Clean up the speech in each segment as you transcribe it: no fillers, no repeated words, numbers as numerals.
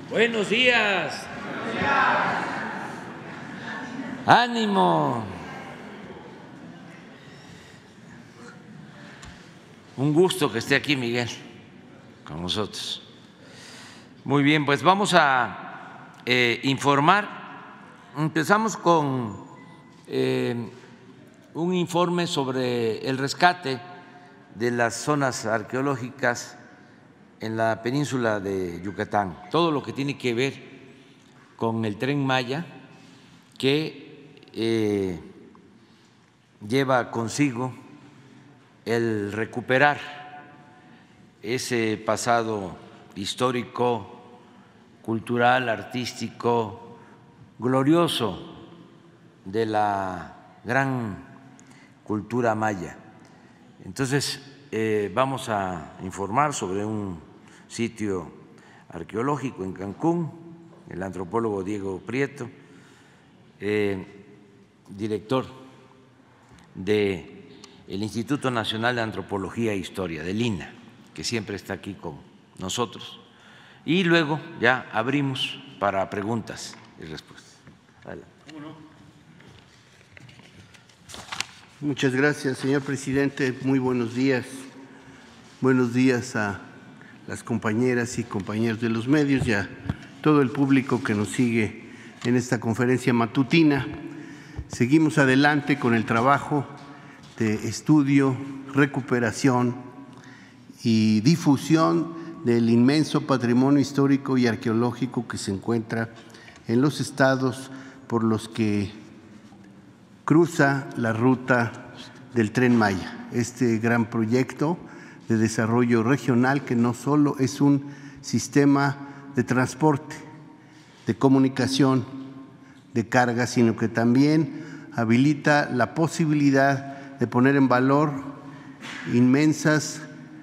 Buenos días. Ánimo. Un gusto que esté aquí Miguel con nosotros. Muy bien, pues vamos a informar. Empezamos con un informe sobre el rescate de las zonas arqueológicas en la península de Yucatán, todo lo que tiene que ver con el Tren Maya, que lleva consigo el recuperar ese pasado histórico, cultural, artístico, glorioso de la gran cultura maya. Entonces, vamos a informar sobre un sitio arqueológico en Cancún, el antropólogo Diego Prieto, director del Instituto Nacional de Antropología e Historia, del INAH, que siempre está aquí con nosotros. Y luego ya abrimos para preguntas y respuestas. Adelante. Muchas gracias, señor presidente. Muy buenos días. Buenos días a las compañeras y compañeros de los medios y a todo el público que nos sigue en esta conferencia matutina. Seguimos adelante con el trabajo de estudio, recuperación y difusión del inmenso patrimonio histórico y arqueológico que se encuentra en los estados por los que cruza la ruta del Tren Maya, este gran proyecto de desarrollo regional que no solo es un sistema de transporte, de comunicación, de carga, sino que también habilita la posibilidad de poner en valor inmensas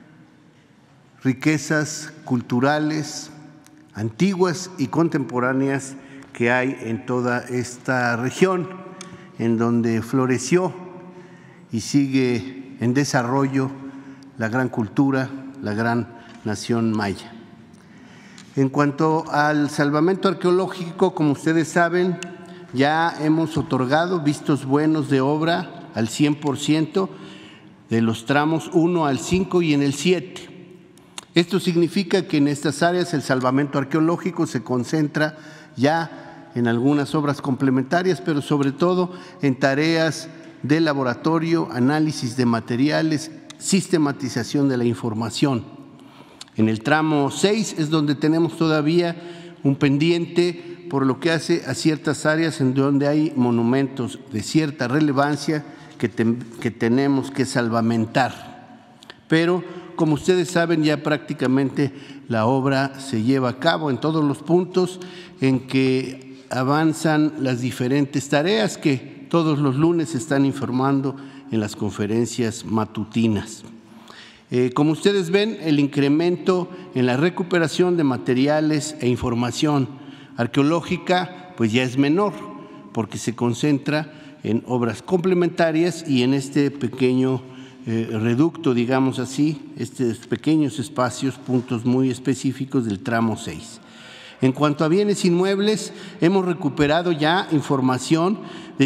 riquezas culturales, antiguas y contemporáneas que hay en toda esta región, en donde floreció y sigue en desarrollo la gran cultura, la gran nación maya. En cuanto al salvamento arqueológico, como ustedes saben, ya hemos otorgado vistos buenos de obra al 100% de los tramos 1 al 5 y en el 7. Esto significa que en estas áreas el salvamento arqueológico se concentra ya en algunas obras complementarias, pero sobre todo en tareas de laboratorio, análisis de materiales, sistematización de la información. En el tramo 6 es donde tenemos todavía un pendiente por lo que hace a ciertas áreas en donde hay monumentos de cierta relevancia que tenemos que salvamentar. Pero, como ustedes saben, ya prácticamente la obra se lleva a cabo en todos los puntos en que avanzan las diferentes tareas que todos los lunes se están informando en las conferencias matutinas. Como ustedes ven, el incremento en la recuperación de materiales e información arqueológica pues ya es menor, porque se concentra en obras complementarias y en este pequeño reducto, digamos así, estos pequeños espacios, puntos muy específicos del tramo 6. En cuanto a bienes inmuebles, hemos recuperado ya información de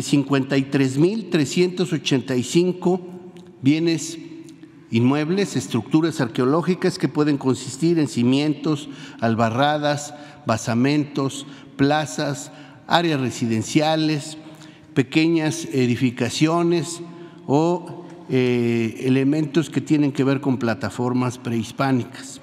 53,385 bienes inmuebles, estructuras arqueológicas que pueden consistir en cimientos, albarradas, basamentos, plazas, áreas residenciales, pequeñas edificaciones o elementos que tienen que ver con plataformas prehispánicas.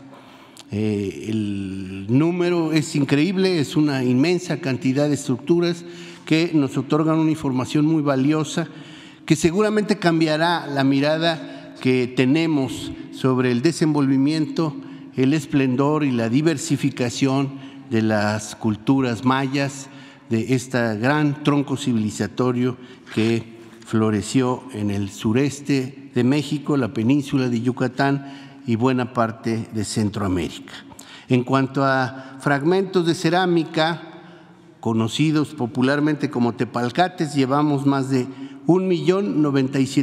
El número es increíble, es una inmensa cantidad de estructuras que nos otorgan una información muy valiosa que seguramente cambiará la mirada que tenemos sobre el desenvolvimiento, el esplendor y la diversificación de las culturas mayas, de este gran tronco civilizatorio que floreció en el sureste de México, la península de Yucatán y buena parte de Centroamérica. En cuanto a fragmentos de cerámica, conocidos popularmente como tepalcates, llevamos más de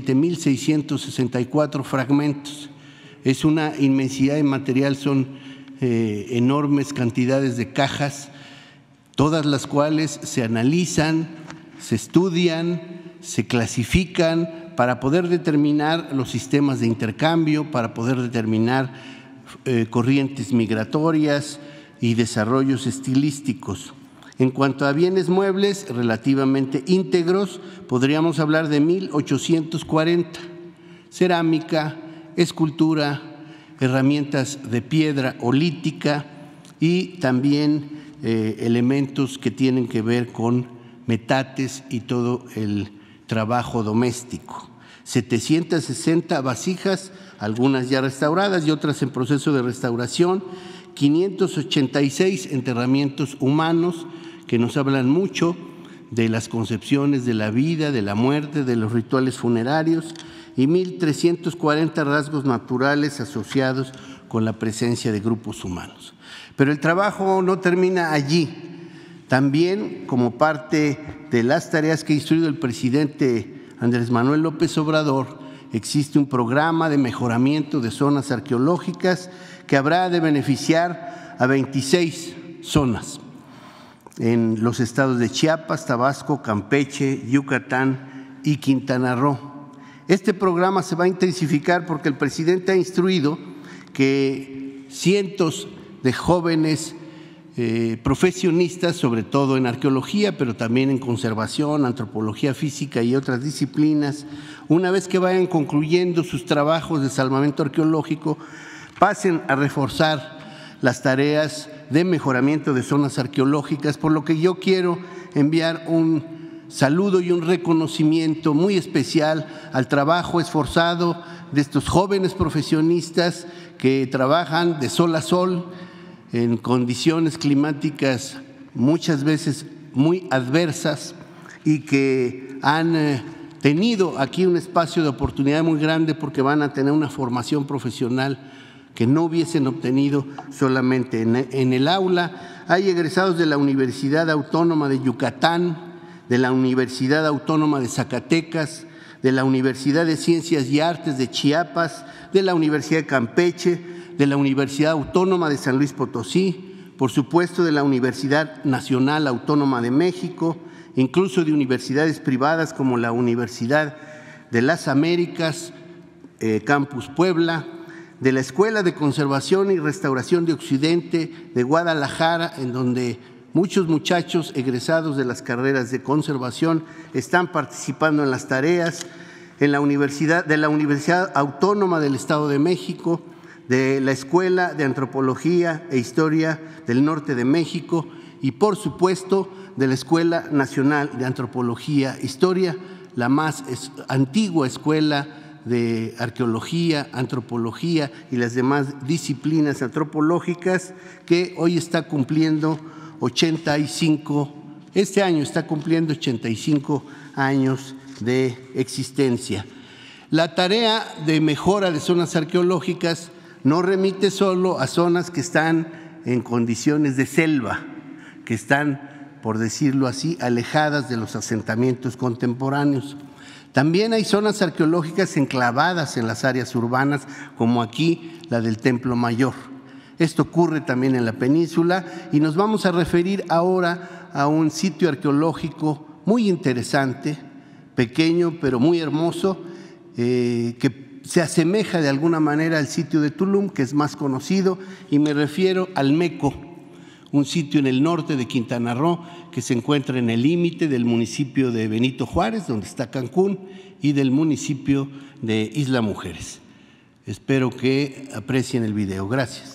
1,097,664 fragmentos. Es una inmensidad de material, son enormes cantidades de cajas, todas las cuales se analizan, se estudian, se clasifican para poder determinar los sistemas de intercambio, para poder determinar corrientes migratorias y desarrollos estilísticos. En cuanto a bienes muebles relativamente íntegros, podríamos hablar de 1,840, cerámica, escultura, herramientas de piedra o lítica y también elementos que tienen que ver con metates y todo el trabajo doméstico. 760 vasijas, algunas ya restauradas y otras en proceso de restauración, 586 enterramientos humanos que nos hablan mucho de las concepciones de la vida, de la muerte, de los rituales funerarios y 1,340 rasgos naturales asociados con la presencia de grupos humanos. Pero el trabajo no termina allí. También, como parte de las tareas que ha instruido el presidente Andrés Manuel López Obrador, existe un programa de mejoramiento de zonas arqueológicas que habrá de beneficiar a 26 zonas en los estados de Chiapas, Tabasco, Campeche, Yucatán y Quintana Roo. Este programa se va a intensificar porque el presidente ha instruido que cientos de jóvenes profesionistas, sobre todo en arqueología, pero también en conservación, antropología física y otras disciplinas, una vez que vayan concluyendo sus trabajos de salvamento arqueológico, pasen a reforzar las tareas de mejoramiento de zonas arqueológicas, por lo que yo quiero enviar un saludo y un reconocimiento muy especial al trabajo esforzado de estos jóvenes profesionistas que trabajan de sol a sol en condiciones climáticas muchas veces muy adversas y que han tenido aquí un espacio de oportunidad muy grande porque van a tener una formación profesional que no hubiesen obtenido solamente en el aula. Hay egresados de la Universidad Autónoma de Yucatán, de la Universidad Autónoma de Zacatecas, de la Universidad de Ciencias y Artes de Chiapas, de la Universidad de Campeche, de la Universidad Autónoma de San Luis Potosí, por supuesto de la Universidad Nacional Autónoma de México, incluso de universidades privadas como la Universidad de las Américas, Campus Puebla, de la Escuela de Conservación y Restauración de Occidente de Guadalajara, en donde muchos muchachos egresados de las carreras de conservación están participando en las tareas, de la Universidad Autónoma del Estado de México, de la Escuela de Antropología e Historia del Norte de México y, por supuesto, de la Escuela Nacional de Antropología e Historia, la más antigua escuela de arqueología, antropología y las demás disciplinas antropológicas, que hoy está cumpliendo 85, este año está cumpliendo 85 años de existencia. La tarea de mejora de zonas arqueológicas no remite solo a zonas que están en condiciones de selva, que están, por decirlo así, alejadas de los asentamientos contemporáneos. También hay zonas arqueológicas enclavadas en las áreas urbanas, como aquí la del Templo Mayor. Esto ocurre también en la península y nos vamos a referir ahora a un sitio arqueológico muy interesante, pequeño pero muy hermoso, que se asemeja de alguna manera al sitio de Tulum, que es más conocido, y me refiero al Meco, un sitio en el norte de Quintana Roo que se encuentra en el límite del municipio de Benito Juárez, donde está Cancún, y del municipio de Isla Mujeres. Espero que aprecien el video. Gracias.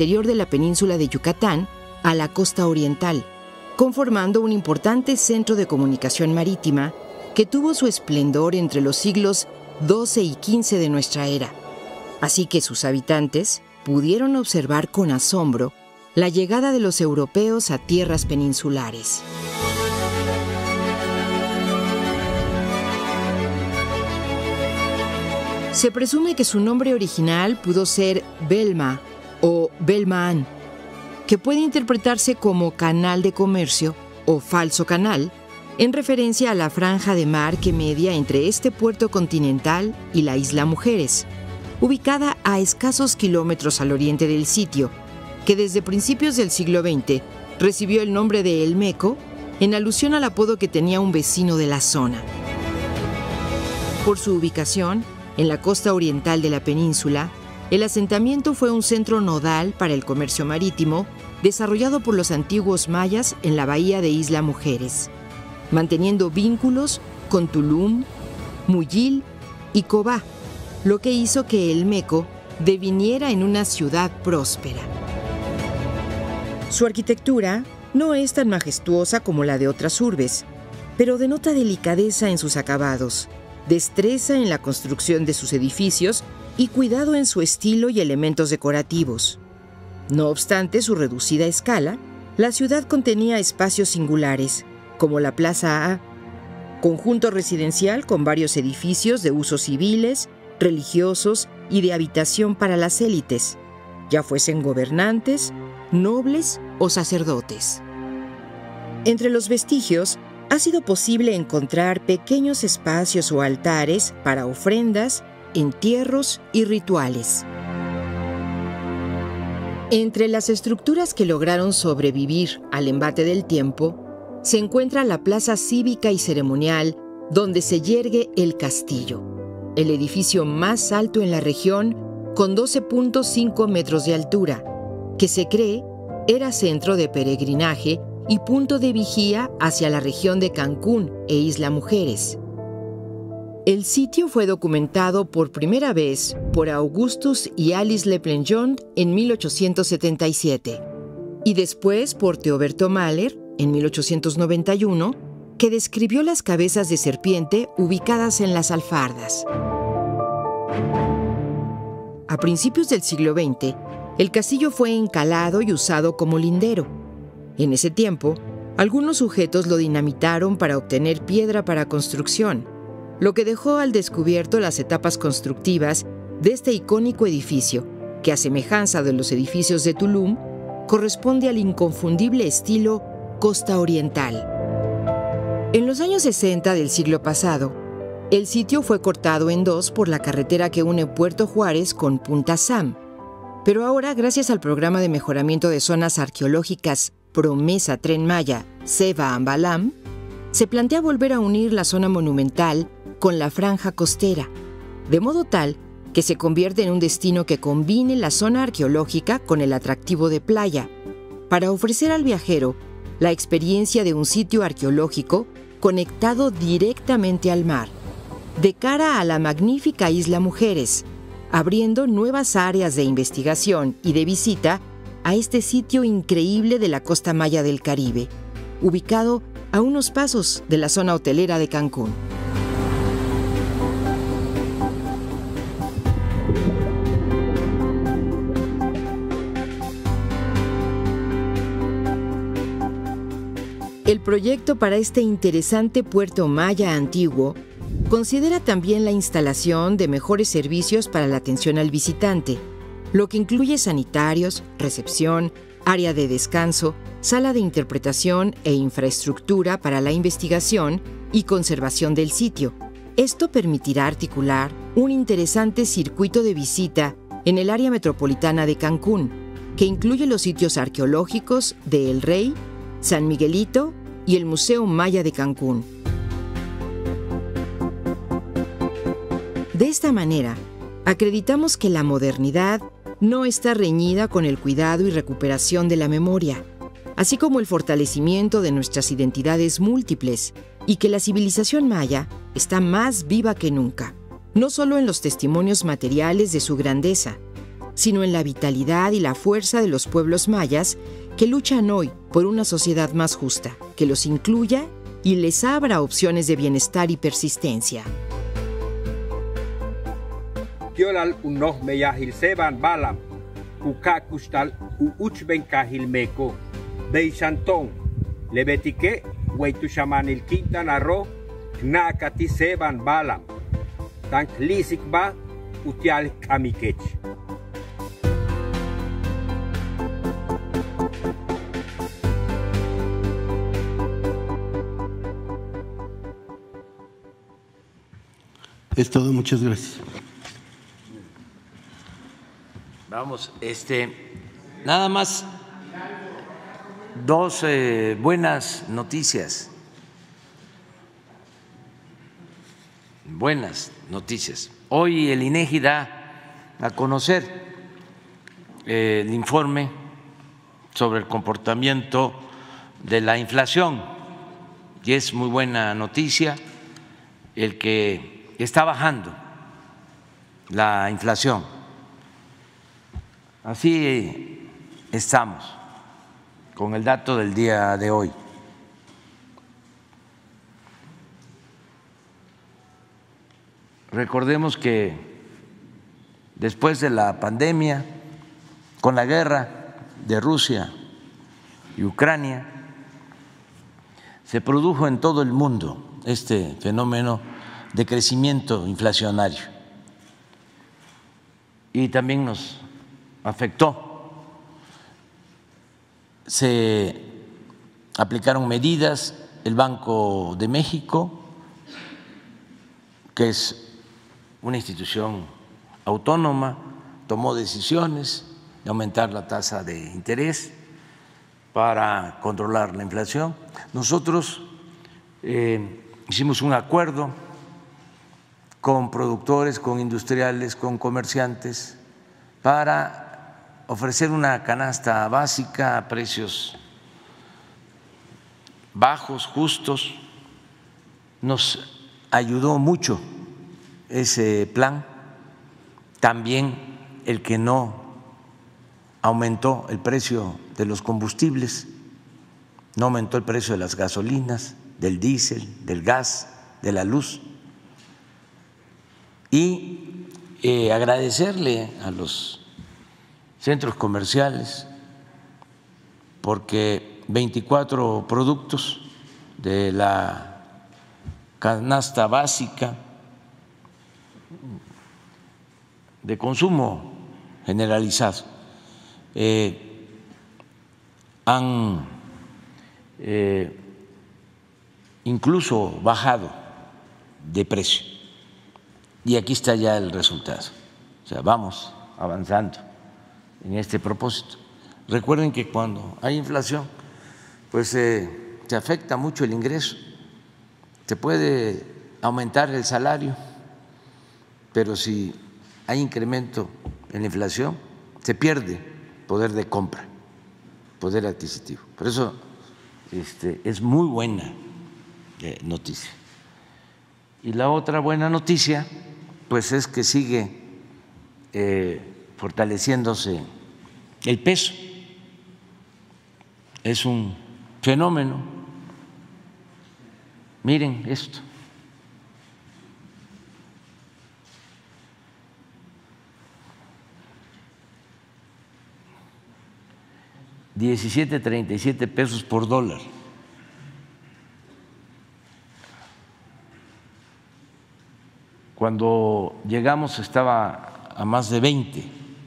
interior de la península de Yucatán a la costa oriental, conformando un importante centro de comunicación marítima que tuvo su esplendor entre los siglos XII y XV de nuestra era. Así que sus habitantes pudieron observar con asombro la llegada de los europeos a tierras peninsulares. Se presume que su nombre original pudo ser Belma o Belmaan, que puede interpretarse como canal de comercio o falso canal, en referencia a la franja de mar que media entre este puerto continental y la isla Mujeres, ubicada a escasos kilómetros al oriente del sitio, que desde principios del siglo XX recibió el nombre de El Meco, en alusión al apodo que tenía un vecino de la zona. Por su ubicación, en la costa oriental de la península, el asentamiento fue un centro nodal para el comercio marítimo desarrollado por los antiguos mayas en la bahía de Isla Mujeres, manteniendo vínculos con Tulum, Muyil y Cobá, lo que hizo que El Meco deviniera en una ciudad próspera. Su arquitectura no es tan majestuosa como la de otras urbes, pero denota delicadeza en sus acabados, destreza en la construcción de sus edificios y cuidado en su estilo y elementos decorativos. No obstante su reducida escala, la ciudad contenía espacios singulares, como la Plaza A, conjunto residencial con varios edificios de usos civiles, religiosos y de habitación para las élites, ya fuesen gobernantes, nobles o sacerdotes. Entre los vestigios, ha sido posible encontrar pequeños espacios o altares para ofrendas, entierros y rituales. Entre las estructuras que lograron sobrevivir al embate del tiempo, se encuentra la plaza cívica y ceremonial donde se yergue el castillo, el edificio más alto en la región con 12.5 metros de altura, que se cree era centro de peregrinaje y punto de vigía hacia la región de Cancún e Isla Mujeres. El sitio fue documentado por primera vez por Augustus y Alice Le Plongeon en 1877 y después por Teoberto Mahler en 1891, que describió las cabezas de serpiente ubicadas en las alfardas. A principios del siglo XX, el castillo fue encalado y usado como lindero. En ese tiempo, algunos sujetos lo dinamitaron para obtener piedra para construcción, lo que dejó al descubierto las etapas constructivas de este icónico edificio, que a semejanza de los edificios de Tulum, corresponde al inconfundible estilo Costa Oriental. En los años 60 del siglo pasado, el sitio fue cortado en dos por la carretera que une Puerto Juárez con Punta Sam, pero ahora, gracias al programa de mejoramiento de zonas arqueológicas Promesa Tren Maya Seva Ambalam, se plantea volver a unir la zona monumental con la franja costera, de modo tal que se convierte en un destino que combine la zona arqueológica con el atractivo de playa, para ofrecer al viajero la experiencia de un sitio arqueológico conectado directamente al mar, de cara a la magnífica Isla Mujeres, abriendo nuevas áreas de investigación y de visita a este sitio increíble de la costa maya del Caribe, ubicado a unos pasos de la zona hotelera de Cancún. El proyecto para este interesante puerto maya antiguo considera también la instalación de mejores servicios para la atención al visitante, lo que incluye sanitarios, recepción, área de descanso, sala de interpretación e infraestructura para la investigación y conservación del sitio. Esto permitirá articular un interesante circuito de visita en el área metropolitana de Cancún, que incluye los sitios arqueológicos de El Rey, San Miguelito y el Museo Maya de Cancún. De esta manera, acreditamos que la modernidad no está reñida con el cuidado y recuperación de la memoria, así como el fortalecimiento de nuestras identidades múltiples, y que la civilización maya está más viva que nunca, no solo en los testimonios materiales de su grandeza, sino en la vitalidad y la fuerza de los pueblos mayas que luchan hoy por una sociedad más justa, que los incluya y les abra opciones de bienestar y persistencia. Kiolal unoh meyahil seban balam, ukakustal uuchben kahil meko, beisantón, lebetique, weitushamanil quintan arro, knakati seban balam, tank lisik ba, utial kamikech. Es todo, muchas gracias. Vamos, nada más dos buenas noticias. Buenas noticias. Hoy el INEGI da a conocer el informe sobre el comportamiento de la inflación y es muy buena noticia el que está bajando la inflación. Así estamos con el dato del día de hoy. Recordemos que después de la pandemia, con la guerra de Rusia y Ucrania, se produjo en todo el mundo este fenómeno de crecimiento inflacionario y también nos afectó. Se aplicaron medidas, el Banco de México, que es una institución autónoma, tomó decisiones de aumentar la tasa de interés para controlar la inflación. Nosotros hicimos un acuerdo con productores, con industriales, con comerciantes, para ofrecer una canasta básica a precios bajos, justos. Nos ayudó mucho ese plan, también el que no aumentó el precio de los combustibles, no aumentó el precio de las gasolinas, del diésel, del gas, de la luz. Y agradecerle a los centros comerciales porque 24 productos de la canasta básica de consumo generalizado han incluso bajado de precio. Y aquí está ya el resultado. O sea, vamos avanzando en este propósito. Recuerden que cuando hay inflación, pues se afecta mucho el ingreso. Se puede aumentar el salario, pero si hay incremento en la inflación, se pierde poder de compra, poder adquisitivo. Por eso es muy buena noticia. Y la otra buena noticia, pues es que sigue fortaleciéndose el peso. Es un fenómeno. Miren esto. $17.37 por dólar. Cuando llegamos estaba a más de 20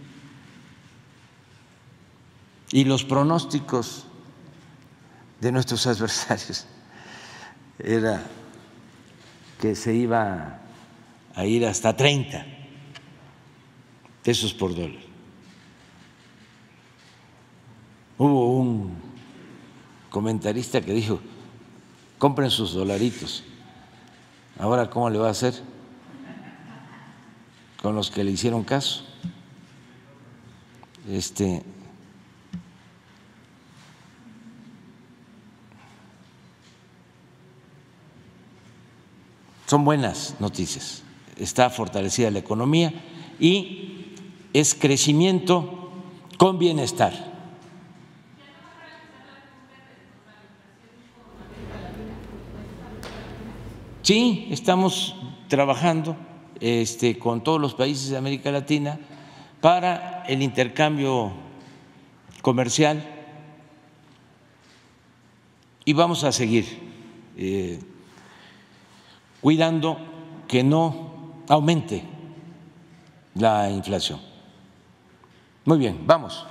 y los pronósticos de nuestros adversarios era que se iba a ir hasta 30 pesos por dólar. Hubo un comentarista que dijo: compren sus dolaritos. Ahora, ¿cómo le va a hacer con los que le hicieron caso? Son buenas noticias. Está fortalecida la economía y es crecimiento con bienestar. Sí, estamos trabajando con todos los países de América Latina para el intercambio comercial y vamos a seguir cuidando que no aumente la inflación. Muy bien, vamos.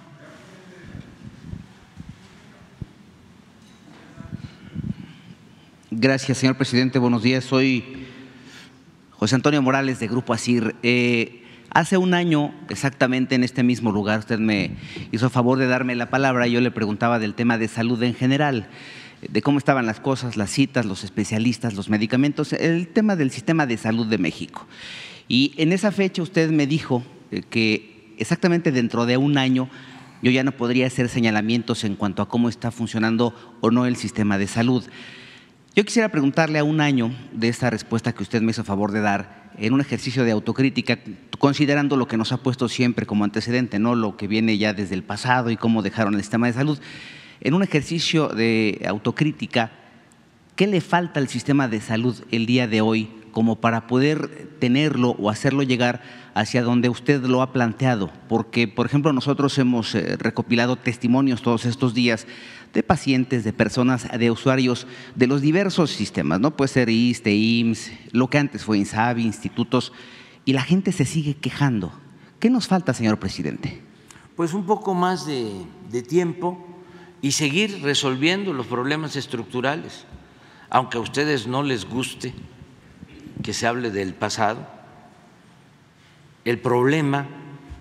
Gracias, señor presidente. Buenos días. Soy José Antonio Morales, de Grupo ASIR. Hace un año, exactamente en este mismo lugar, usted me hizo favor de darme la palabra y yo le preguntaba del tema de salud en general, de cómo estaban las cosas, las citas, los especialistas, los medicamentos, el tema del sistema de salud de México. Y en esa fecha usted me dijo que exactamente dentro de un año yo ya no podría hacer señalamientos en cuanto a cómo está funcionando o no el sistema de salud. Yo quisiera preguntarle a un año de esta respuesta que usted me hizo favor de dar, en un ejercicio de autocrítica, considerando lo que nos ha puesto siempre como antecedente, no lo que viene ya desde el pasado y cómo dejaron el sistema de salud, en un ejercicio de autocrítica, ¿qué le falta al sistema de salud el día de hoy como para poder tenerlo o hacerlo llegar hacia donde usted lo ha planteado? Porque, por ejemplo, nosotros hemos recopilado testimonios todos estos días de pacientes, de personas, de usuarios de los diversos sistemas, ¿no? Puede ser ISSSTE, IMSS, lo que antes fue INSABI, institutos, y la gente se sigue quejando. ¿Qué nos falta, señor presidente? Pues un poco más de tiempo y seguir resolviendo los problemas estructurales, aunque a ustedes no les guste que se hable del pasado. El problema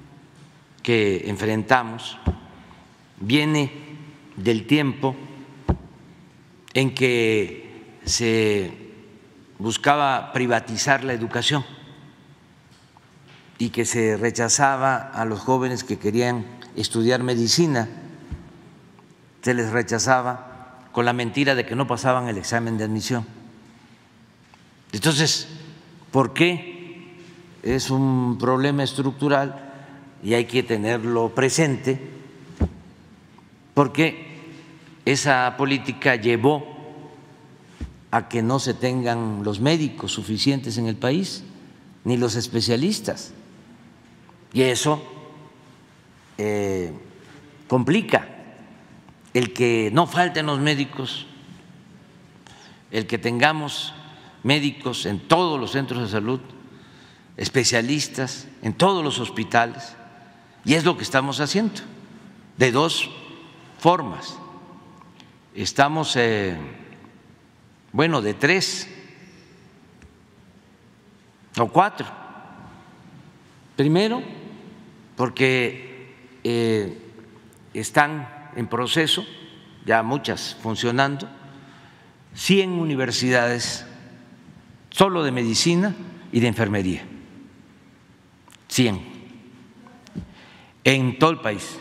que enfrentamos viene del tiempo en que se buscaba privatizar la educación y que se rechazaba a los jóvenes que querían estudiar medicina, se les rechazaba con la mentira de que no pasaban el examen de admisión. Entonces, ¿por qué? Es un problema estructural y hay que tenerlo presente, porque esa política llevó a que no se tengan los médicos suficientes en el país, ni los especialistas, y eso complica el que no falten los médicos, el que tengamos médicos en todos los centros de salud, especialistas en todos los hospitales, y es lo que estamos haciendo de dos formas. Estamos, de tres o cuatro. Primero, porque están en proceso, ya muchas funcionando, 100 universidades solo de medicina y de enfermería, 100 en todo el país.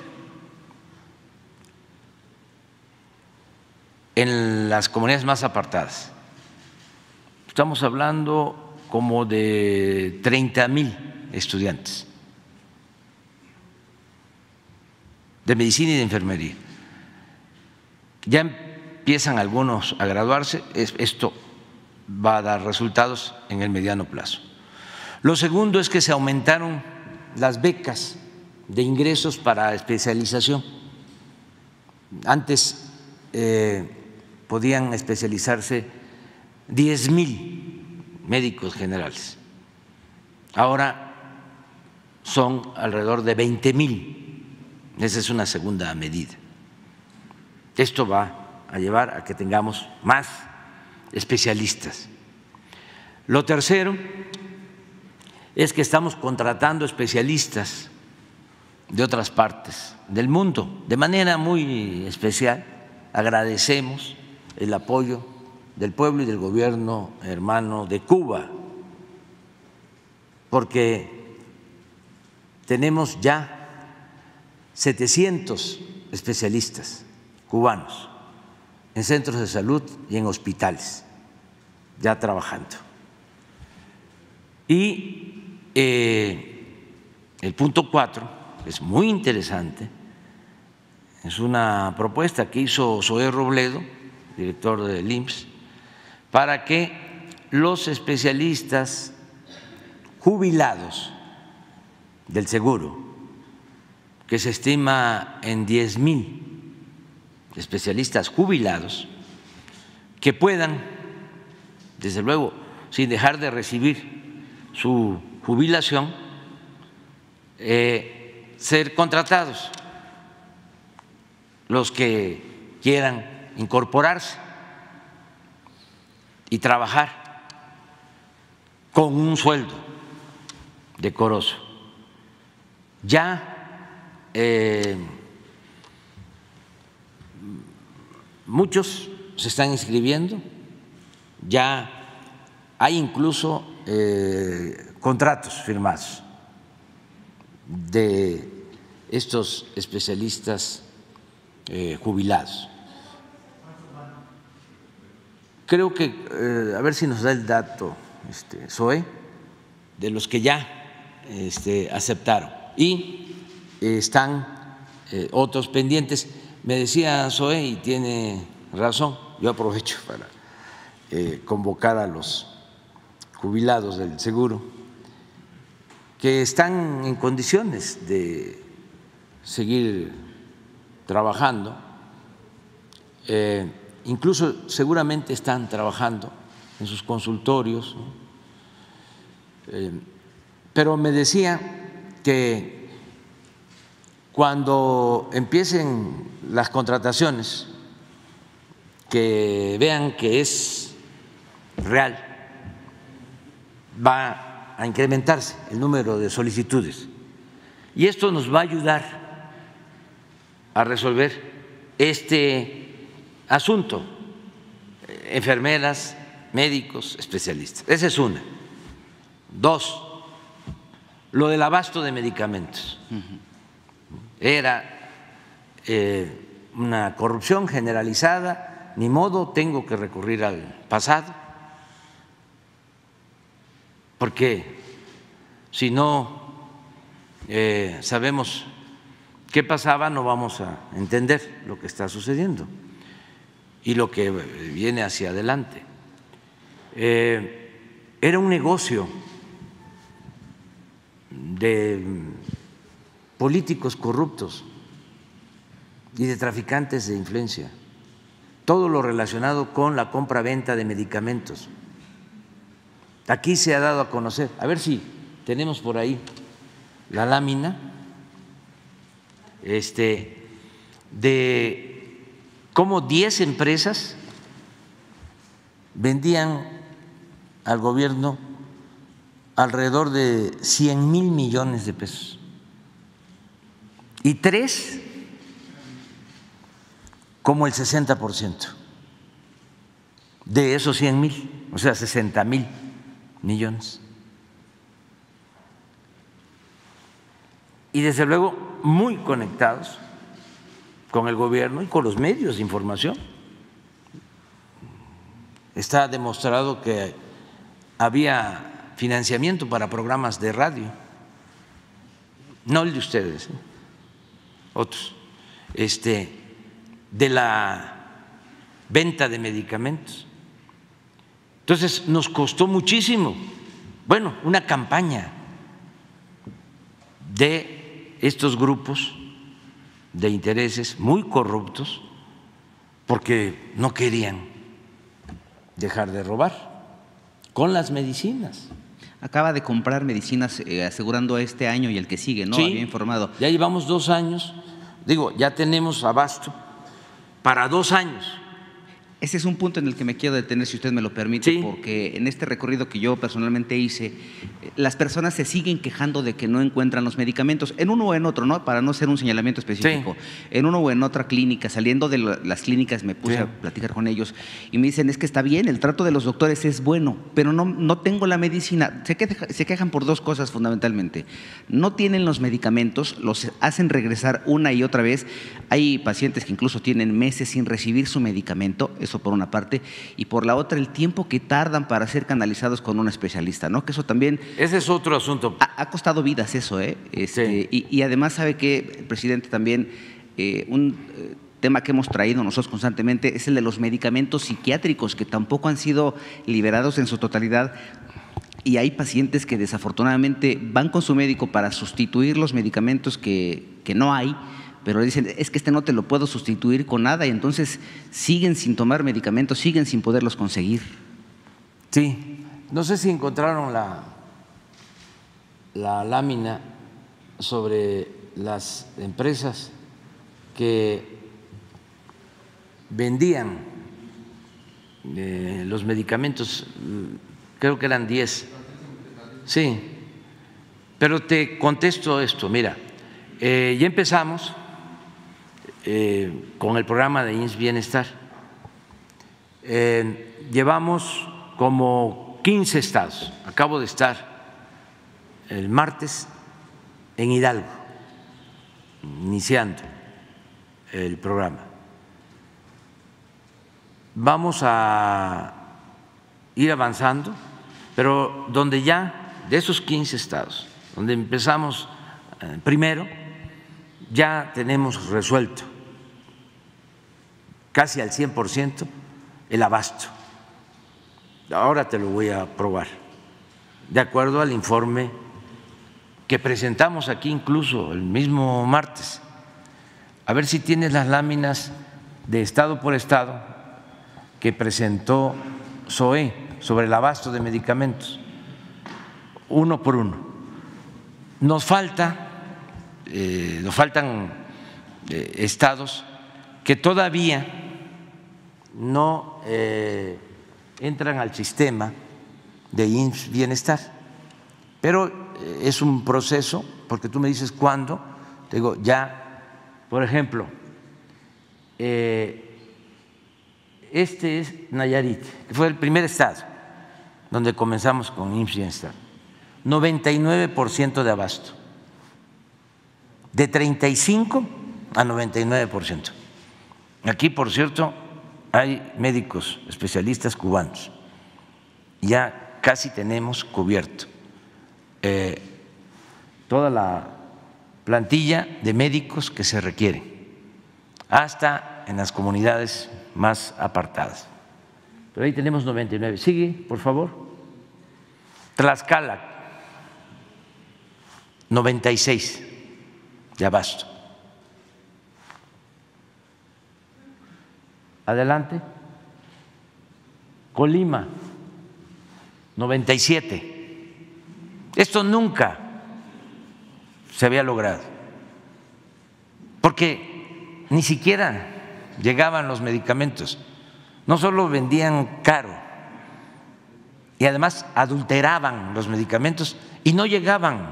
En las comunidades más apartadas estamos hablando como de 30,000 estudiantes de medicina y de enfermería. Ya empiezan algunos a graduarse, esto va a dar resultados en el mediano plazo. Lo segundo es que se aumentaron las becas de ingresos para especialización. Antes podían especializarse 10,000 médicos generales, ahora son alrededor de 20,000. Esa es una segunda medida. Esto va a llevar a que tengamos más especialistas. Lo tercero es que estamos contratando especialistas de otras partes del mundo de manera muy especial. Agradecemos el apoyo del pueblo y del gobierno hermano de Cuba, porque tenemos ya 700 especialistas cubanos en centros de salud y en hospitales ya trabajando. Y el punto 4 es muy interesante. Es una propuesta que hizo Zoé Robledo, director del IMSS, para que los especialistas jubilados del seguro, que se estima en 10,000 especialistas jubilados, que puedan, desde luego, sin dejar de recibir su jubilación, ser contratados, los que quieran incorporarse y trabajar con un sueldo decoroso. Ya muchos se están inscribiendo, ya hay incluso contratos firmados de estos especialistas jubilados. Creo que, a ver si nos da el dato, Zoé, de los que ya aceptaron, y están otros pendientes. Me decía Zoé, y tiene razón, yo aprovecho para convocar a los jubilados del seguro que están en condiciones de seguir trabajando, incluso seguramente están trabajando en sus consultorios, pero me decía que cuando empiecen las contrataciones, que vean que es real, va a incrementarse el número de solicitudes, y esto nos va a ayudar a resolver este asunto: enfermeras, médicos, especialistas. Esa es una. Dos, lo del abasto de medicamentos. Era una corrupción generalizada, ni modo, tengo que recurrir al pasado, porque si no sabemos qué pasaba, no vamos a entender lo que está sucediendo y lo que viene hacia adelante. Era un negocio de políticos corruptos y de traficantes de influencia, todo lo relacionado con la compra-venta de medicamentos. Aquí se ha dado a conocer, a ver si tenemos por ahí la lámina, de cómo 10 empresas vendían al gobierno alrededor de 100,000 millones de pesos, y 3 como el 60% de esos 100,000, o sea, 60,000 millones. Y desde luego muy conectados con el gobierno y con los medios de información. Está demostrado que había financiamiento para programas de radio, no el de ustedes, otros, de la venta de medicamentos. Entonces nos costó muchísimo, bueno, una campaña de estos grupos de intereses muy corruptos, porque no querían dejar de robar con las medicinas. Acaba de comprar medicinas asegurando este año y el que sigue, ¿no? Sí, había informado. Ya llevamos 2 años, ya tenemos abasto para 2 años. Ese es un punto en el que me quiero detener, si usted me lo permite, Sí. porque en este recorrido que yo personalmente hice, las personas se siguen quejando de que no encuentran los medicamentos, en uno o en otro, ¿no? Para no hacer un señalamiento específico, Sí. en uno o en otra clínica. Saliendo de las clínicas me puse Sí. a platicar con ellos y me dicen, es que está bien, el trato de los doctores es bueno, pero no tengo la medicina. Se quejan por 2 cosas fundamentalmente. No tienen los medicamentos, los hacen regresar una y otra vez. Hay pacientes que incluso tienen meses sin recibir su medicamento. eso por una parte, y por la otra el tiempo que tardan para ser canalizados con un especialista, ¿no? Que eso también… Ese es otro asunto. Ha costado vidas eso, ¿eh? Sí. Y además sabe que, presidente, también un tema que hemos traído nosotros constantemente es el de los medicamentos psiquiátricos, que tampoco han sido liberados en su totalidad. Y hay pacientes que desafortunadamente van con su médico para sustituir los medicamentos que no hay, pero dicen, es que este no te lo puedo sustituir con nada, y entonces siguen sin tomar medicamentos, siguen sin poderlos conseguir. Sí, no sé si encontraron la lámina sobre las empresas que vendían los medicamentos, creo que eran 10. Sí, pero te contesto esto, mira, ya empezamos con el programa de IMSS Bienestar. Llevamos como 15 estados. Acabo de estar el martes en Hidalgo, iniciando el programa. Vamos a ir avanzando, pero donde ya de esos 15 estados, donde empezamos primero, ya tenemos resuelto casi al 100% el abasto. Ahora te lo voy a probar, de acuerdo al informe que presentamos aquí incluso el mismo martes. A ver si tienes las láminas de estado por estado que presentó SOE sobre el abasto de medicamentos, uno por uno. Nos faltan estados que todavía no entran al sistema de IMSS Bienestar, pero es un proceso, porque tú me dices cuándo, te digo, ya, por ejemplo, este es Nayarit, que fue el primer estado donde comenzamos con IMSS Bienestar, 99% de abasto, de 35 a 99%. Aquí, por cierto, hay médicos especialistas cubanos, ya casi tenemos cubierto toda la plantilla de médicos que se requieren, hasta en las comunidades más apartadas. Pero ahí tenemos 99. Sigue, por favor. Tlaxcala, 96 de abasto. Adelante. Colima, 97. Esto nunca se había logrado, porque ni siquiera llegaban los medicamentos. No solo vendían caro, y además adulteraban los medicamentos y no llegaban.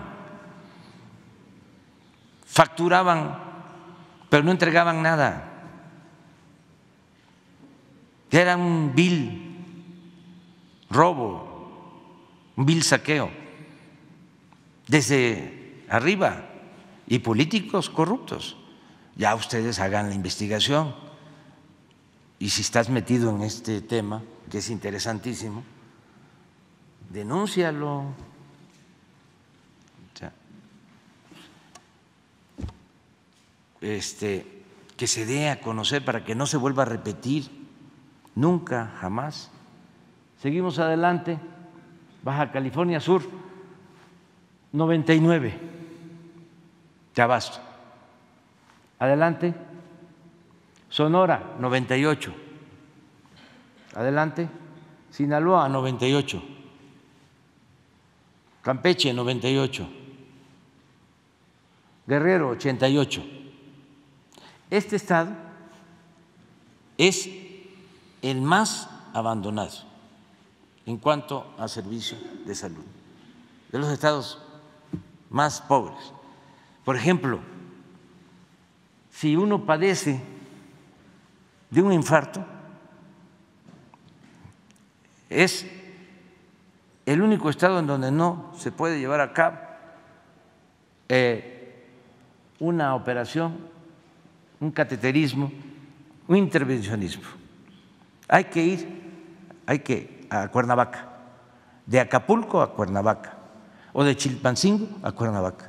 Facturaban, pero no entregaban nada. Era un vil robo, un vil saqueo desde arriba, y políticos corruptos. Ya ustedes hagan la investigación, y si estás metido en este tema, que es interesantísimo, denúncialo. O sea, que se dé a conocer para que no se vuelva a repetir nunca, jamás. Seguimos adelante. Baja California Sur, 99 de abasto. Adelante. Sonora, 98. Adelante. Sinaloa, 98. Campeche, 98. Guerrero, 88. Este estado es el más abandonado en cuanto a servicio de salud, de los estados más pobres. Por ejemplo, si uno padece de un infarto, es el único estado en donde no se puede llevar a cabo una operación, un cateterismo, un intervencionismo. Hay que ir a Cuernavaca, de Acapulco a Cuernavaca, o de Chilpancingo a Cuernavaca.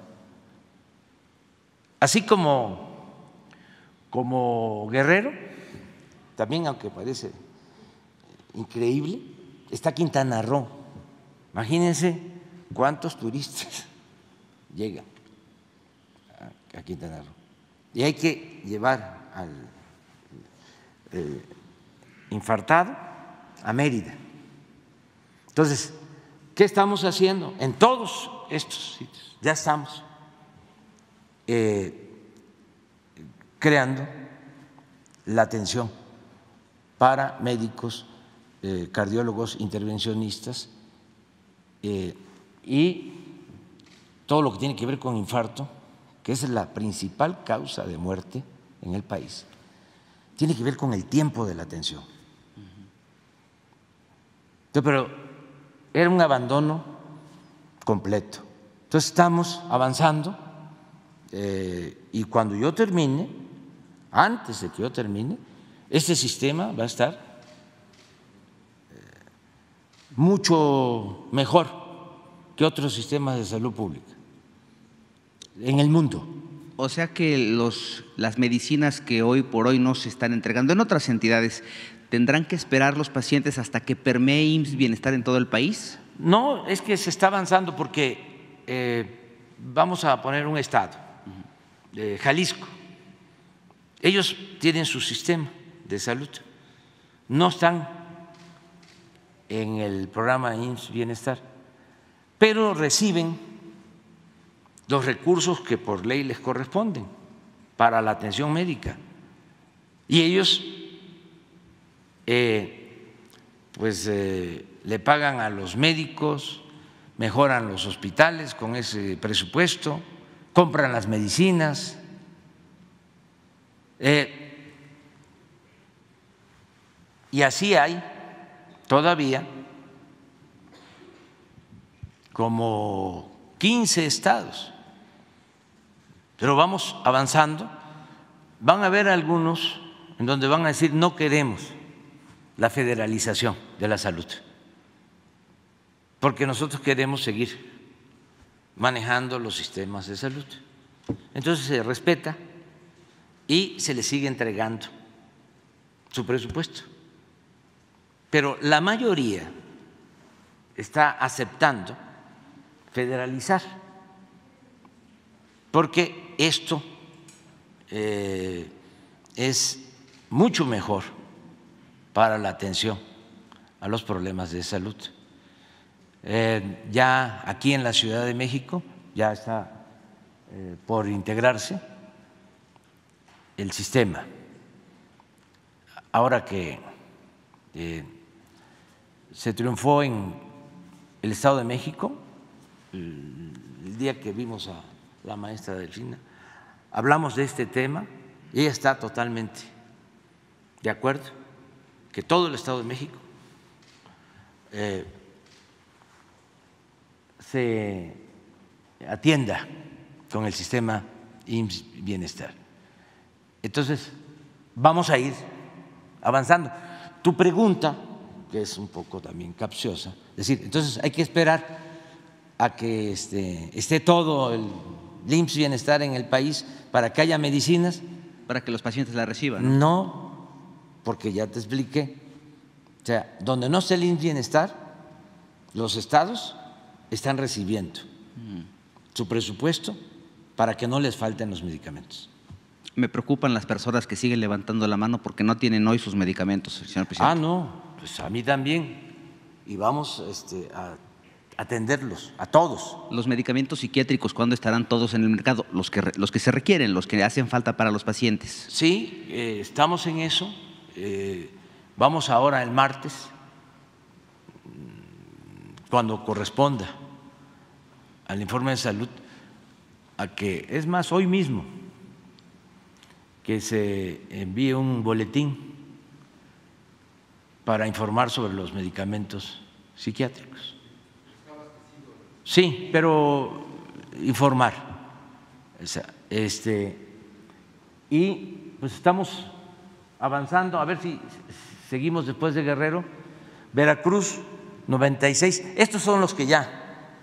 Así como Guerrero, también, aunque parece increíble, está Quintana Roo. Imagínense cuántos turistas llegan a Quintana Roo. Y hay que llevar al infartado a Mérida. Entonces, ¿qué estamos haciendo? En todos estos sitios ya estamos creando la atención para médicos, cardiólogos, intervencionistas y todo lo que tiene que ver con infarto, que es la principal causa de muerte en el país, tiene que ver con el tiempo de la atención. Entonces, pero era un abandono completo. Entonces estamos avanzando y cuando yo termine, antes de que yo termine, este sistema va a estar mucho mejor que otros sistemas de salud pública en el mundo. O sea que las medicinas que hoy por hoy no se están entregando en otras entidades, ¿tendrán que esperar los pacientes hasta que permee IMSS Bienestar en todo el país? No, es que se está avanzando porque vamos a poner un estado, Jalisco. Ellos tienen su sistema de salud, no están en el programa IMSS Bienestar, pero reciben los recursos que por ley les corresponden para la atención médica. Y ellos le pagan a los médicos, mejoran los hospitales con ese presupuesto, compran las medicinas. Y así hay todavía como 15 estados, pero vamos avanzando. Van a haber algunos en donde van a decir no queremos la federalización de la salud, porque nosotros queremos seguir manejando los sistemas de salud. Entonces se respeta y se le sigue entregando su presupuesto. Pero la mayoría está aceptando federalizar, porque esto es mucho mejor para la atención a los problemas de salud. Ya aquí en la Ciudad de México ya está por integrarse el sistema. Ahora que se triunfó en el Estado de México, el día que vimos a la maestra Delfina, hablamos de este tema y ella está totalmente de acuerdo que todo el Estado de México se atienda con el sistema IMSS Bienestar. Entonces, vamos a ir avanzando. Tu pregunta, que es un poco también capciosa, es decir, entonces hay que esperar a que esté todo el IMSS Bienestar en el país para que haya medicinas. Para que los pacientes la reciban. No, porque ya te expliqué. O sea, donde no esté el IMSS Bienestar, los estados están recibiendo su presupuesto para que no les falten los medicamentos. Me preocupan las personas que siguen levantando la mano porque no tienen hoy sus medicamentos, señor presidente. Ah, no, pues a mí también. Y vamos a atenderlos, a todos. Los medicamentos psiquiátricos, ¿cuándo estarán todos en el mercado? Los que se requieren, los que hacen falta para los pacientes. Sí, estamos en eso. Vamos ahora el martes, cuando corresponda al informe de salud, a que, es más, hoy mismo, que se envíe un boletín para informar sobre los medicamentos psiquiátricos. Sí, pero informar. O sea, y pues estamos avanzando a ver si seguimos después de Guerrero, Veracruz 96. Estos son los que ya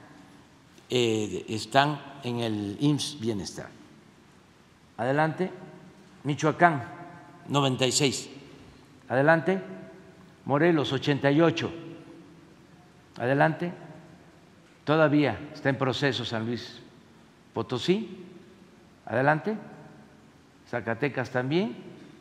están en el IMSS Bienestar. Adelante, Michoacán 96. Adelante, Morelos 88. Adelante, todavía está en proceso San Luis Potosí. Adelante, Zacatecas también.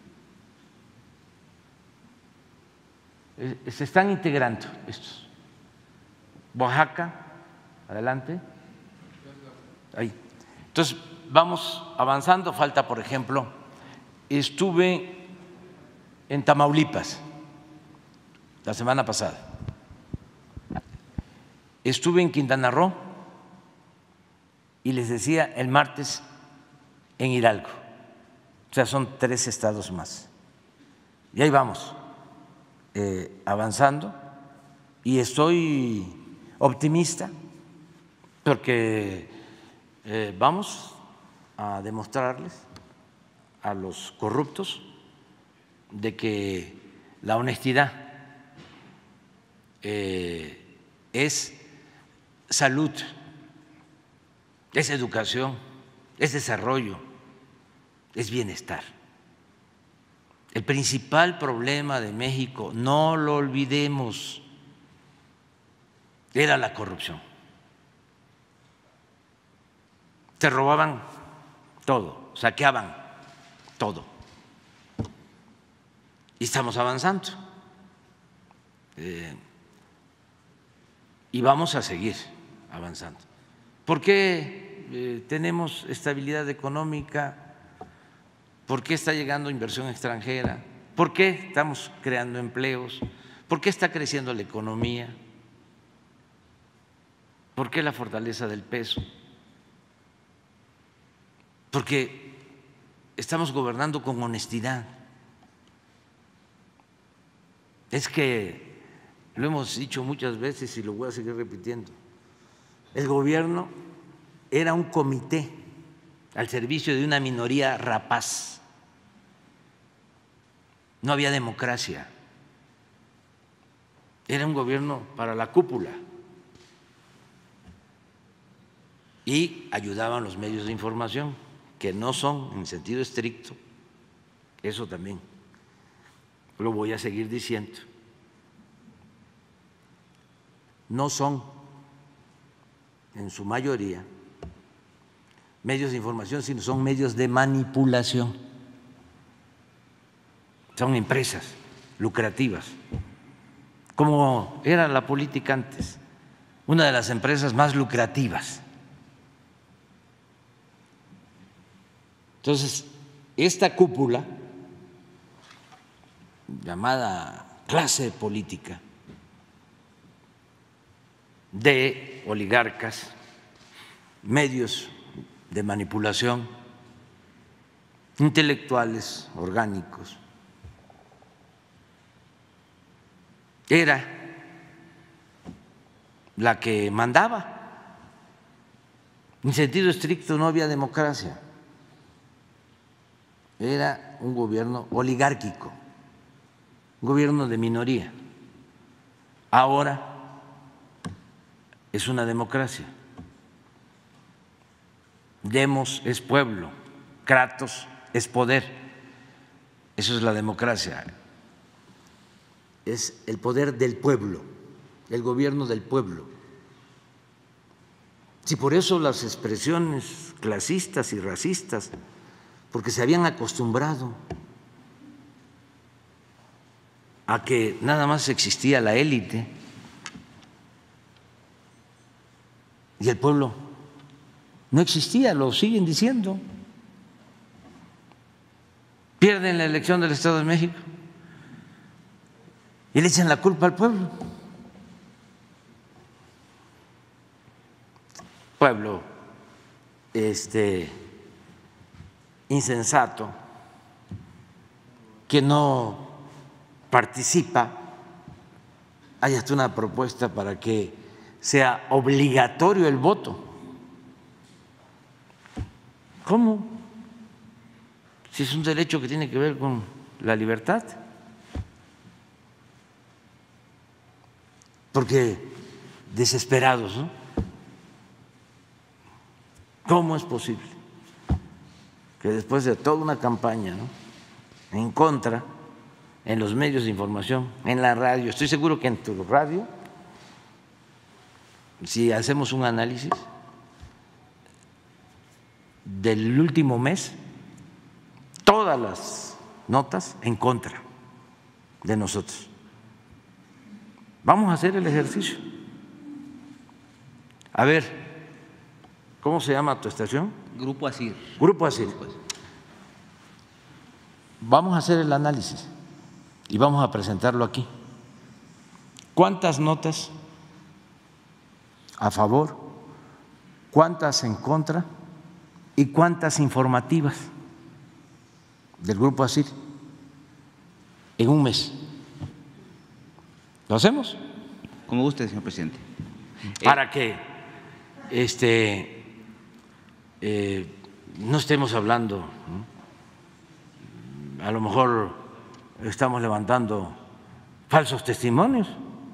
Se están integrando estos. Oaxaca, adelante. Ahí. Entonces, vamos avanzando. Falta, por ejemplo, estuve en Tamaulipas la semana pasada. Estuve en Quintana Roo y les decía el martes en Hidalgo. O sea, son 3 estados más. Y ahí vamos avanzando y estoy optimista porque vamos a demostrarles a los corruptos de que la honestidad es salud, es educación, es desarrollo, es bienestar. El principal problema de México, no lo olvidemos, era la corrupción. Se robaban todo, saqueaban todo. Y estamos avanzando. Y vamos a seguir avanzando. ¿Por qué tenemos estabilidad económica? ¿Por qué está llegando inversión extranjera? ¿Por qué estamos creando empleos? ¿Por qué está creciendo la economía? ¿Por qué la fortaleza del peso? Porque estamos gobernando con honestidad. Es que lo hemos dicho muchas veces y lo voy a seguir repitiendo. El gobierno era un comité al servicio de una minoría rapaz. No había democracia. Era un gobierno para la cúpula. Y ayudaban los medios de información, que no son en sentido estricto, eso también lo voy a seguir diciendo, no son en su mayoría medios de información, sino son medios de manipulación, son empresas lucrativas, como era la política antes, una de las empresas más lucrativas. Entonces, esta cúpula, llamada clase política, de oligarcas, medios de manipulación, intelectuales orgánicos, era la que mandaba. En sentido estricto no había democracia. Era un gobierno oligárquico, un gobierno de minoría. Ahora es una democracia. Demos es pueblo, kratos es poder. Eso es la democracia. Es el poder del pueblo, el gobierno del pueblo. Si por eso las expresiones clasistas y racistas, porque se habían acostumbrado a que nada más existía la élite y el pueblo no existía, lo siguen diciendo. Pierden la elección del Estado de México y le echan la culpa al pueblo. Pueblo insensato, que no participa. Hay hasta una propuesta para que sea obligatorio el voto. ¿Cómo? Si es un derecho que tiene que ver con la libertad. porque desesperados, ¿no? ¿Cómo es posible que después de toda una campaña, ¿no?, en contra, en los medios de información, en la radio, estoy seguro que en tu radio, si hacemos un análisis del último mes, todas las notas en contra de nosotros? Vamos a hacer el ejercicio. A ver, ¿cómo se llama tu estación? Grupo ASIR. Grupo ASIR. Vamos a hacer el análisis y vamos a presentarlo aquí. ¿Cuántas notas a favor, cuántas en contra y cuántas informativas del Grupo ASIR en un mes? ¿Lo hacemos? Como guste, señor presidente. Para que no estemos hablando, ¿no?, a lo mejor estamos levantando falsos testimonios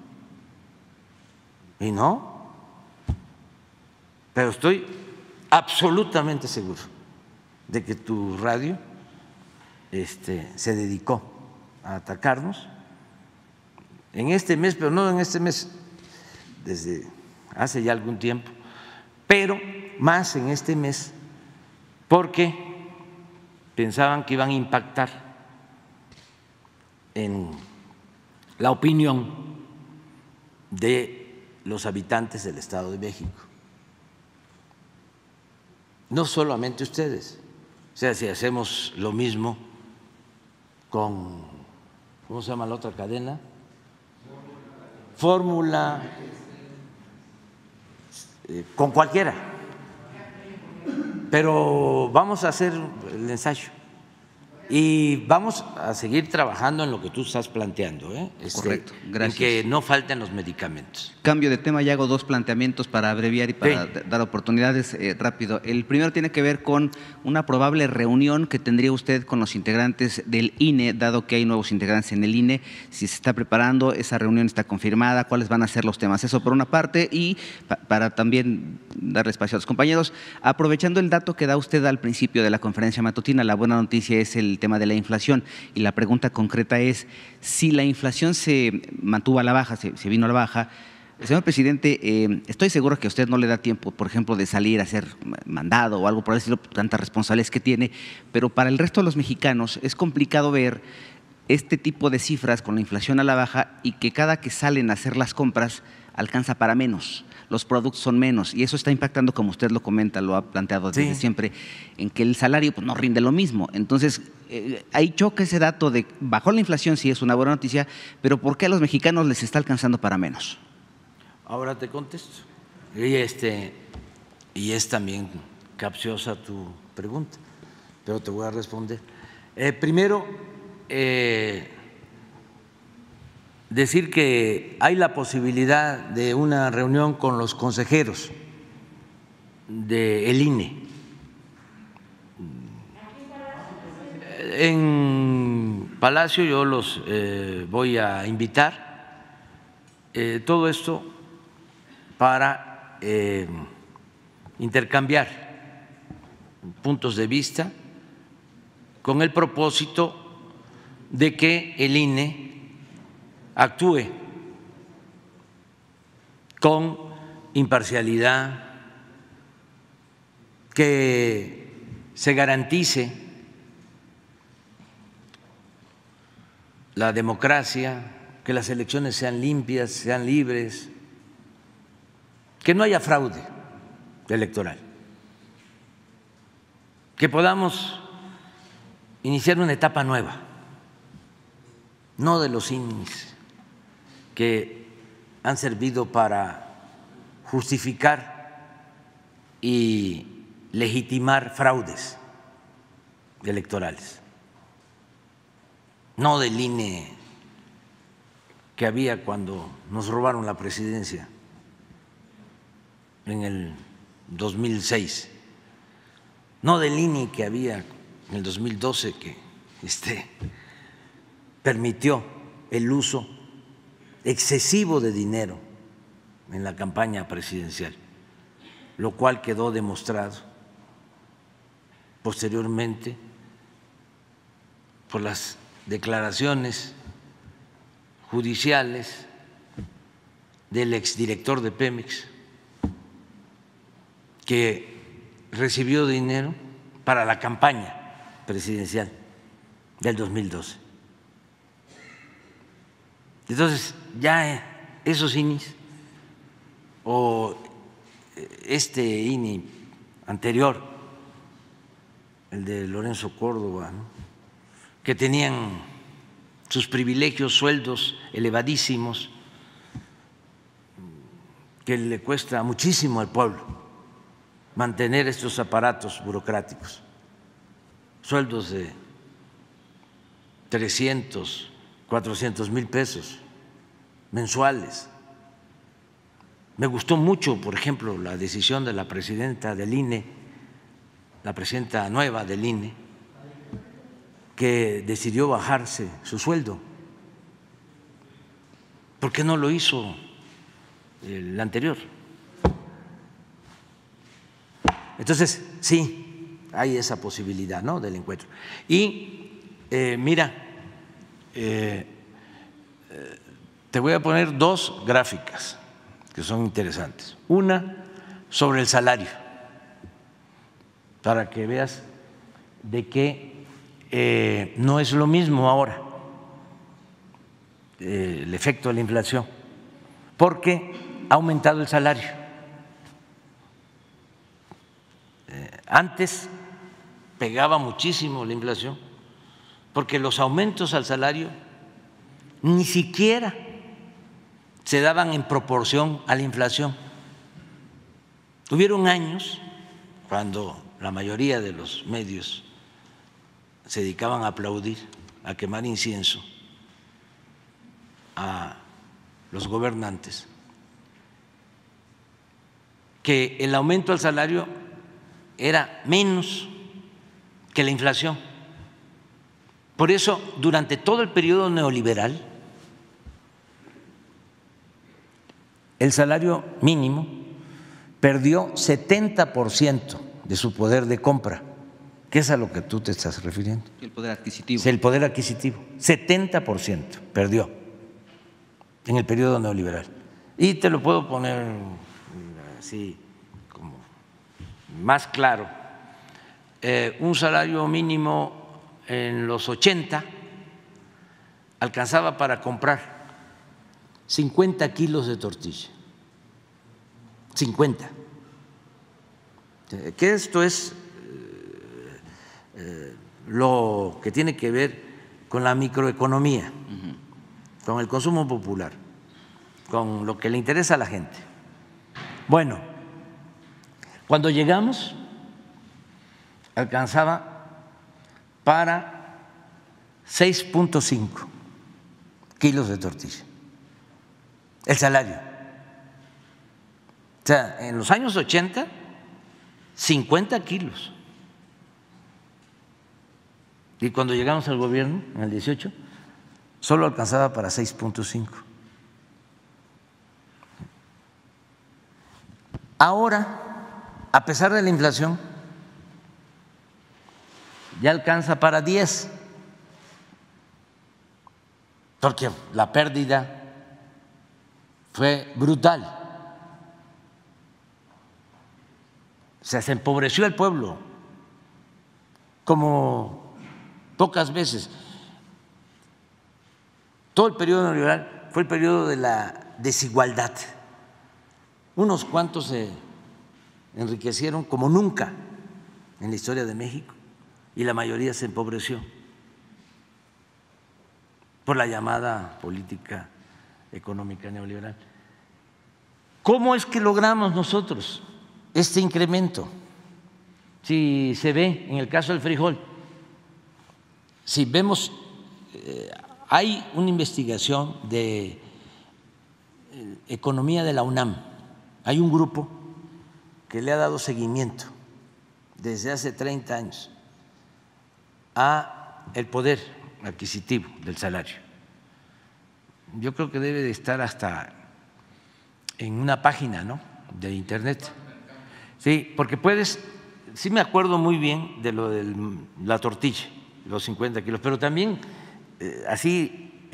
y no, pero estoy absolutamente seguro de que tu radio se dedicó a atacarnos en este mes, pero no en este mes, desde hace ya algún tiempo, pero más en este mes, porque pensaban que iban a impactar en la opinión de los habitantes del Estado de México. No solamente ustedes, o sea, si hacemos lo mismo con, ¿cómo se llama la otra cadena? Fórmula, con cualquiera, pero vamos a hacer el ensayo y vamos a seguir trabajando en lo que tú estás planteando, Correcto, gracias. En que no falten los medicamentos. Cambio de tema y hago dos planteamientos para abreviar y para dar oportunidades rápido. El primero tiene que ver con una probable reunión que tendría usted con los integrantes del INE, dado que hay nuevos integrantes en el INE, si se está preparando, esa reunión está confirmada, cuáles van a ser los temas. Eso por una parte, y para también darle espacio a los compañeros, aprovechando el dato que da usted al principio de la conferencia matutina, la buena noticia es el tema de la inflación, y la pregunta concreta es, si la inflación se mantuvo a la baja, se vino a la baja, señor presidente, estoy seguro que a usted no le da tiempo, por ejemplo, de salir a hacer mandado o algo por el estilo, tantas responsabilidades que tiene, pero para el resto de los mexicanos es complicado ver este tipo de cifras con la inflación a la baja y que cada que salen a hacer las compras alcanza para menos. Los productos son menos y eso está impactando, como usted lo comenta, lo ha planteado desde siempre, en que el salario pues no rinde lo mismo. Entonces, ahí choca ese dato de bajó la inflación, sí es una buena noticia, pero ¿por qué a los mexicanos les está alcanzando para menos? Ahora te contesto. Y es también capciosa tu pregunta, pero te voy a responder. Primero, decir que hay la posibilidad de una reunión con los consejeros del INE en Palacio. Yo los voy a invitar. Todo esto para intercambiar puntos de vista con el propósito de que el INE actúe con imparcialidad, que se garantice la democracia, que las elecciones sean limpias, sean libres, que no haya fraude electoral, que podamos iniciar una etapa nueva, no de los índices que han servido para justificar y legitimar fraudes electorales, no del INE que había cuando nos robaron la presidencia en el 2006, no del INE que había en el 2012 que permitió el uso excesivo de dinero en la campaña presidencial, lo cual quedó demostrado posteriormente por las declaraciones judiciales del exdirector de Pemex, que recibió dinero para la campaña presidencial del 2012. Entonces, ya esos INIs o este INI anterior, el de Lorenzo Córdoba, ¿no?, que tenían sus privilegios, sueldos elevadísimos, que le cuesta muchísimo al pueblo mantener estos aparatos burocráticos, sueldos de 300, 400 mil pesos mensuales. Me gustó mucho, por ejemplo, la decisión de la presidenta del INE, la presidenta nueva del INE, que decidió bajarse su sueldo. ¿Por qué no lo hizo el anterior? Entonces, sí, hay esa posibilidad, ¿no?, del encuentro. Y mira, te voy a poner dos gráficas que son interesantes. Una sobre el salario, para que veas de que no es lo mismo ahora el efecto de la inflación, porque ha aumentado el salario. Antes pegaba muchísimo la inflación, porque los aumentos al salario ni siquiera se daban en proporción a la inflación. Hubieron años cuando la mayoría de los medios se dedicaban a aplaudir, a quemar incienso a los gobernantes, que el aumento al salario era menos que la inflación. Por eso, durante todo el periodo neoliberal, el salario mínimo perdió 70% de su poder de compra, que es a lo que tú te estás refiriendo. El poder adquisitivo. El poder adquisitivo, 70% perdió en el periodo neoliberal. Y te lo puedo poner así como más claro. Un salario mínimo en los 80 alcanzaba para comprar 50 kilos de tortilla, 50. Que esto es lo que tiene que ver con la microeconomía, con el consumo popular, con lo que le interesa a la gente. Bueno, cuando llegamos alcanzaba para 6.5 kilos de tortilla el salario. O sea, en los años 80, 50 kilos. Y cuando llegamos al gobierno, en el 18, solo alcanzaba para 6.5. Ahora, a pesar de la inflación, ya alcanza para 10, porque la pérdida fue brutal. O sea, se empobreció el pueblo como pocas veces. Todo el periodo neoliberal fue el periodo de la desigualdad. Unos cuantos se enriquecieron como nunca en la historia de México y la mayoría se empobreció por la llamada política económica neoliberal. ¿Cómo es que logramos nosotros este incremento? Si se ve en el caso del frijol, si vemos, hay una investigación de economía de la UNAM, hay un grupo que le ha dado seguimiento desde hace 30 años a el poder adquisitivo del salario. Yo creo que debe de estar hasta en una página, ¿no?, de internet. Sí, porque puedes, sí me acuerdo muy bien de lo de la tortilla, los 50 kilos, pero también así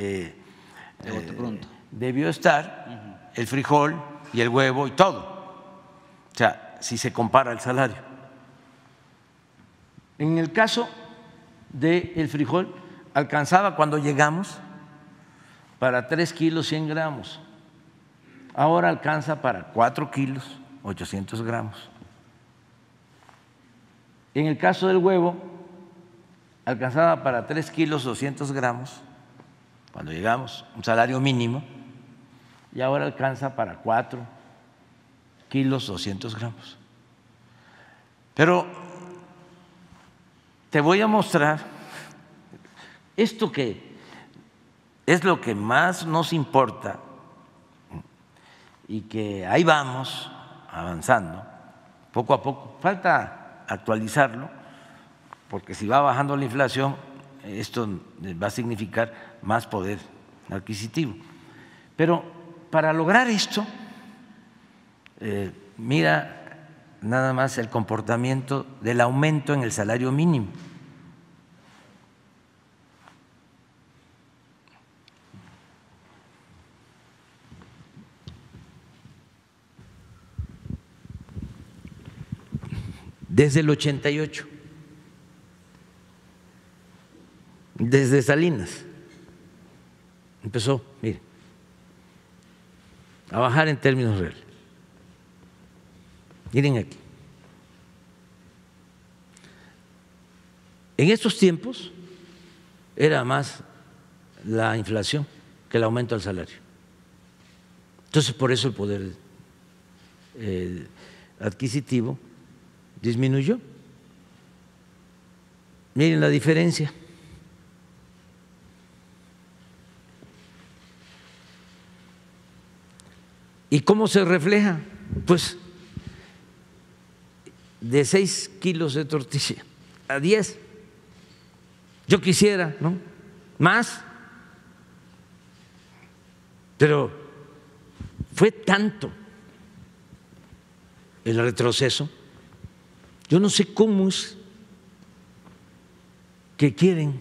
debió estar el frijol y el huevo y todo. O sea, si se compara el salario. En el caso del frijol, alcanzaba cuando llegamos para 3 kilos 100 gramos. Ahora alcanza para 4 kilos 800 gramos. En el caso del huevo, alcanzaba para 3 kilos 200 gramos cuando llegamos, un salario mínimo, y ahora alcanza para 4 kilos 200 gramos. Pero te voy a mostrar esto, que es lo que más nos importa y que ahí vamos avanzando poco a poco. Falta actualizarlo, porque si va bajando la inflación, esto va a significar más poder adquisitivo. Pero para lograr esto, mira nada más el comportamiento del aumento en el salario mínimo. Desde el 88, desde Salinas, empezó, mire, a bajar en términos reales. Miren aquí. En estos tiempos era más la inflación que el aumento del salario. Entonces, por eso el poder adquisitivo disminuyó. Miren la diferencia. ¿Y cómo se refleja? Pues de 6 kilos de tortilla a 10. Yo quisiera, ¿no?, más, pero fue tanto el retroceso. Yo no sé cómo es que quieren.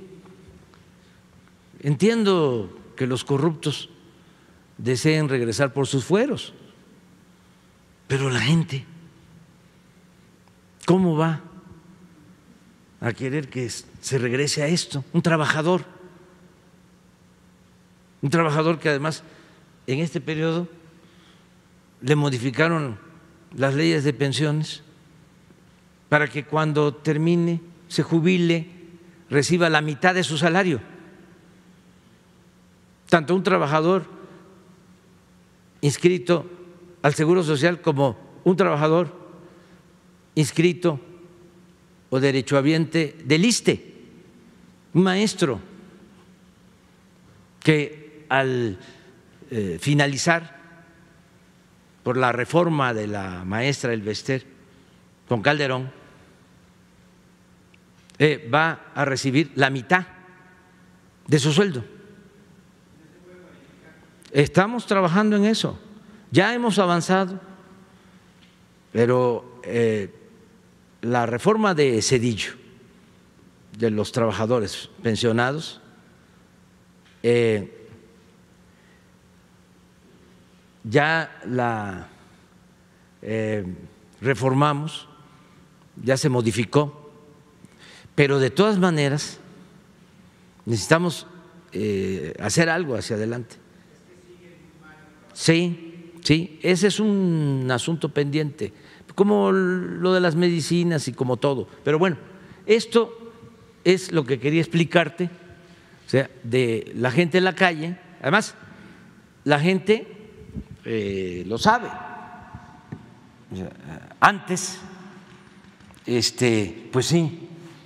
Entiendo que los corruptos deseen regresar por sus fueros, pero la gente, ¿cómo va a querer que se regrese a esto? Un trabajador que además en este periodo le modificaron las leyes de pensiones para que cuando termine, se jubile, reciba la mitad de su salario. Tanto un trabajador inscrito al Seguro Social como un trabajador inscrito o derechohabiente del ISSSTE, un maestro que al finalizar por la reforma de la maestra Elvester con Calderón, va a recibir la mitad de su sueldo. Estamos trabajando en eso, ya hemos avanzado, pero la reforma de Zedillo, de los trabajadores pensionados, ya la reformamos, ya se modificó, pero de todas maneras necesitamos hacer algo hacia adelante. Sí, sí, ese es un asunto pendiente, como lo de las medicinas y como todo. Pero bueno, esto es lo que quería explicarte, o sea, de la gente en la calle. Además, la gente lo sabe. O sea, antes, pues sí,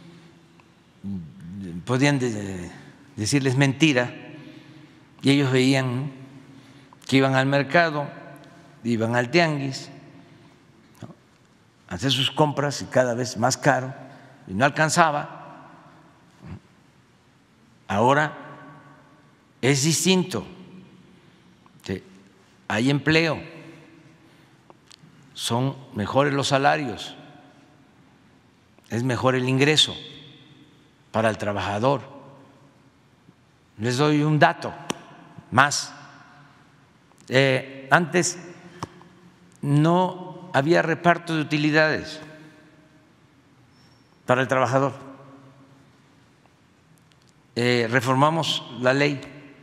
podían decirles mentira y ellos veían que iban al mercado, iban al tianguis, ¿no?, a hacer sus compras y cada vez más caro y no alcanzaba. Ahora es distinto, hay empleo, son mejores los salarios, es mejor el ingreso para el trabajador. Les doy un dato más. Antes no había reparto de utilidades para el trabajador. Reformamos la ley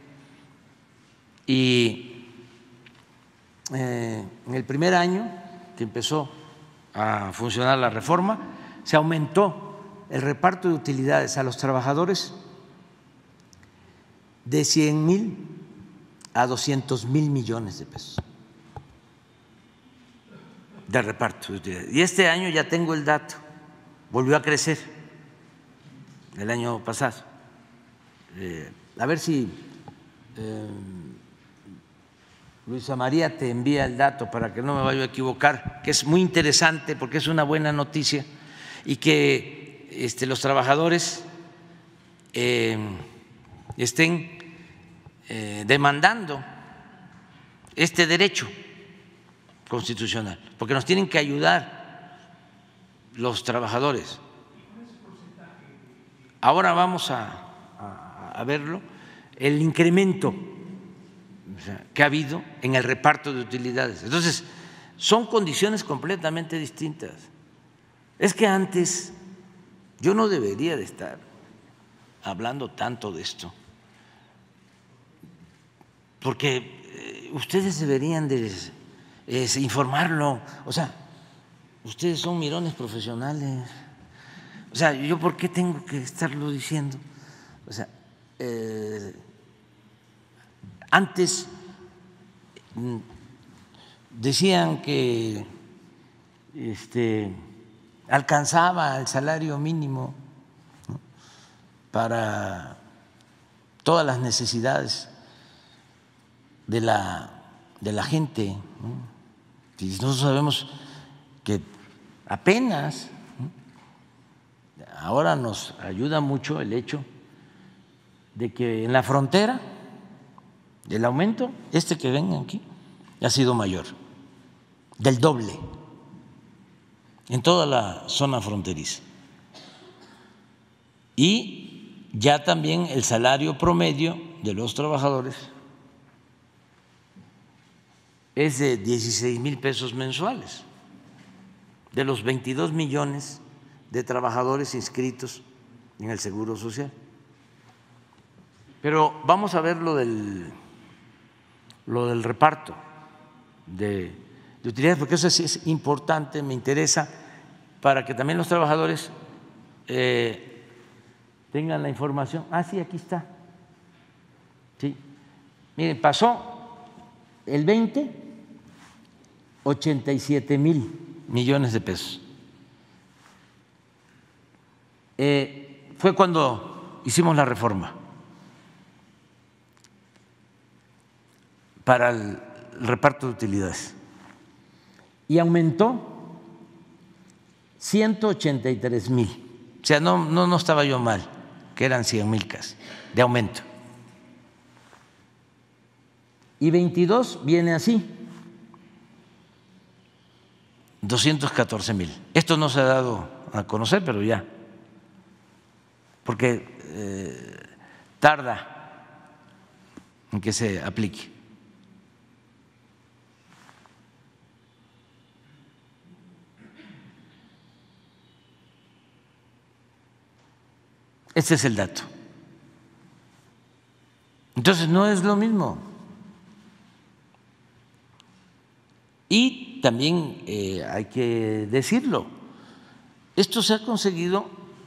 y en el primer año que empezó a funcionar la reforma, se aumentó el reparto de utilidades a los trabajadores de 100,000 a 200,000 millones de pesos de reparto de utilidades. Y este año ya tengo el dato, volvió a crecer el año pasado. A ver si Luisa María te envía el dato para que no me vaya a equivocar, que es muy interesante porque es una buena noticia y que los trabajadores estén demandando este derecho constitucional, porque nos tienen que ayudar los trabajadores. Ahora vamos a verlo, el incremento que ha habido en el reparto de utilidades. Entonces, son condiciones completamente distintas. Es que antes yo no debería de estar hablando tanto de esto, porque ustedes deberían de informarlo. O sea, ustedes son mirones profesionales. O sea, ¿yo por qué tengo que estarlo diciendo? O sea, antes decían que alcanzaba el salario mínimo, ¿no?, para todas las necesidades de la gente, ¿no? Y nosotros sabemos que apenas, ¿no?, ahora nos ayuda mucho el hecho de que en la frontera el aumento, que ven aquí, ha sido mayor, del doble, en toda la zona fronteriza. Y ya también el salario promedio de los trabajadores es de 16,000 pesos mensuales, de los 22 millones de trabajadores inscritos en el Seguro Social. Pero vamos a ver lo del reparto de utilidades, porque eso sí es importante, me interesa, para que también los trabajadores tengan la información. Ah, sí, aquí está. Sí. Miren, pasó el 20, 87,000 millones de pesos. Fue cuando hicimos la reforma para el reparto de utilidades y aumentó 183,000. O sea, no estaba yo mal, que eran 100,000 casi de aumento. Y 22 viene así, 214,000. Esto no se ha dado a conocer, pero ya, porque tarda en que se aplique. Este es el dato. Entonces no es lo mismo. Y también hay que decirlo, esto se ha conseguido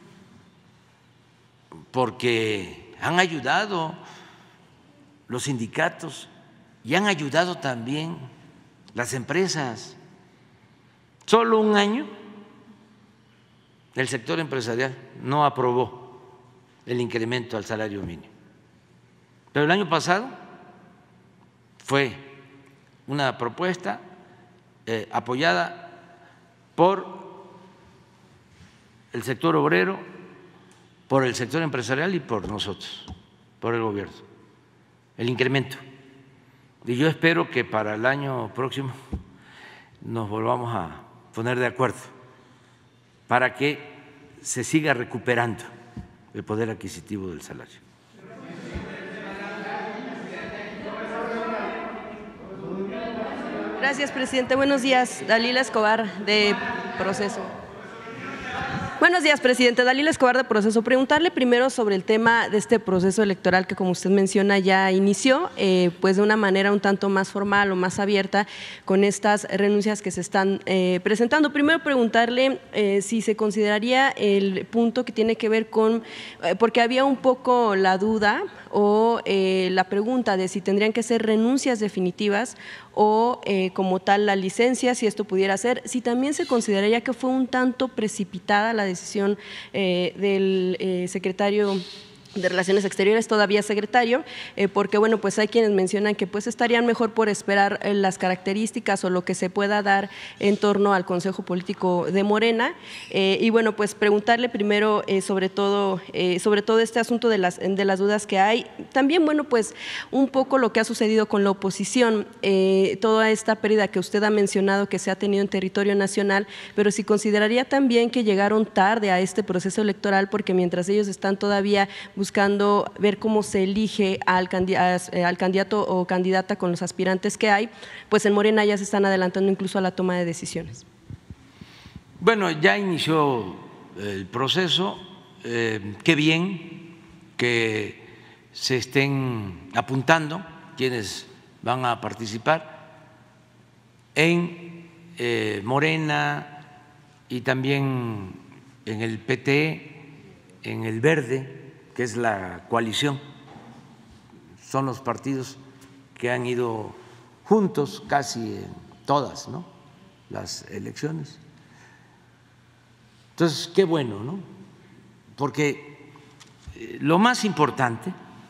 porque han ayudado los sindicatos y han ayudado también las empresas. Solo un año el sector empresarial no aprobó el incremento al salario mínimo, pero el año pasado fue una propuesta apoyada por el sector obrero, por el sector empresarial y por nosotros, por el gobierno, el incremento. Y yo espero que para el año próximo nos volvamos a poner de acuerdo para que se siga recuperando el poder adquisitivo del salario. Gracias, presidente. Buenos días. Dalila Escobar, de Proceso. Buenos días, presidente. Dalila Escobar, de Proceso. Preguntarle primero sobre el tema de este proceso electoral que, como usted menciona, ya inició, pues de una manera un tanto más formal o más abierta con estas renuncias que se están presentando. Primero preguntarle si se consideraría el punto que tiene que ver con, porque había un poco la duda o la pregunta de si tendrían que ser renuncias definitivas o como tal la licencia, si esto pudiera ser, si también se consideraría que fue un tanto precipitada la decisión del secretario de Relaciones Exteriores, todavía secretario, porque bueno, pues hay quienes mencionan que pues estarían mejor por esperar las características o lo que se pueda dar en torno al Consejo Político de Morena, y bueno, pues preguntarle primero sobre todo este asunto de las dudas que hay, también bueno, pues un poco lo que ha sucedido con la oposición, toda esta pérdida que usted ha mencionado que se ha tenido en territorio nacional, pero si consideraría también que llegaron tarde a este proceso electoral, porque mientras ellos están todavía buscando ver cómo se elige al candidato o candidata con los aspirantes que hay, pues en Morena ya se están adelantando incluso a la toma de decisiones. Bueno, ya inició el proceso, qué bien que se estén apuntando quienes van a participar en Morena y también en el PT, en el Verde, que es la coalición, son los partidos que han ido juntos casi en todas, ¿no?, las elecciones. Entonces, qué bueno, ¿no?, porque lo más importante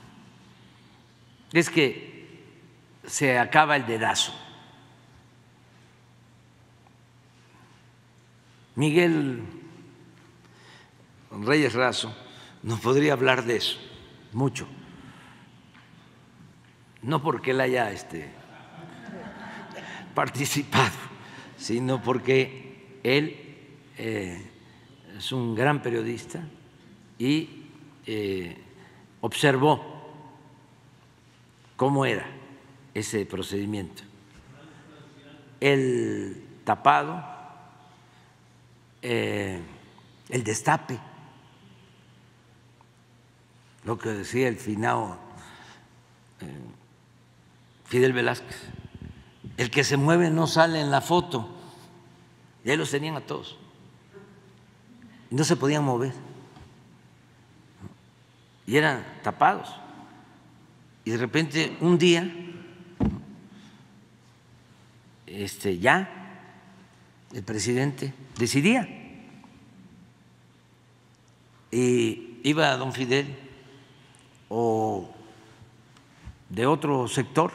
es que se acaba el dedazo. Miguel Reyes Razo nos podría hablar de eso mucho, no porque él haya participado, sino porque él es un gran periodista y observó cómo era ese procedimiento, el tapado, el destape, lo que decía el finado Fidel Velázquez, el que se mueve no sale en la foto, y ahí los tenían a todos, y no se podían mover, y eran tapados, y de repente un día ya el presidente decidía, y iba a don Fidel o de otro sector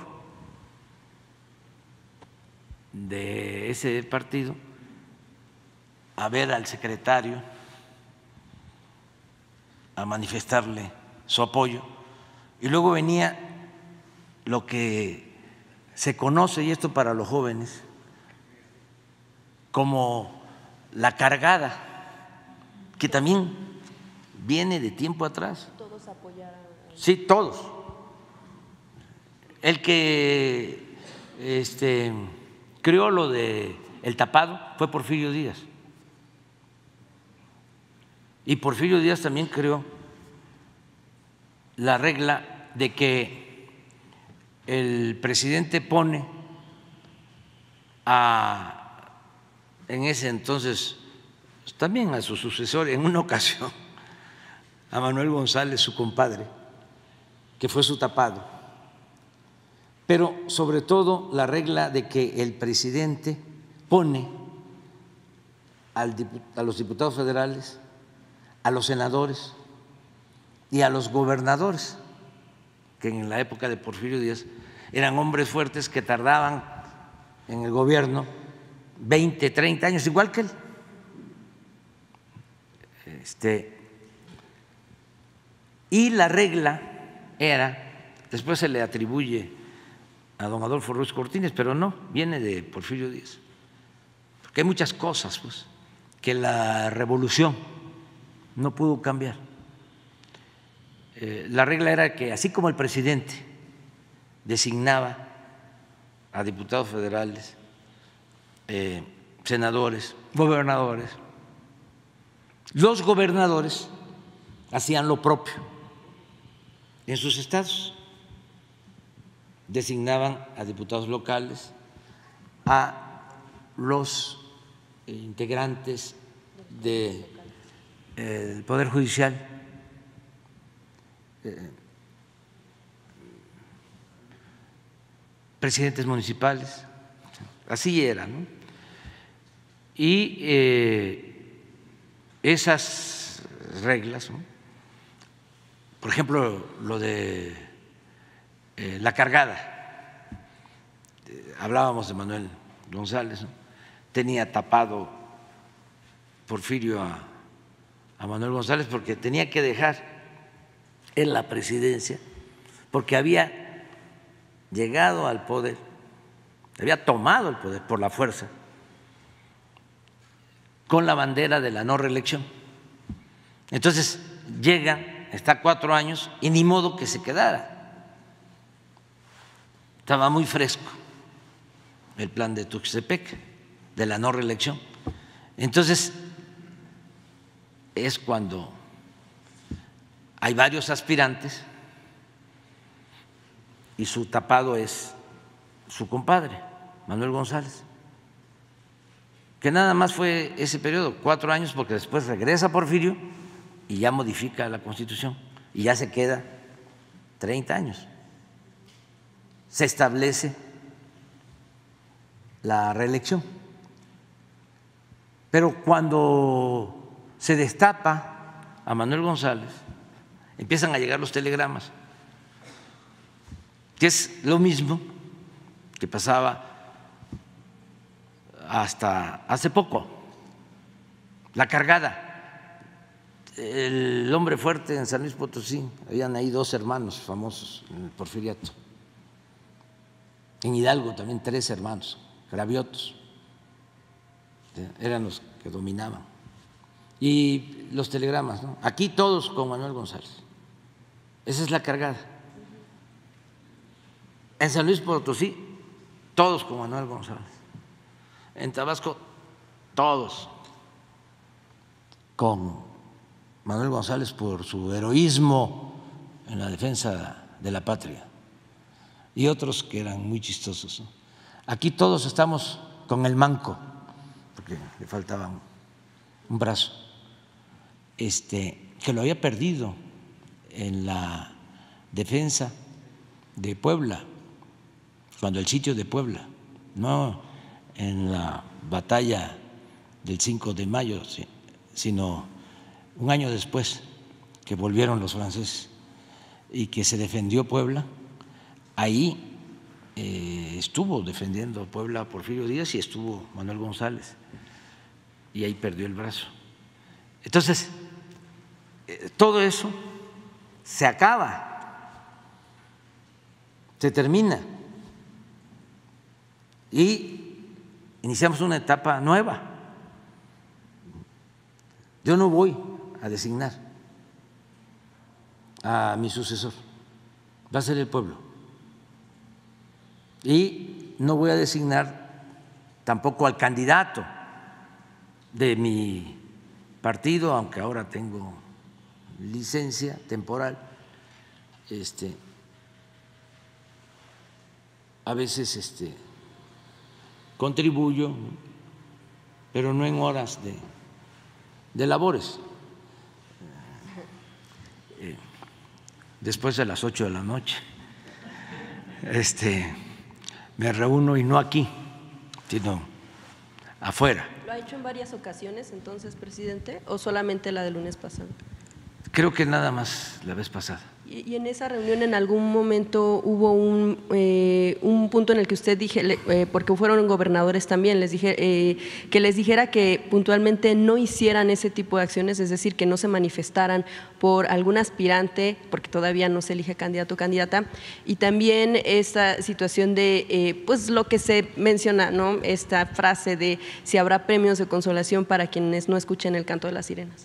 de ese partido a ver al secretario, a manifestarle su apoyo, y luego venía lo que se conoce, y esto para los jóvenes, como la cargada, que también viene de tiempo atrás. Todos apoyaron. Sí, todos. El que creó lo de el tapado fue Porfirio Díaz. Y Porfirio Díaz también creó la regla de que el presidente pone en ese entonces también a su sucesor, en una ocasión, a Manuel González, su compadre, que fue su tapado, pero sobre todo la regla de que el presidente pone a los diputados federales, a los senadores y a los gobernadores, que en la época de Porfirio Díaz eran hombres fuertes que tardaban en el gobierno 20, 30 años, igual que él. Y la regla era, después se le atribuye a don Adolfo Ruiz Cortines, pero no, viene de Porfirio Díaz, porque hay muchas cosas pues, que la revolución no pudo cambiar. La regla era que así como el presidente designaba a diputados federales, senadores, gobernadores, los gobernadores hacían lo propio en sus estados, designaban a diputados locales, a los integrantes del Poder Judicial, presidentes municipales, así era, ¿no? Y esas reglas, ¿no? Por ejemplo, lo de la cargada, hablábamos de Manuel González, ¿no? Tenía tapado Porfirio a Manuel González porque tenía que dejar en la presidencia, porque había llegado al poder, había tomado el poder por la fuerza, con la bandera de la no reelección. Entonces llega, está 4 años y ni modo que se quedara. Estaba muy fresco el plan de Tuxtepec, de la no reelección. Entonces es cuando hay varios aspirantes y su tapado es su compadre, Manuel González, que nada más fue ese periodo, 4 años, porque después regresa Porfirio y ya modifica la Constitución y ya se queda 30 años. Se establece la reelección. Pero cuando se destapa a Manuel González, empiezan a llegar los telegramas, que es lo mismo que pasaba hasta hace poco, la cargada. El hombre fuerte en San Luis Potosí, habían ahí 2 hermanos famosos en el porfiriato. En Hidalgo también 3 hermanos, graviotos, eran los que dominaban. Y los telegramas, ¿no? Aquí todos con Manuel González. Esa es la cargada. En San Luis Potosí, todos con Manuel González. En Tabasco, todos con Manuel González por su heroísmo en la defensa de la patria, y otros que eran muy chistosos, ¿no? Aquí todos estamos con el manco, porque le faltaba un brazo, que lo había perdido en la defensa de Puebla, cuando el sitio de Puebla, no en la batalla del 5 de mayo, sino un año después que volvieron los franceses y que se defendió Puebla. Ahí estuvo defendiendo Puebla Porfirio Díaz y estuvo Manuel González, y ahí perdió el brazo. Entonces, todo eso se acaba, se termina y iniciamos una etapa nueva. Yo no voy a designar a mi sucesor, va a ser el pueblo. Y no voy a designar tampoco al candidato de mi partido, aunque ahora tengo licencia temporal. A veces contribuyo, pero no en horas de labores. Después de las 8 de la noche me reúno, y no aquí, sino afuera. ¿Lo ha hecho en varias ocasiones entonces, presidente, o solamente la del lunes pasado? Creo que nada más la vez pasada. ¿Y en esa reunión en algún momento hubo un punto en el que usted dije, porque fueron gobernadores también, les dije que les dijera que puntualmente no hicieran ese tipo de acciones, es decir, que no se manifestaran por algún aspirante, porque todavía no se elige candidato o candidata, y también esta situación de, pues lo que se menciona, ¿no? Esta frase de si habrá premios de consolación para quienes no escuchen el canto de las sirenas.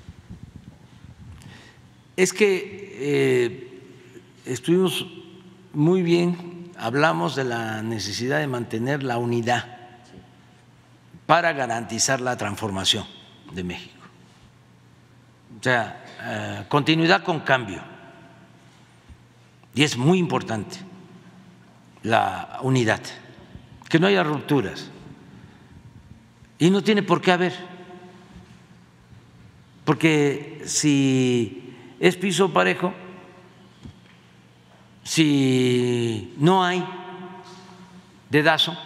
Es que estuvimos muy bien, hablamos de la necesidad de mantener la unidad para garantizar la transformación de México. O sea, continuidad con cambio. Y es muy importante la unidad, que no haya rupturas. Y no tiene por qué haber, porque si es piso parejo, si no hay dedazo,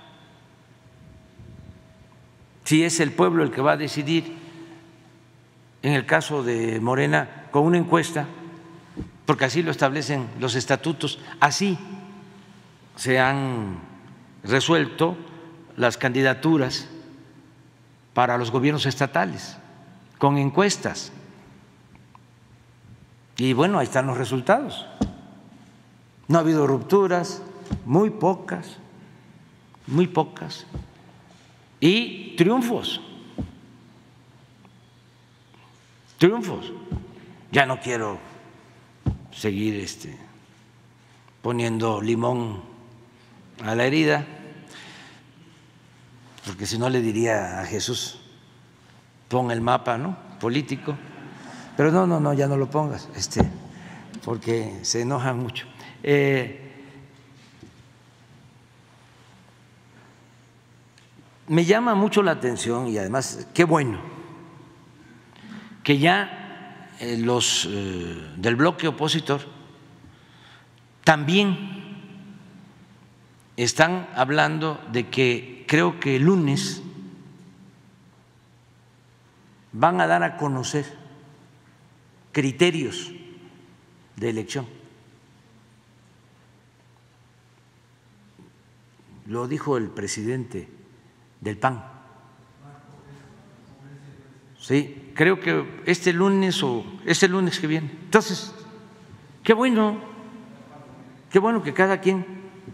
si es el pueblo el que va a decidir, en el caso de Morena, con una encuesta, porque así lo establecen los estatutos, así se han resuelto las candidaturas para los gobiernos estatales, con encuestas. Y bueno, ahí están los resultados. No ha habido rupturas, muy pocas, y triunfos. Ya no quiero seguir poniendo limón a la herida, porque si no le diría a Jesús, pon el mapa, ¿no?, político, pero no, ya no lo pongas, porque se enojan mucho. Me llama mucho la atención y además qué bueno que ya los del bloque opositor también están hablando de que creo que el lunes van a dar a conocer criterios de elección. Lo dijo el presidente del PAN. Sí, creo que este lunes que viene. Entonces, qué bueno que cada quien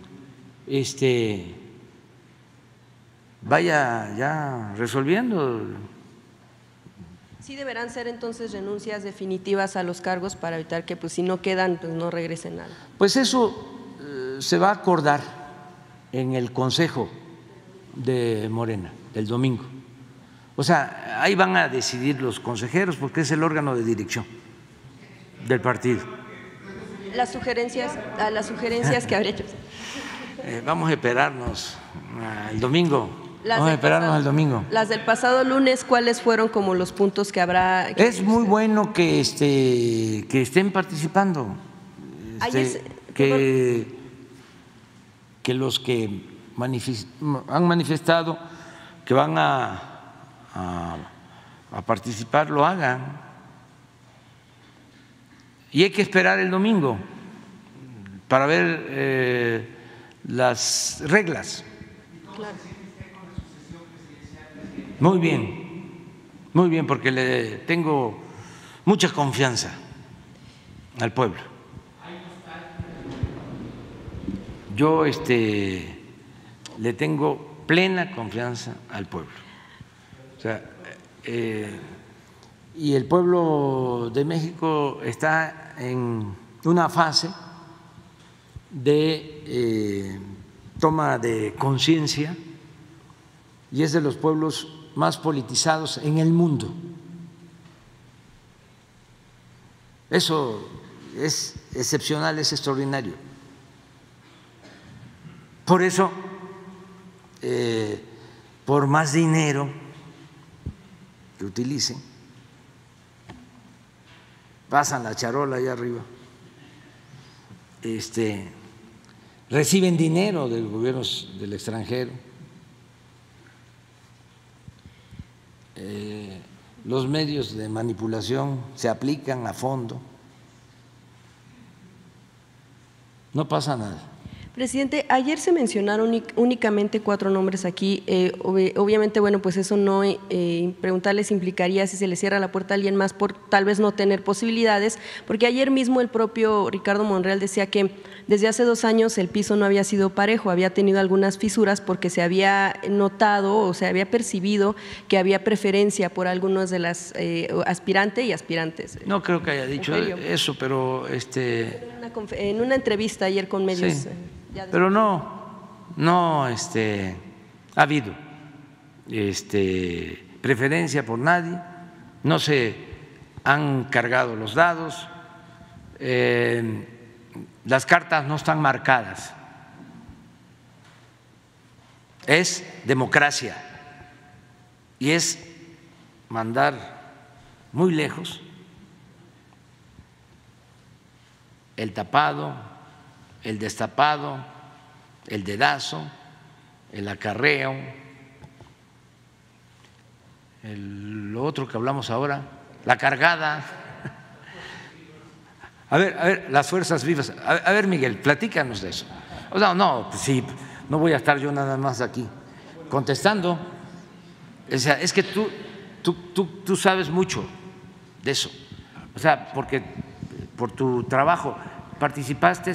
vaya ya resolviendo. Sí deberán ser entonces renuncias definitivas a los cargos para evitar que, pues, si no quedan, pues no regresen nada. Pues eso se va a acordar en el Consejo de Morena el domingo. O sea, ahí van a decidir los consejeros porque es el órgano de dirección del partido. Las sugerencias que habría hecho. Vamos a esperarnos el domingo. Las del pasado lunes, ¿cuáles fueron como los puntos que habrá? Es muy bueno que estén participando, que los que han manifestado que van a participar lo hagan. Y hay que esperar el domingo para ver las reglas. Claro. Muy bien, porque le tengo mucha confianza al pueblo. Yo le tengo plena confianza al pueblo. O sea, y el pueblo de México está en una fase de toma de conciencia y es de los pueblos más politizados en el mundo. Eso es excepcional, es extraordinario. Por eso, por más dinero que utilicen, pasan la charola allá arriba, reciben dinero de gobiernos del extranjero, los medios de manipulación se aplican a fondo, no pasa nada. Presidente, ayer se mencionaron únicamente 4 nombres aquí. Obviamente, bueno, pues eso no preguntarles implicaría si se le cierra la puerta a alguien más por tal vez no tener posibilidades, porque ayer mismo el propio Ricardo Monreal decía que desde hace 2 años el piso no había sido parejo, había tenido algunas fisuras porque se había notado o se había percibido que había preferencia por algunas de las aspirantes y aspirantes. No creo que haya dicho eso, pero en una entrevista ayer con medios. Sí. Pero no ha habido preferencia por nadie, no se han cargado los dados, las cartas no están marcadas, es democracia y es mandar muy lejos el tapado, el destapado, el dedazo, el acarreo, lo otro que hablamos ahora, la cargada. A ver, las fuerzas vivas. A ver, Miguel, platícanos de eso. No, pues sí, no voy a estar yo nada más aquí contestando. O sea, es que tú sabes mucho de eso. O sea, porque por tu trabajo participaste.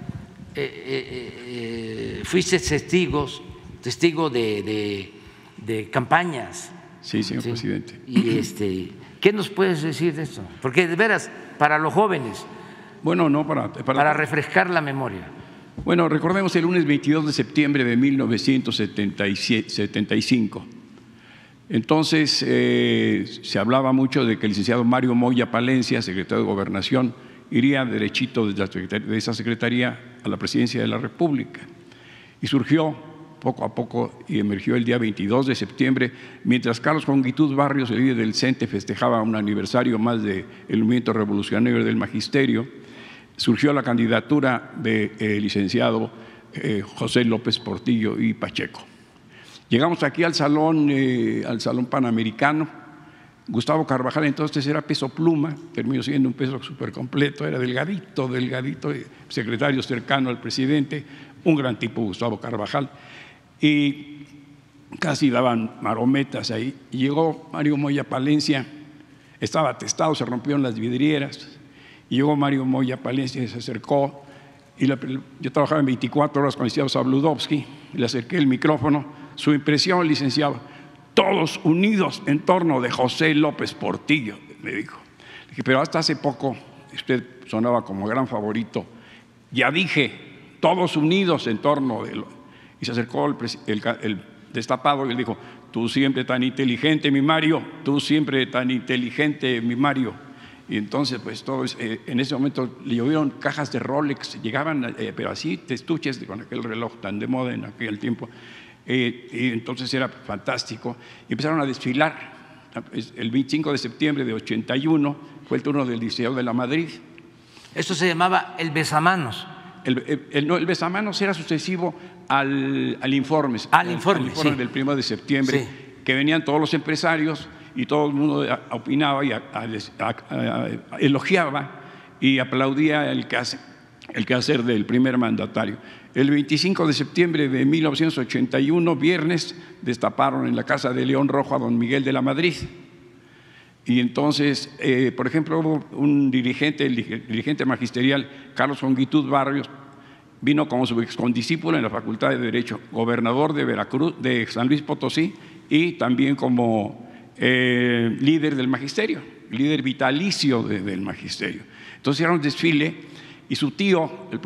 Fuiste testigo de campañas. Sí, señor presidente. Y ¿qué nos puedes decir de esto? Porque de veras, para los jóvenes, bueno, no para refrescar la memoria. Bueno, recordemos el lunes 22 de septiembre de 1975. Entonces se hablaba mucho de que el licenciado Mario Moya Palencia, secretario de Gobernación, iría derechito de esa secretaría a la presidencia de la República. Y surgió poco a poco y emergió el día 22 de septiembre, mientras Carlos Jongitud Barrios, el líder del CENTE, festejaba un aniversario más del movimiento revolucionario del magisterio, surgió la candidatura del licenciado José López Portillo y Pacheco. Llegamos aquí al salón Panamericano. Gustavo Carvajal entonces era peso pluma, terminó siendo un peso súper completo, era delgadito, secretario cercano al presidente, un gran tipo Gustavo Carvajal, y casi daban marometas ahí. Y llegó Mario Moya Palencia, estaba atestado, se rompieron las vidrieras, y llegó Mario Moya Palencia y se acercó, y yo trabajaba en 24 horas con el licenciado Sabludovsky, le acerqué el micrófono, su impresión, licenciado: todos unidos en torno de José López Portillo, me dijo. Le dije, pero hasta hace poco usted sonaba como gran favorito. Ya dije, todos unidos en torno de lo… Y se acercó el destapado y le dijo, tú siempre tan inteligente, mi Mario, tú siempre tan inteligente, mi Mario. Y entonces, pues todos, en ese momento le llovieron cajas de Rolex, llegaban, pero así, testuches con aquel reloj tan de moda en aquel tiempo. Y entonces era fantástico. Y empezaron a desfilar. El 25 de septiembre de 81 fue el turno del Liceo de la Madrid. Esto se llamaba el besamanos. El besamanos era sucesivo al informe. Al informe sí. Del 1 de septiembre, sí, que venían todos los empresarios y todo el mundo opinaba y elogiaba y aplaudía el quehacer del primer mandatario. El 25 de septiembre de 1981, viernes, destaparon en la Casa de León Rojo a don Miguel de la Madrid. Y entonces, por ejemplo, hubo un dirigente, el dirigente magisterial, Carlos Jongitud Barrios, vino como su excondiscípulo en la Facultad de Derecho, gobernador de Veracruz, de San Luis Potosí, y también como líder del magisterio, líder vitalicio del magisterio. Entonces era un desfile y su tío, el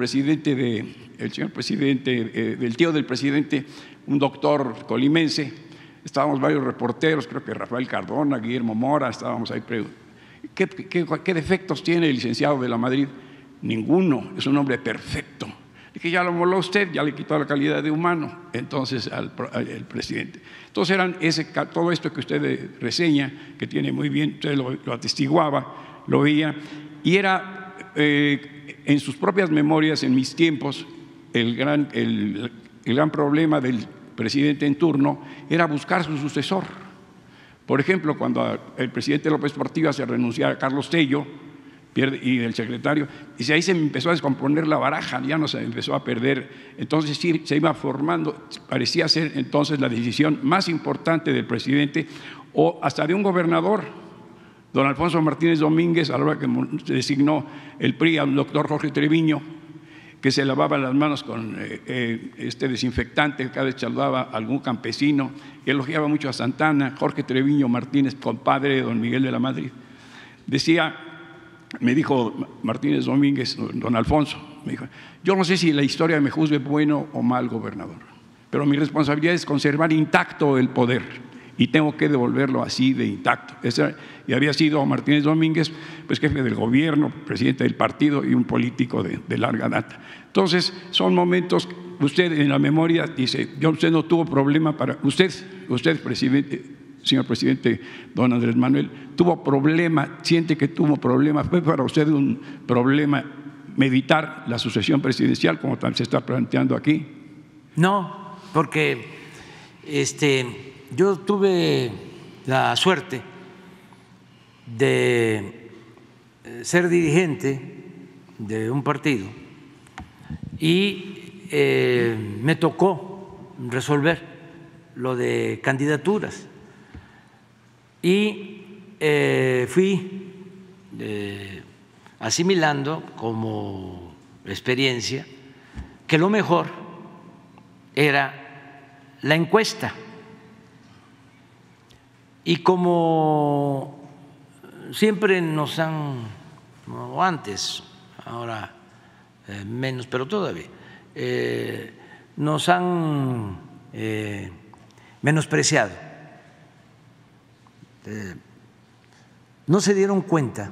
tío del presidente, un doctor colimense, estábamos varios reporteros, creo que Rafael Cardona, Guillermo Mora, estábamos ahí. ¿Qué defectos tiene el licenciado de la Madrid? Ninguno, es un hombre perfecto. Dije, ya lo moló usted, ya le quitó la calidad de humano, entonces al presidente. Entonces eran todo esto que usted reseña, que tiene muy bien, usted lo atestiguaba, lo veía, y era en sus propias memorias, en mis tiempos, el gran problema del presidente en turno era buscar su sucesor. Por ejemplo, cuando el presidente López Portillo hace renunciar a Carlos Tello, y el secretario, y ahí se empezó a descomponer la baraja, ya no se empezó a perder. Entonces sí, se iba formando, parecía ser entonces la decisión más importante del presidente o hasta de un gobernador, don Alfonso Martínez Domínguez, a la hora que se designó el PRI al doctor Jorge Treviño, que se lavaba las manos con este desinfectante cada vez que saludaba a algún campesino, elogiaba mucho a Santana. Jorge Treviño Martínez, compadre de don Miguel de la Madrid, decía, me dijo Martínez Domínguez, don Alfonso, me dijo, yo no sé si la historia me juzgue bueno o mal gobernador, pero mi responsabilidad es conservar intacto el poder y tengo que devolverlo así de intacto. Y había sido Martínez Domínguez, pues jefe del gobierno, presidente del partido y un político de larga data. Entonces, son momentos, usted en la memoria dice, usted no tuvo problema para, usted presidente, señor presidente don Andrés Manuel, tuvo problema, siente que tuvo problema, fue para usted un problema meditar la sucesión presidencial como se está planteando aquí. No, porque yo tuve la suerte de ser dirigente de un partido y me tocó resolver lo de candidaturas y fui asimilando como experiencia que lo mejor era la encuesta. Y como siempre nos han, o antes, ahora menos, pero todavía, nos han menospreciado, no se dieron cuenta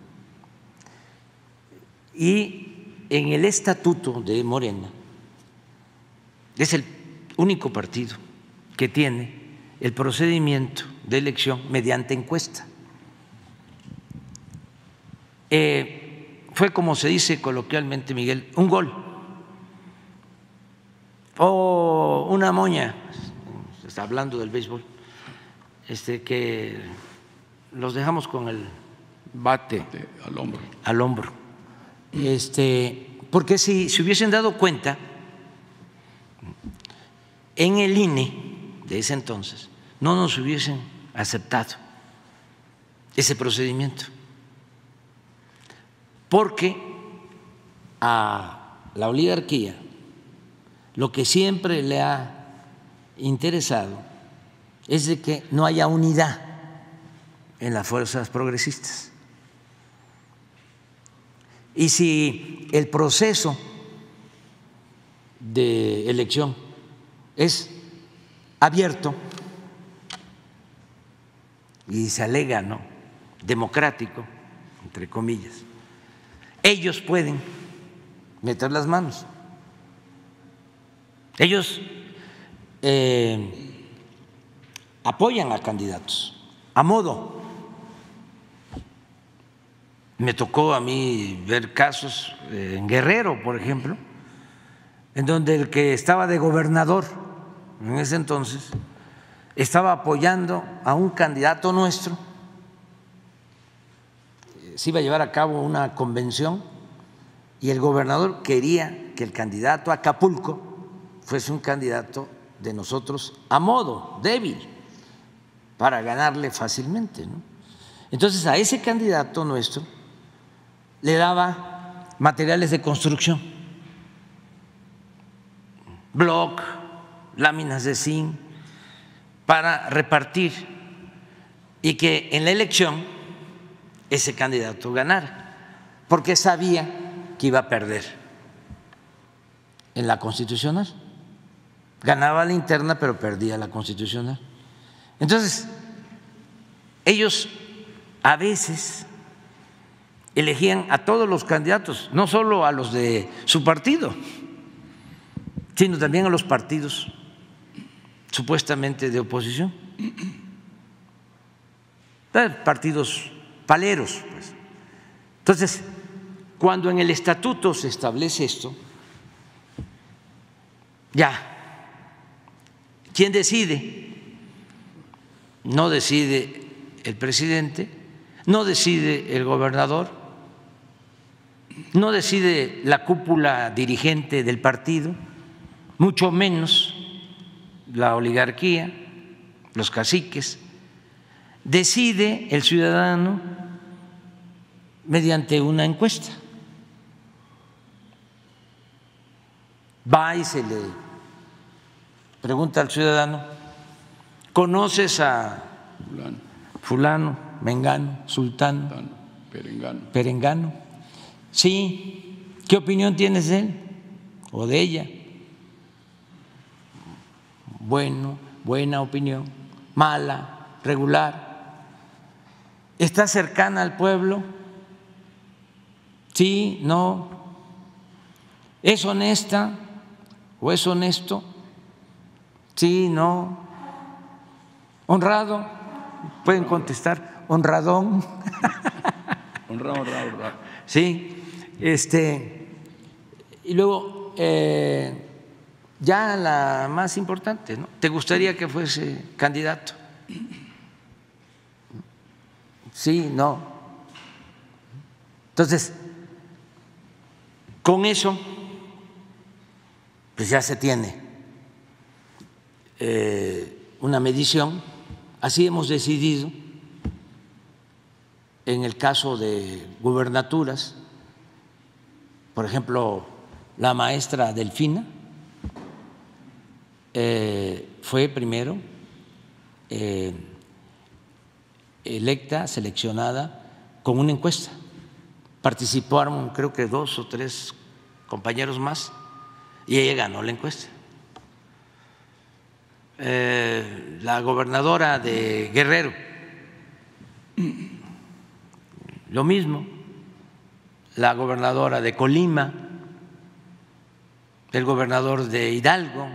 y en el estatuto de Morena es el único partido que tiene el procedimiento de elección mediante encuesta. Fue, como se dice coloquialmente, Miguel, un gol o una moña, está hablando del béisbol, que los dejamos con el bate al hombro. Porque si se hubiesen dado cuenta, en el INE de ese entonces no nos hubiesen aceptado ese procedimiento, porque a la oligarquía lo que siempre le ha interesado es de que no haya unidad en las fuerzas progresistas. Y si el proceso de elección es abierto y se alega, ¿no?, democrático, entre comillas, ellos pueden meter las manos. Ellos apoyan a candidatos a modo. Me tocó a mí ver casos en Guerrero, por ejemplo, en donde el que estaba de gobernador en ese entonces estaba apoyando a un candidato nuestro. Se iba a llevar a cabo una convención y el gobernador quería que el candidato a Acapulco fuese un candidato de nosotros a modo, débil, para ganarle fácilmente, ¿no? Entonces a ese candidato nuestro le daba materiales de construcción, bloc, láminas de zinc, para repartir y que en la elección ese candidato ganara, porque sabía que iba a perder en la constitucional. Ganaba la interna, pero perdía la constitucional. Entonces, ellos a veces elegían a todos los candidatos, no solo a los de su partido, sino también a los partidos supuestamente de oposición, partidos paleros, pues. Entonces, cuando en el estatuto se establece esto, ya, ¿quién decide? No decide el presidente, no decide el gobernador, no decide la cúpula dirigente del partido, mucho menos la oligarquía, los caciques, decide el ciudadano mediante una encuesta. Va y se le pregunta al ciudadano: ¿conoces a fulano, mengano, sultano, perengano? Sí. ¿Qué opinión tienes de él o de ella? Bueno, buena opinión, mala, regular. ¿Está cercana al pueblo? Sí, no. ¿Es honesta o es honesto? Sí, no. ¿Honrado? Pueden contestar, honradón. Honrado. Sí. Y luego, ya la más importante, ¿no? ¿Te gustaría que fuese candidato? Sí, no. Entonces, con eso, pues ya se tiene una medición. Así hemos decidido en el caso de gubernaturas. Por ejemplo, la maestra Delfina fue primero electa, seleccionada con una encuesta. Participaron creo que 2 o 3 compañeros más y ella ganó la encuesta. La gobernadora de Guerrero, lo mismo. La gobernadora de Colima, el gobernador de Hidalgo,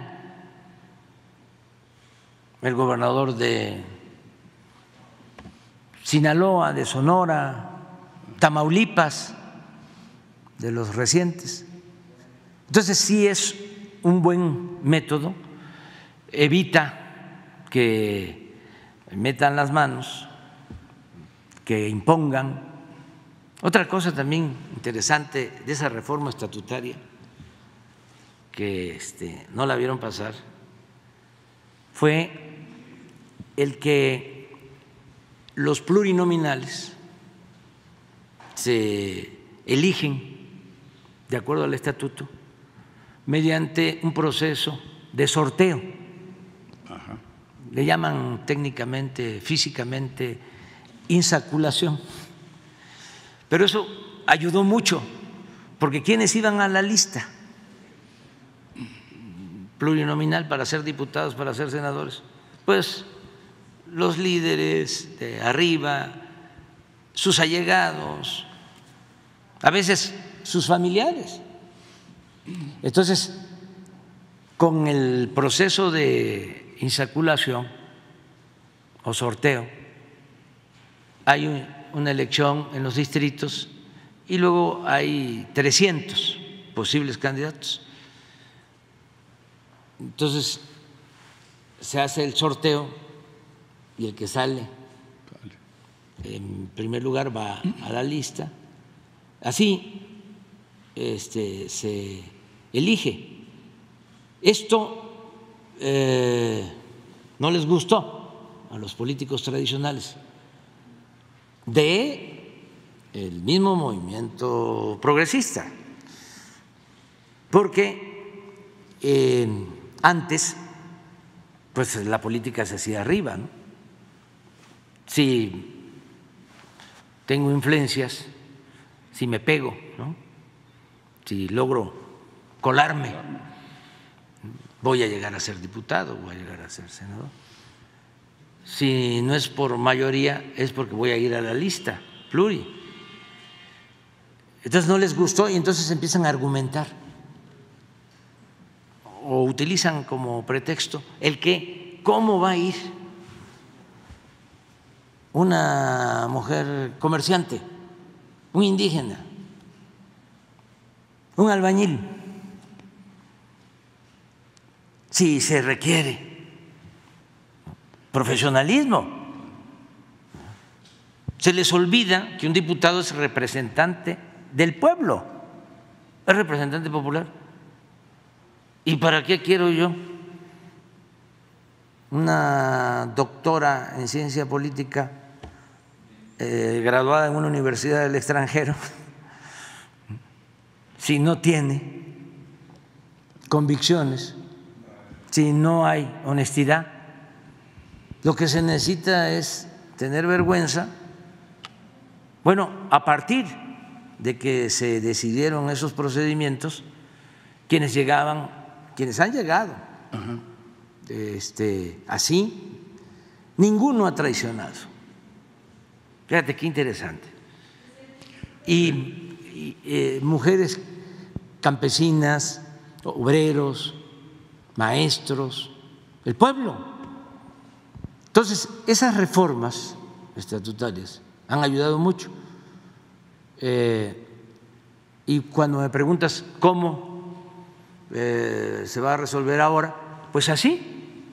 el gobernador de Sinaloa, de Sonora, Tamaulipas, de los recientes. Entonces sí es un buen método, evita que metan las manos, que impongan. Otra cosa también interesante de esa reforma estatutaria que no la vieron pasar fue el que los plurinominales se eligen de acuerdo al estatuto mediante un proceso de sorteo. Le llaman técnicamente, físicamente, insaculación. Pero eso ayudó mucho, porque ¿quiénes iban a la lista plurinominal para ser diputados, para ser senadores? Pues los líderes de arriba, sus allegados, a veces sus familiares. Entonces, con el proceso de insaculación o sorteo, hay una elección en los distritos y luego hay 300 posibles candidatos. Entonces se hace el sorteo y el que sale en primer lugar va a la lista. Así se elige. Esto no les gustó a los políticos tradicionales de el mismo movimiento progresista, porque antes pues la política se hacía arriba, ¿no? Si tengo influencias, si me pego, ¿no? Si logro colarme, voy a llegar a ser diputado, voy a llegar a ser senador. Si no es por mayoría, es porque voy a ir a la lista pluri. Entonces no les gustó y entonces empiezan a argumentar o utilizan como pretexto el que cómo va a ir una mujer comerciante, un indígena, un albañil, si se requiere profesionalismo. Se les olvida que un diputado es representante del pueblo, es representante popular. ¿Y para qué quiero yo una doctora en ciencia política graduada en una universidad del extranjero si no tiene convicciones, si no hay honestidad? Lo que se necesita es tener vergüenza. Bueno, a partir de que se decidieron esos procedimientos, quienes han llegado así, ninguno ha traicionado. Fíjate qué interesante. Y mujeres campesinas, obreros, maestros, el pueblo. Entonces, esas reformas estatutarias han ayudado mucho. Y cuando me preguntas cómo se va a resolver ahora, pues así.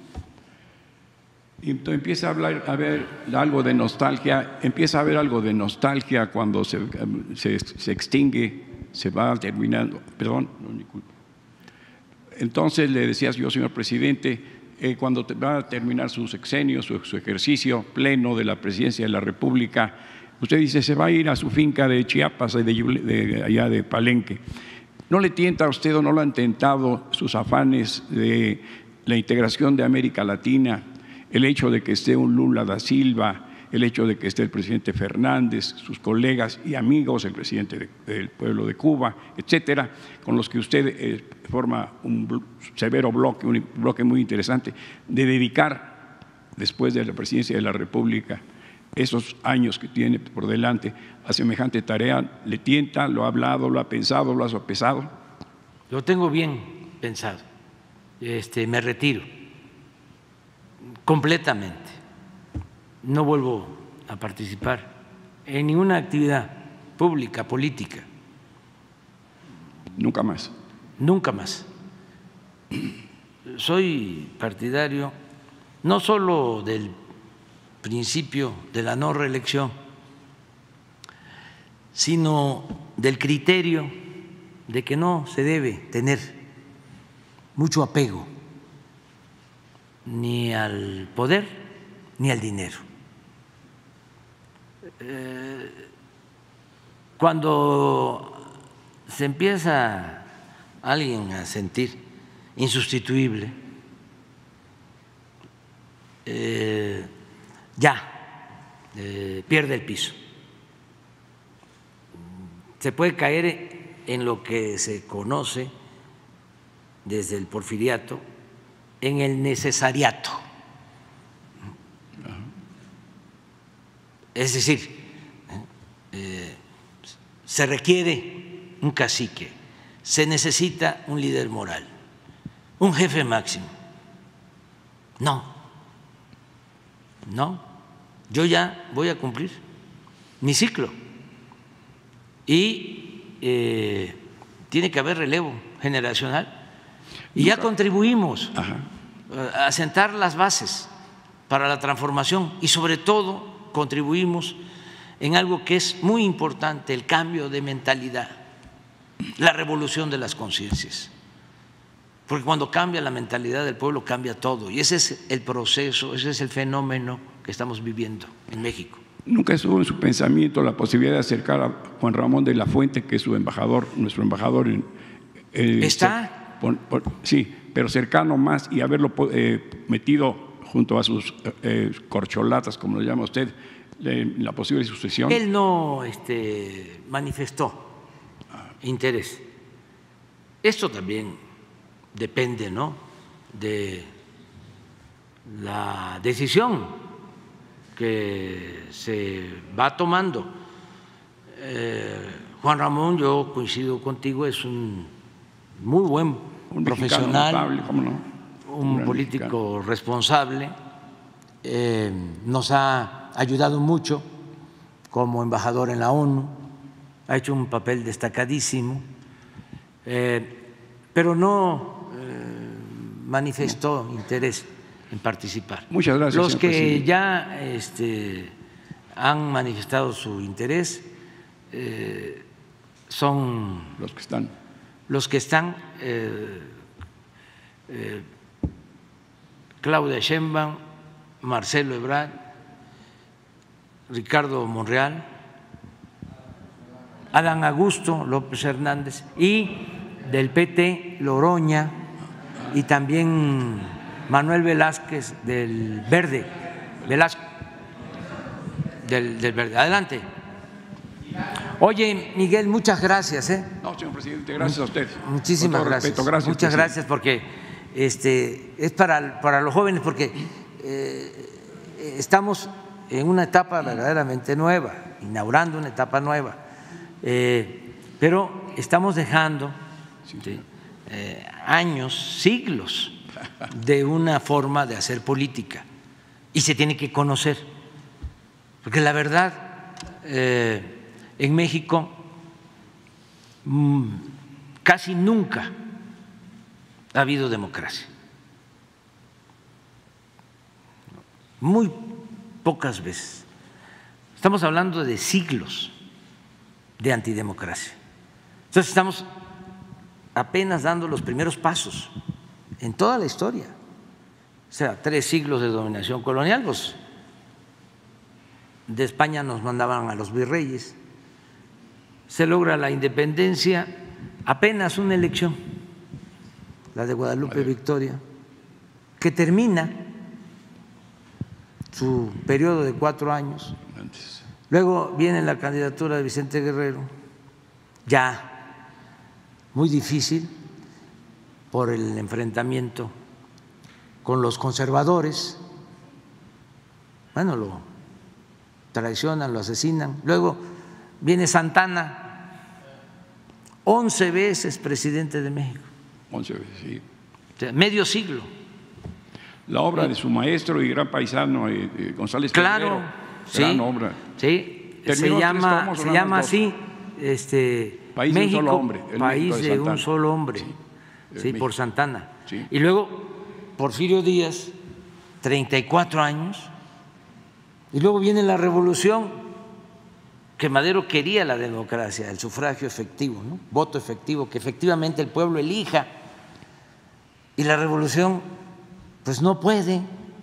Y entonces empieza a haber algo de nostalgia, empieza a haber algo de nostalgia cuando se extingue, se va terminando, perdón, no, ni culpa. Entonces le decías yo, señor presidente, cuando va a terminar su sexenio, su ejercicio pleno de la presidencia de la República, usted dice se va a ir a su finca de Chiapas, de allá de Palenque. ¿No le tienta a usted o no lo han tentado sus afanes de la integración de América Latina, el hecho de que esté un Lula da Silva, el hecho de que esté el presidente Fernández, sus colegas y amigos, el presidente del pueblo de Cuba, etcétera, con los que usted forma un severo bloque, un bloque muy interesante, de dedicar, después de la presidencia de la República, esos años que tiene por delante a semejante tarea? ¿Le tienta? ¿Lo ha hablado? ¿Lo ha pensado? ¿Lo ha sopesado? Lo tengo bien pensado. Me retiro completamente. No vuelvo a participar en ninguna actividad pública, política. Nunca más. Nunca más. Soy partidario no solo del principio de la no reelección, sino del criterio de que no se debe tener mucho apego ni al poder ni al dinero. Cuando se empieza alguien a sentir insustituible, pierde el piso. Se puede caer en lo que se conoce desde el porfiriato, en el necesariato. Es decir, se requiere un cacique, se necesita un líder moral, un jefe máximo. No, yo ya voy a cumplir mi ciclo y tiene que haber relevo generacional y ya contribuimos a sentar las bases para la transformación y sobre todo contribuimos en algo que es muy importante, el cambio de mentalidad, la revolución de las conciencias. Porque cuando cambia la mentalidad del pueblo, cambia todo. Y ese es el proceso, ese es el fenómeno que estamos viviendo en México. ¿Nunca estuvo en su pensamiento la posibilidad de acercar a Juan Ramón de la Fuente, que es su embajador, nuestro embajador? ¿Está? Sí, pero cercano más, y haberlo metido junto a sus corcholatas, como lo llama usted, la posible sucesión? Él no manifestó interés. Esto también depende, ¿no?, de la decisión que se va tomando. Juan Ramón, yo coincido contigo, es un muy buen profesional, notable, ¿cómo no? un político responsable, nos ha ayudado mucho como embajador en la ONU, ha hecho un papel destacadísimo, pero no manifestó interés en participar. Muchas gracias. Los que ya han manifestado su interés son los que están. Claudia Sheinbaum, Marcelo Ebrard, Ricardo Monreal, Adán Augusto López Hernández, y del PT Loroña, y también Manuel Velázquez del Verde. Velasco del Verde. Adelante. Oye, Miguel, muchas gracias. No, señor presidente, gracias a usted. Muchísimas gracias. Respeto, gracias. Muchas gracias, porque es para los jóvenes, porque estamos en una etapa verdaderamente nueva, inaugurando una etapa nueva, pero estamos dejando años, siglos de una forma de hacer política, y se tiene que conocer, porque la verdad en México casi nunca ha habido democracia, muy pocas veces. Estamos hablando de siglos de antidemocracia. Entonces estamos apenas dando los primeros pasos en toda la historia. O sea, 3 siglos de dominación colonial, pues de España nos mandaban a los virreyes. Se logra la independencia, apenas una elección, la de Guadalupe Victoria, que termina su periodo de 4 años. Luego viene la candidatura de Vicente Guerrero, ya muy difícil por el enfrentamiento con los conservadores. Bueno, lo traicionan, lo asesinan. Luego viene Santana, 11 veces presidente de México. 11 veces, sí. O sea, medio siglo. La obra de su maestro y gran paisano González Claro, sí, gran obra. Sí, se llama así, País México, de un solo hombre, país de un solo hombre, sí, por Santana. Sí. Y luego Porfirio Díaz, 34 años, y luego viene la revolución, que Madero quería la democracia, el sufragio efectivo, ¿no? Voto efectivo, que efectivamente el pueblo elija, y la revolución pues no puede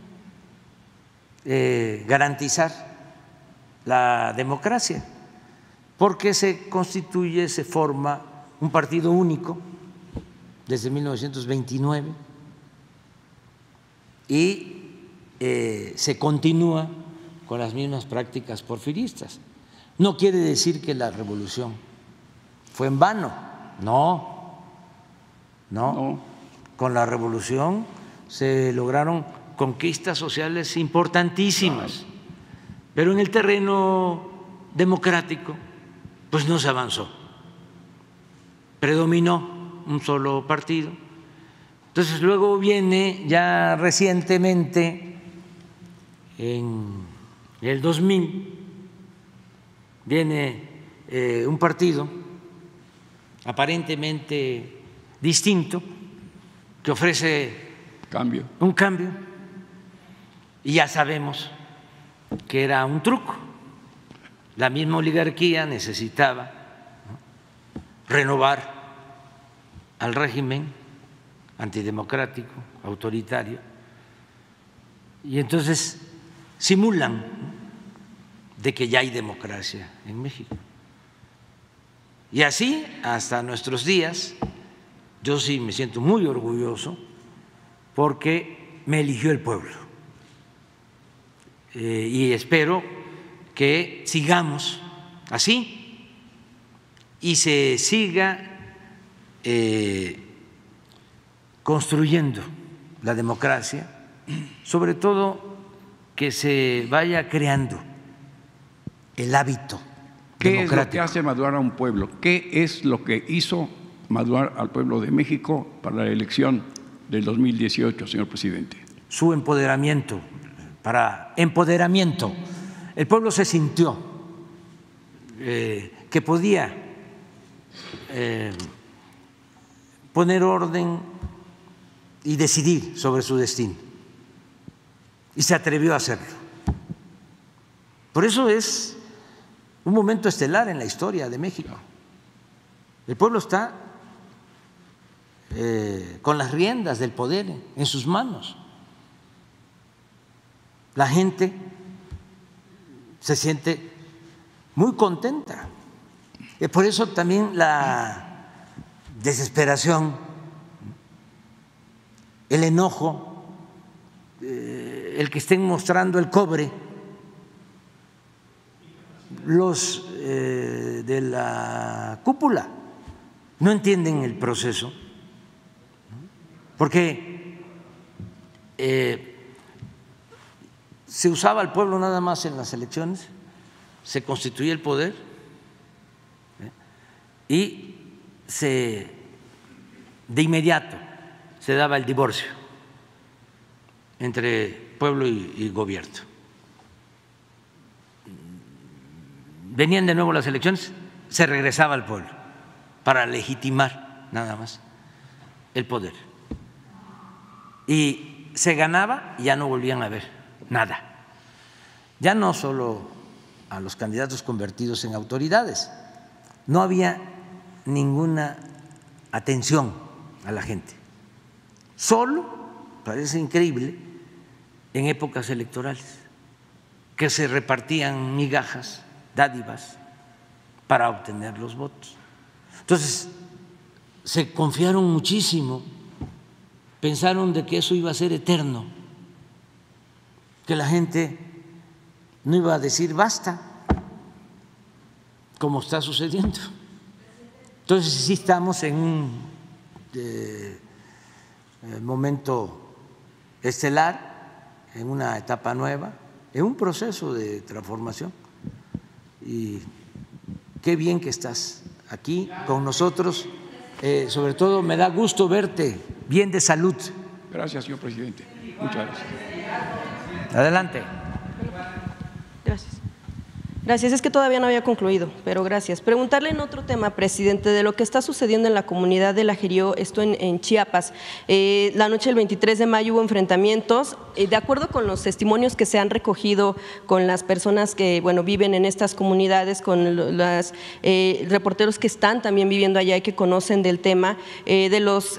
garantizar la democracia, porque se constituye, se forma un partido único desde 1929 y se continúa con las mismas prácticas porfiristas. No quiere decir que la revolución fue en vano, no. Con la revolución se lograron conquistas sociales importantísimas, pero en el terreno democrático pues no se avanzó, predominó un solo partido. Entonces luego viene ya recientemente, en el 2000, viene un partido aparentemente distinto que ofrece un cambio, y ya sabemos que era un truco. La misma oligarquía necesitaba renovar al régimen antidemocrático, autoritario, y entonces simulan de que ya hay democracia en México. Y así hasta nuestros días. Yo sí me siento muy orgulloso porque me eligió el pueblo, y espero que sigamos así y se siga construyendo la democracia, sobre todo que se vaya creando el hábito democrático. ¿Qué es lo que hace madurar a un pueblo? ¿Qué es lo que hizo madurar al pueblo de México para la elección del 2018, señor presidente? Su empoderamiento. Para empoderamiento. El pueblo se sintió que podía poner orden y decidir sobre su destino, y se atrevió a hacerlo. Por eso es un momento estelar en la historia de México. El pueblo está con las riendas del poder en sus manos. La gente se siente muy contenta. Y por eso también la desesperación, el enojo, el que estén mostrando el cobre, los de la cúpula no entienden el proceso, porque se usaba al pueblo nada más en las elecciones, se constituía el poder y de inmediato se daba el divorcio entre pueblo y gobierno. Venían de nuevo las elecciones, se regresaba al pueblo para legitimar nada más el poder. Y se ganaba y ya no volvían a ver nada. Ya no solo a los candidatos convertidos en autoridades, no había ninguna atención a la gente. Solo, parece increíble, en épocas electorales, que se repartían migajas, dádivas, para obtener los votos. Entonces, se confiaron muchísimo, pensaron de que eso iba a ser eterno, que la gente no iba a decir basta, como está sucediendo. Entonces, sí estamos en un momento estelar, en una etapa nueva, en un proceso de transformación. Y qué bien que estás aquí con nosotros. Sobre todo me da gusto verte bien de salud. Gracias, señor presidente. Muchas gracias. Adelante. Gracias. Gracias, es que todavía no había concluido, pero gracias. Preguntarle en otro tema, presidente, de lo que está sucediendo en la comunidad de Lajerío, esto en Chiapas. La noche del 23 de mayo hubo enfrentamientos. De acuerdo con los testimonios que se han recogido con las personas que viven en estas comunidades, con los reporteros que están también viviendo allá y que conocen del tema, de los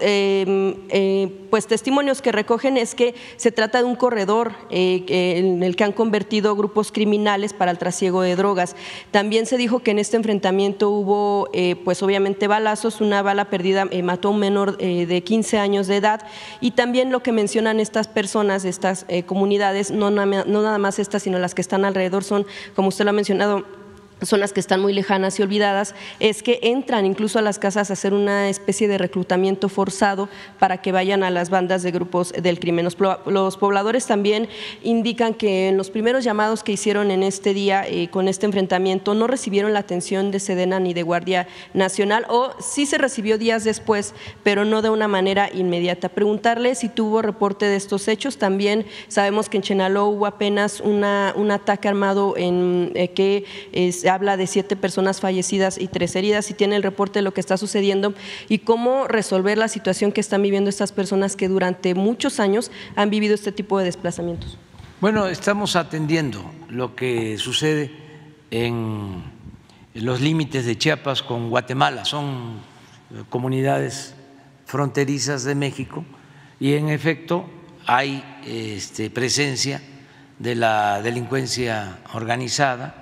testimonios que recogen es que se trata de un corredor en el que han convertido grupos criminales para el trasiego de drogas. También se dijo que en este enfrentamiento hubo obviamente balazos, una bala perdida mató a un menor de 15 años de edad, y también lo que mencionan estas personas, estas comunidades, no nada más estas, sino las que están alrededor, son, como usted lo ha mencionado, zonas que están muy lejanas y olvidadas, es que entran incluso a las casas a hacer una especie de reclutamiento forzado para que vayan a las bandas de grupos del crimen. Los pobladores también indican que en los primeros llamados que hicieron en este día con este enfrentamiento no recibieron la atención de Sedena ni de Guardia Nacional, o sí se recibió días después, pero no de una manera inmediata. Preguntarle si tuvo reporte de estos hechos. También sabemos que en Chenaló hubo apenas un ataque armado que habla de 7 personas fallecidas y 3 heridas, y tiene el reporte de lo que está sucediendo y cómo resolver la situación que están viviendo estas personas que durante muchos años han vivido este tipo de desplazamientos. Bueno, estamos atendiendo lo que sucede en los límites de Chiapas con Guatemala. Son comunidades fronterizas de México y en efecto hay presencia de la delincuencia organizada.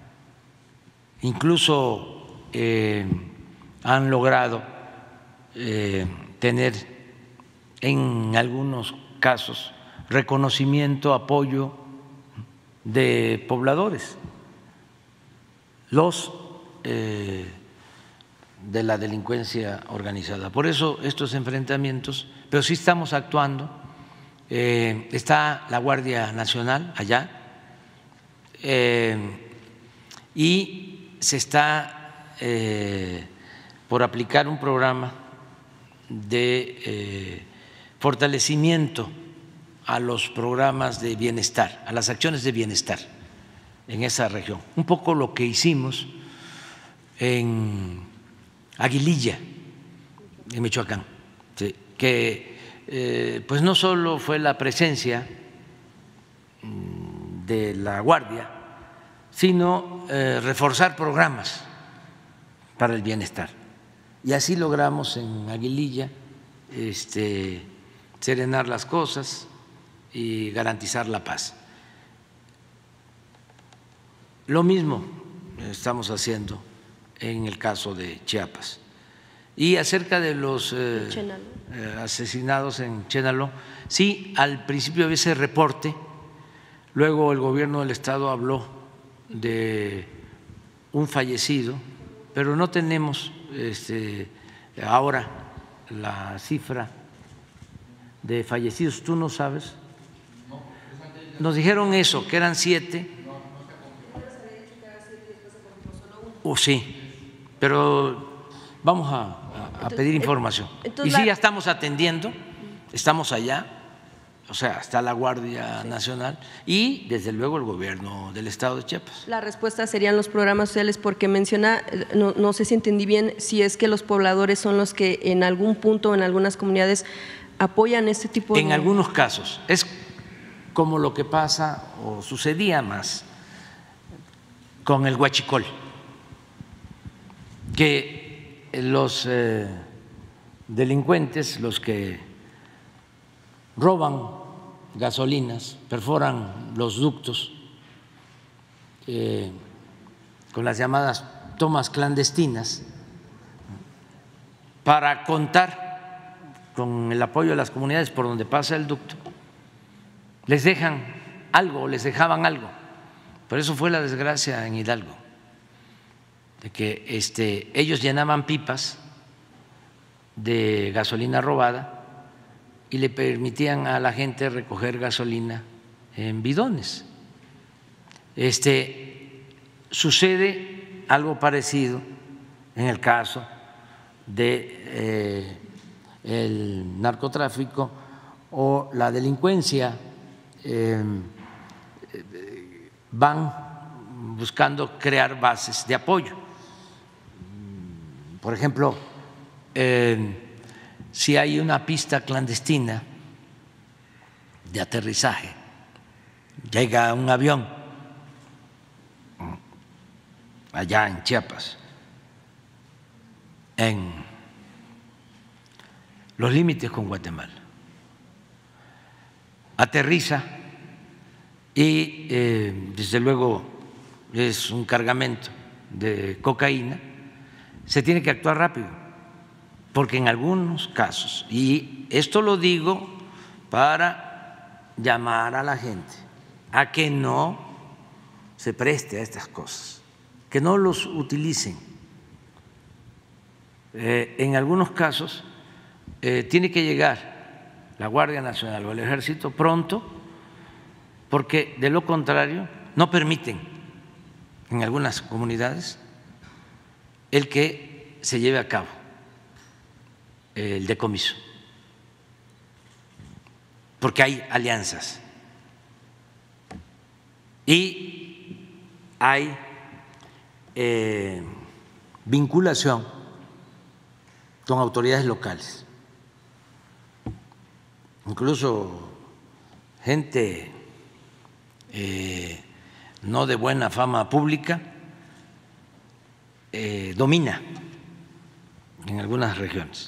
Incluso han logrado tener en algunos casos reconocimiento, apoyo de pobladores, los de la delincuencia organizada. Por eso estos enfrentamientos, pero sí estamos actuando. Está la Guardia Nacional allá y se está por aplicar un programa de fortalecimiento a los programas de bienestar, a las acciones de bienestar en esa región. Un poco lo que hicimos en Aguililla, en Michoacán, ¿sí? Que pues no solo fue la presencia de la Guardia, sino reforzar programas para el bienestar. Y así logramos en Aguililla serenar las cosas y garantizar la paz. Lo mismo estamos haciendo en el caso de Chiapas. Y acerca de los asesinados en Chenaló, sí, al principio había ese reporte, luego el gobierno del estado habló de un fallecido, pero no tenemos ahora la cifra de fallecidos. ¿Tú no sabes? Nos dijeron eso, que eran 7. Sí, pero vamos a pedir información. Y sí, ya estamos atendiendo, estamos allá, o sea, está la Guardia Nacional y desde luego el gobierno del estado de Chiapas. La respuesta serían los programas sociales, porque menciona, no sé si entendí bien, si es que los pobladores son los que en algún punto, en algunas comunidades, apoyan este tipo de… En algunos casos, es como lo que pasa o sucedía más con el huachicol, que los delincuentes, los que roban gasolinas, perforan los ductos con las llamadas tomas clandestinas para contar con el apoyo de las comunidades por donde pasa el ducto, les dejan algo, les dejaban algo. Por eso fue la desgracia en Hidalgo, de que ellos llenaban pipas de gasolina robada y le permitían a la gente recoger gasolina en bidones. Sucede algo parecido en el caso de el narcotráfico o la delincuencia. Van buscando crear bases de apoyo. Por ejemplo, si hay una pista clandestina de aterrizaje, llega un avión allá en Chiapas, en los límites con Guatemala, aterriza y desde luego es un cargamento de cocaína, se tiene que actuar rápido, porque en algunos casos, y esto lo digo para llamar a la gente a que no se preste a estas cosas, que no los utilicen. En algunos casos tiene que llegar la Guardia Nacional o el Ejército pronto, porque de lo contrario no permiten en algunas comunidades el que se lleve a cabo el decomiso, porque hay alianzas y hay vinculación con autoridades locales, incluso gente no de buena fama pública domina en algunas regiones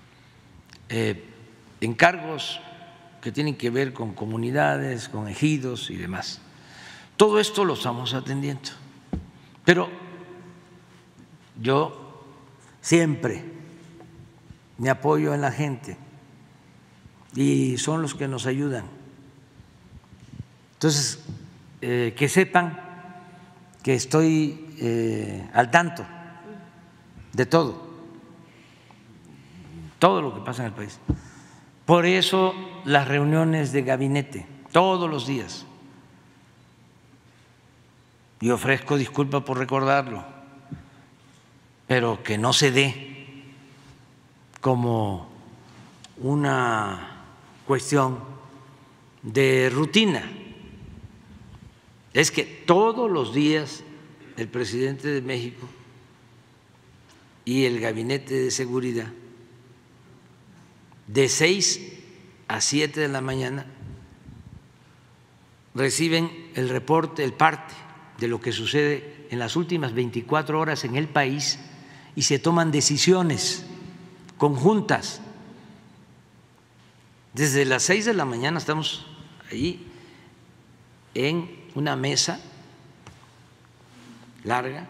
encargos que tienen que ver con comunidades, con ejidos y demás. Todo esto lo estamos atendiendo, pero yo siempre me apoyo en la gente y son los que nos ayudan. Entonces, que sepan que estoy al tanto de todo lo que pasa en el país. Por eso las reuniones de gabinete, todos los días. Y ofrezco disculpas por recordarlo, pero que no se dé como una cuestión de rutina. Es que todos los días el presidente de México y el gabinete de seguridad, de 6 a 7 de la mañana, reciben el reporte, el parte de lo que sucede en las últimas 24 horas en el país y se toman decisiones conjuntas. Desde las 6 de la mañana estamos ahí en una mesa larga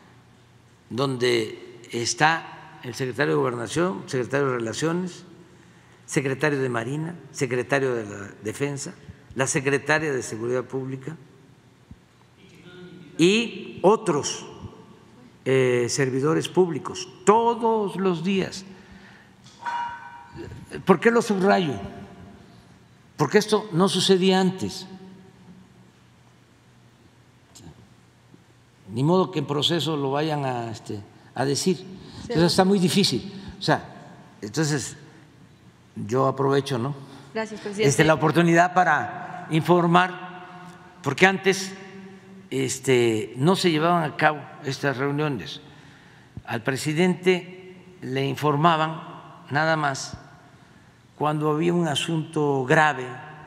donde está el secretario de Gobernación, secretario de Relaciones, secretario de Marina, secretario de la Defensa, la secretaria de Seguridad Pública y otros servidores públicos, todos los días. ¿Por qué lo subrayo? Porque esto no sucedía antes. Ni modo que en proceso lo vayan a decir. Entonces está muy difícil. O sea, entonces yo aprovecho, ¿no? Gracias, presidente. La oportunidad para informar, porque antes no se llevaban a cabo estas reuniones. Al presidente le informaban nada más cuando había un asunto grave,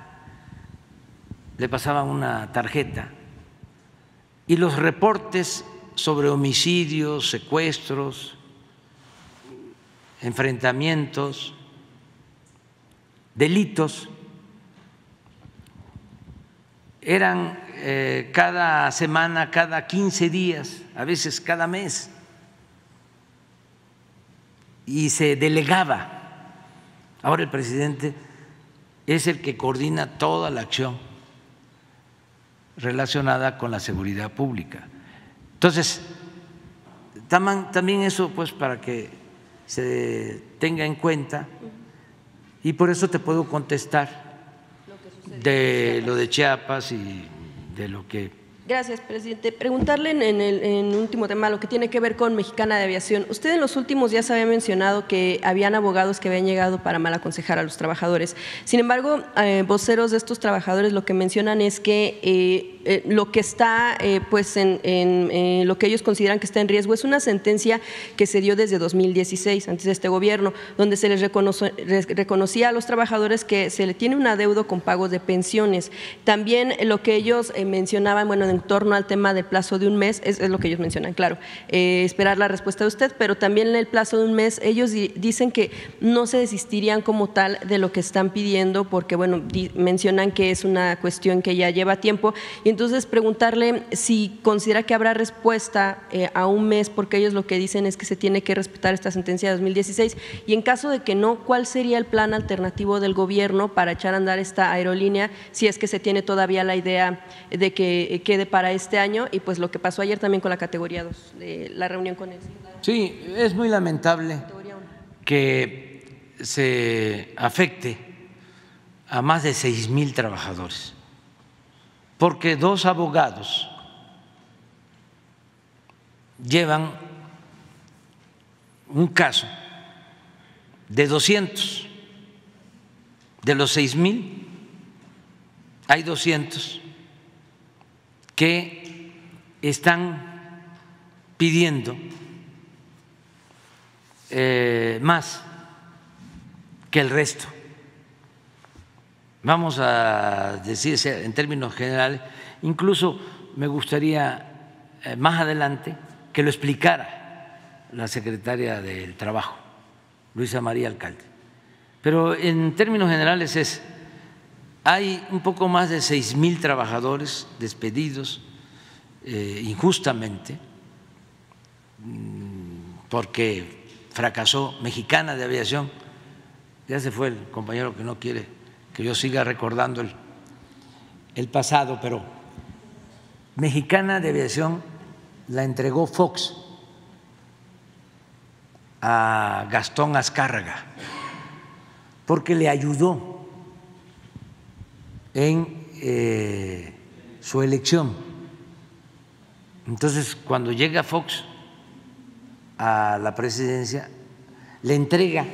le pasaban una tarjeta y los reportes sobre homicidios, secuestros, enfrentamientos, delitos eran cada semana, cada 15 días, a veces cada mes, y se delegaba. Ahora el presidente es el que coordina toda la acción relacionada con la seguridad pública. Entonces, también eso pues para que se tenga en cuenta, y por eso te puedo contestar de lo de Chiapas y de lo que… Gracias, presidente. Preguntarle en último tema lo que tiene que ver con Mexicana de Aviación. Usted en los últimos días había mencionado que habían abogados que habían llegado para mal aconsejar a los trabajadores. Sin embargo, voceros de estos trabajadores lo que mencionan es que lo que está pues en lo que ellos consideran que está en riesgo es una sentencia que se dio desde 2016, antes de este gobierno, donde se les reconocía a los trabajadores que se le tiene un adeudo con pagos de pensiones. También lo que ellos mencionaban, bueno, en torno al tema del plazo de un mes, es lo que ellos mencionan, claro, esperar la respuesta de usted, pero también en el plazo de un mes ellos dicen que no se desistirían como tal de lo que están pidiendo porque, bueno, mencionan que es una cuestión que ya lleva tiempo, y entonces preguntarle si considera que habrá respuesta a un mes, porque ellos lo que dicen es que se tiene que respetar esta sentencia de 2016, y en caso de que no, ¿cuál sería el plan alternativo del gobierno para echar a andar esta aerolínea, si es que se tiene todavía la idea de que quede para este año? Y pues lo que pasó ayer también con la categoría 2, de la reunión con él. Sí, es muy lamentable que se afecte a más de 6,000 trabajadores, porque 2 abogados llevan un caso de 200, de los 6,000 hay 200 que están pidiendo más que el resto. Vamos a decir en términos generales, incluso me gustaría más adelante que lo explicara la secretaria del Trabajo, Luisa María Alcalde. Pero en términos generales hay un poco más de 6,000 trabajadores despedidos injustamente porque fracasó Mexicana de Aviación. Ya se fue el compañero que no quiere que yo siga recordando el pasado, pero Mexicana de Aviación la entregó Fox a Gastón Azcárraga porque le ayudó en su elección. Entonces, cuando llega Fox a la presidencia, le entrega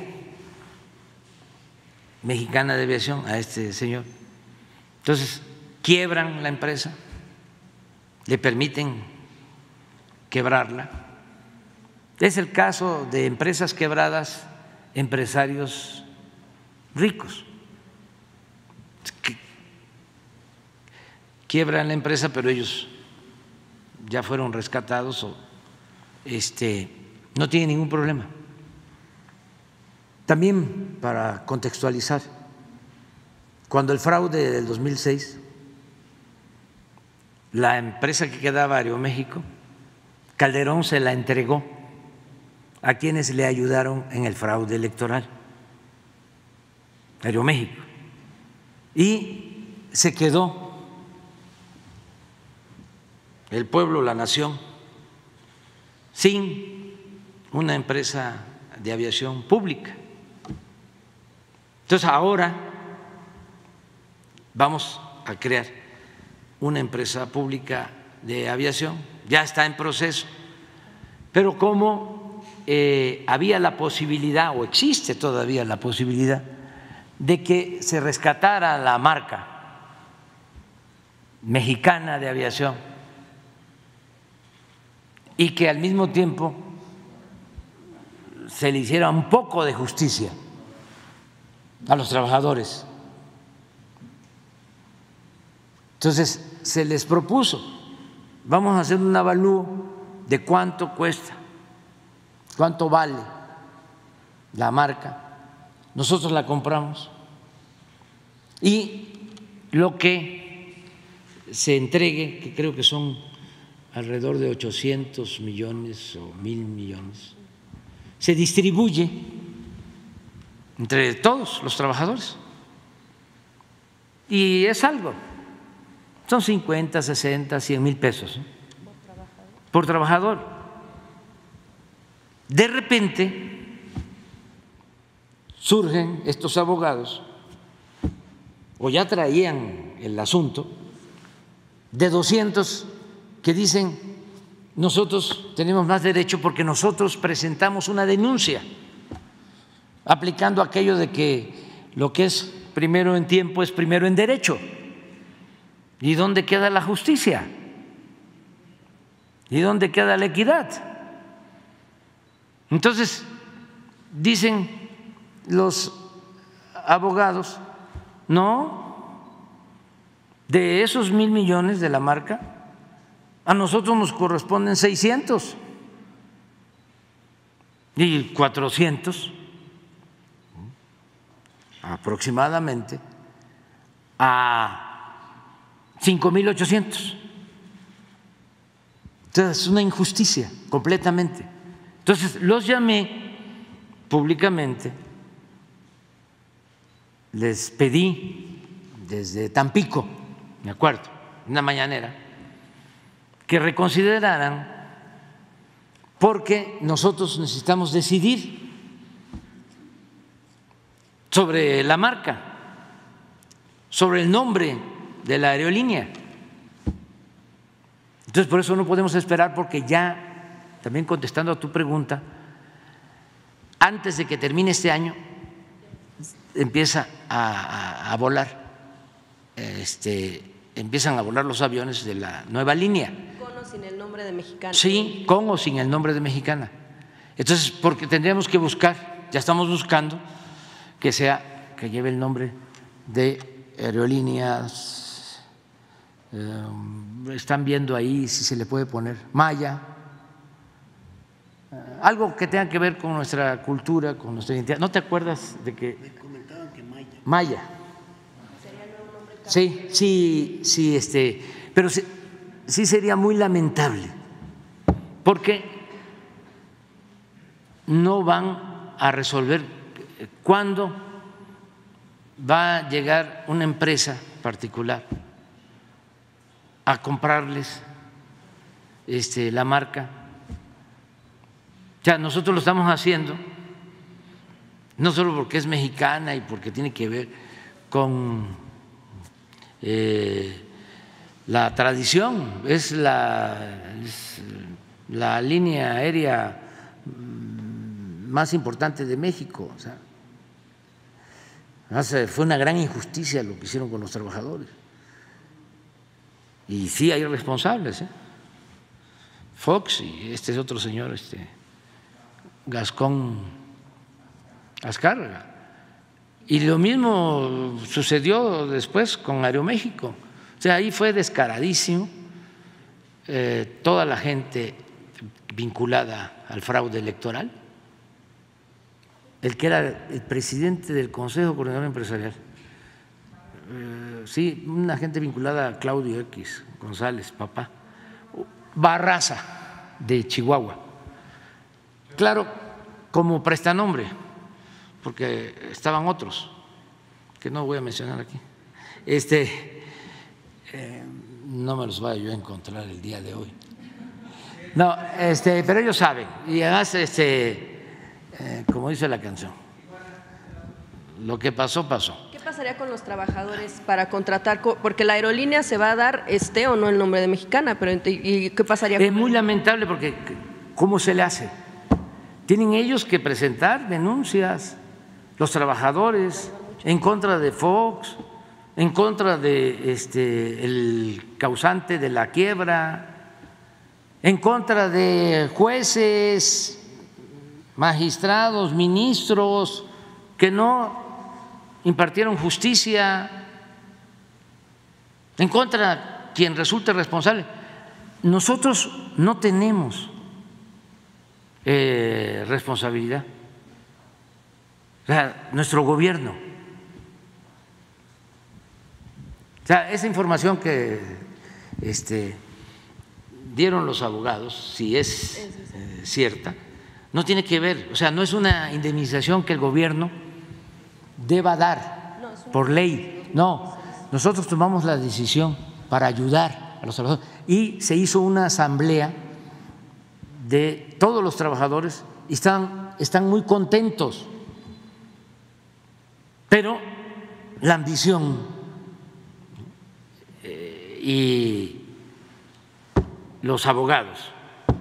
Mexicana de Aviación a este señor. Entonces, quiebran la empresa, le permiten quebrarla. Es el caso de empresas quebradas, empresarios ricos. Quiebran la empresa, pero ellos ya fueron rescatados o no tiene ningún problema. También para contextualizar, cuando el fraude del 2006, la empresa que quedaba, Aeroméxico, Calderón se la entregó a quienes le ayudaron en el fraude electoral, Aeroméxico, y se quedó el pueblo, la nación, sin una empresa de aviación pública. Entonces ahora vamos a crear una empresa pública de aviación, ya está en proceso, pero como había la posibilidad, o existe todavía la posibilidad, de que se rescatara la marca mexicana de aviación y que al mismo tiempo se le hiciera un poco de justicia a los trabajadores. Entonces se les propuso, vamos a hacer un avalúo de cuánto cuesta, cuánto vale la marca, nosotros la compramos y lo que se entregue, que creo que son alrededor de 800 millones o 1,000 millones, se distribuye entre todos los trabajadores y es algo, son 50, 60, 100 mil pesos, ¿no?, por trabajador. De repente surgen estos abogados, o ya traían el asunto, de 200 que dicen nosotros tenemos más derecho porque nosotros presentamos una denuncia aplicando aquello de que lo que es primero en tiempo es primero en derecho. ¿Y dónde queda la justicia? ¿Y dónde queda la equidad? Entonces, dicen los abogados, no, de esos 1,000 millones de la marca, a nosotros nos corresponden 600 y 400 aproximadamente a 5,800. Entonces es una injusticia completamente. Entonces los llamé públicamente, les pedí desde Tampico, me acuerdo, una mañanera, que reconsideraran porque nosotros necesitamos decidir sobre la marca, sobre el nombre de la aerolínea. Entonces, por eso no podemos esperar, porque ya, también contestando a tu pregunta, antes de que termine este año, empieza a volar, empiezan a volar los aviones de la nueva línea. Con o sin el nombre de Mexicana. Sí, con o sin el nombre de Mexicana. Entonces, porque tendríamos que buscar, ya estamos buscando, que lleve el nombre de Aerolíneas, están viendo ahí si se le puede poner Maya, algo que tenga que ver con nuestra cultura, con nuestra identidad. ¿No te acuerdas de que? Me comentaban que Maya. ¿Sería el nuevo nombre? Sí, pero sí sería muy lamentable, porque no van a resolver cuándo va a llegar una empresa particular a comprarles la marca. O sea, nosotros lo estamos haciendo no solo porque es mexicana y porque tiene que ver con la tradición, es la línea aérea más importante de México. O sea, fue una gran injusticia lo que hicieron con los trabajadores. Y sí hay responsables, Fox y este es otro señor, Gascón Azcárraga. Y lo mismo sucedió después con Aeroméxico. O sea, ahí fue descaradísimo. Toda la gente vinculada al fraude electoral, el que era el presidente del Consejo Coordinador Empresarial. Sí, una gente vinculada a Claudio X González, papá. Barraza, de Chihuahua. Claro, como prestanombre, porque estaban otros, que no voy a mencionar aquí. No me los vaya yo a encontrar el día de hoy. No, pero ellos saben, y además, como dice la canción, lo que pasó, pasó. ¿Qué pasaría con los trabajadores para contratar? Porque la aerolínea se va a dar o no el nombre de Mexicana, pero ¿y qué pasaría con Es muy lamentable porque ¿cómo se le hace? Tienen ellos que presentar denuncias, los trabajadores, en contra de Fox, en contra de el causante de la quiebra, en contra de jueces, magistrados, ministros que no impartieron justicia, en contra de quien resulte responsable. Nosotros no tenemos responsabilidad, o sea, nuestro gobierno. O sea, esa información que dieron los abogados, si es cierta, no tiene que ver, o sea, no es una indemnización que el gobierno deba dar por ley. No, nosotros tomamos la decisión para ayudar a los trabajadores y se hizo una asamblea de todos los trabajadores y están muy contentos, pero la ambición y los abogados.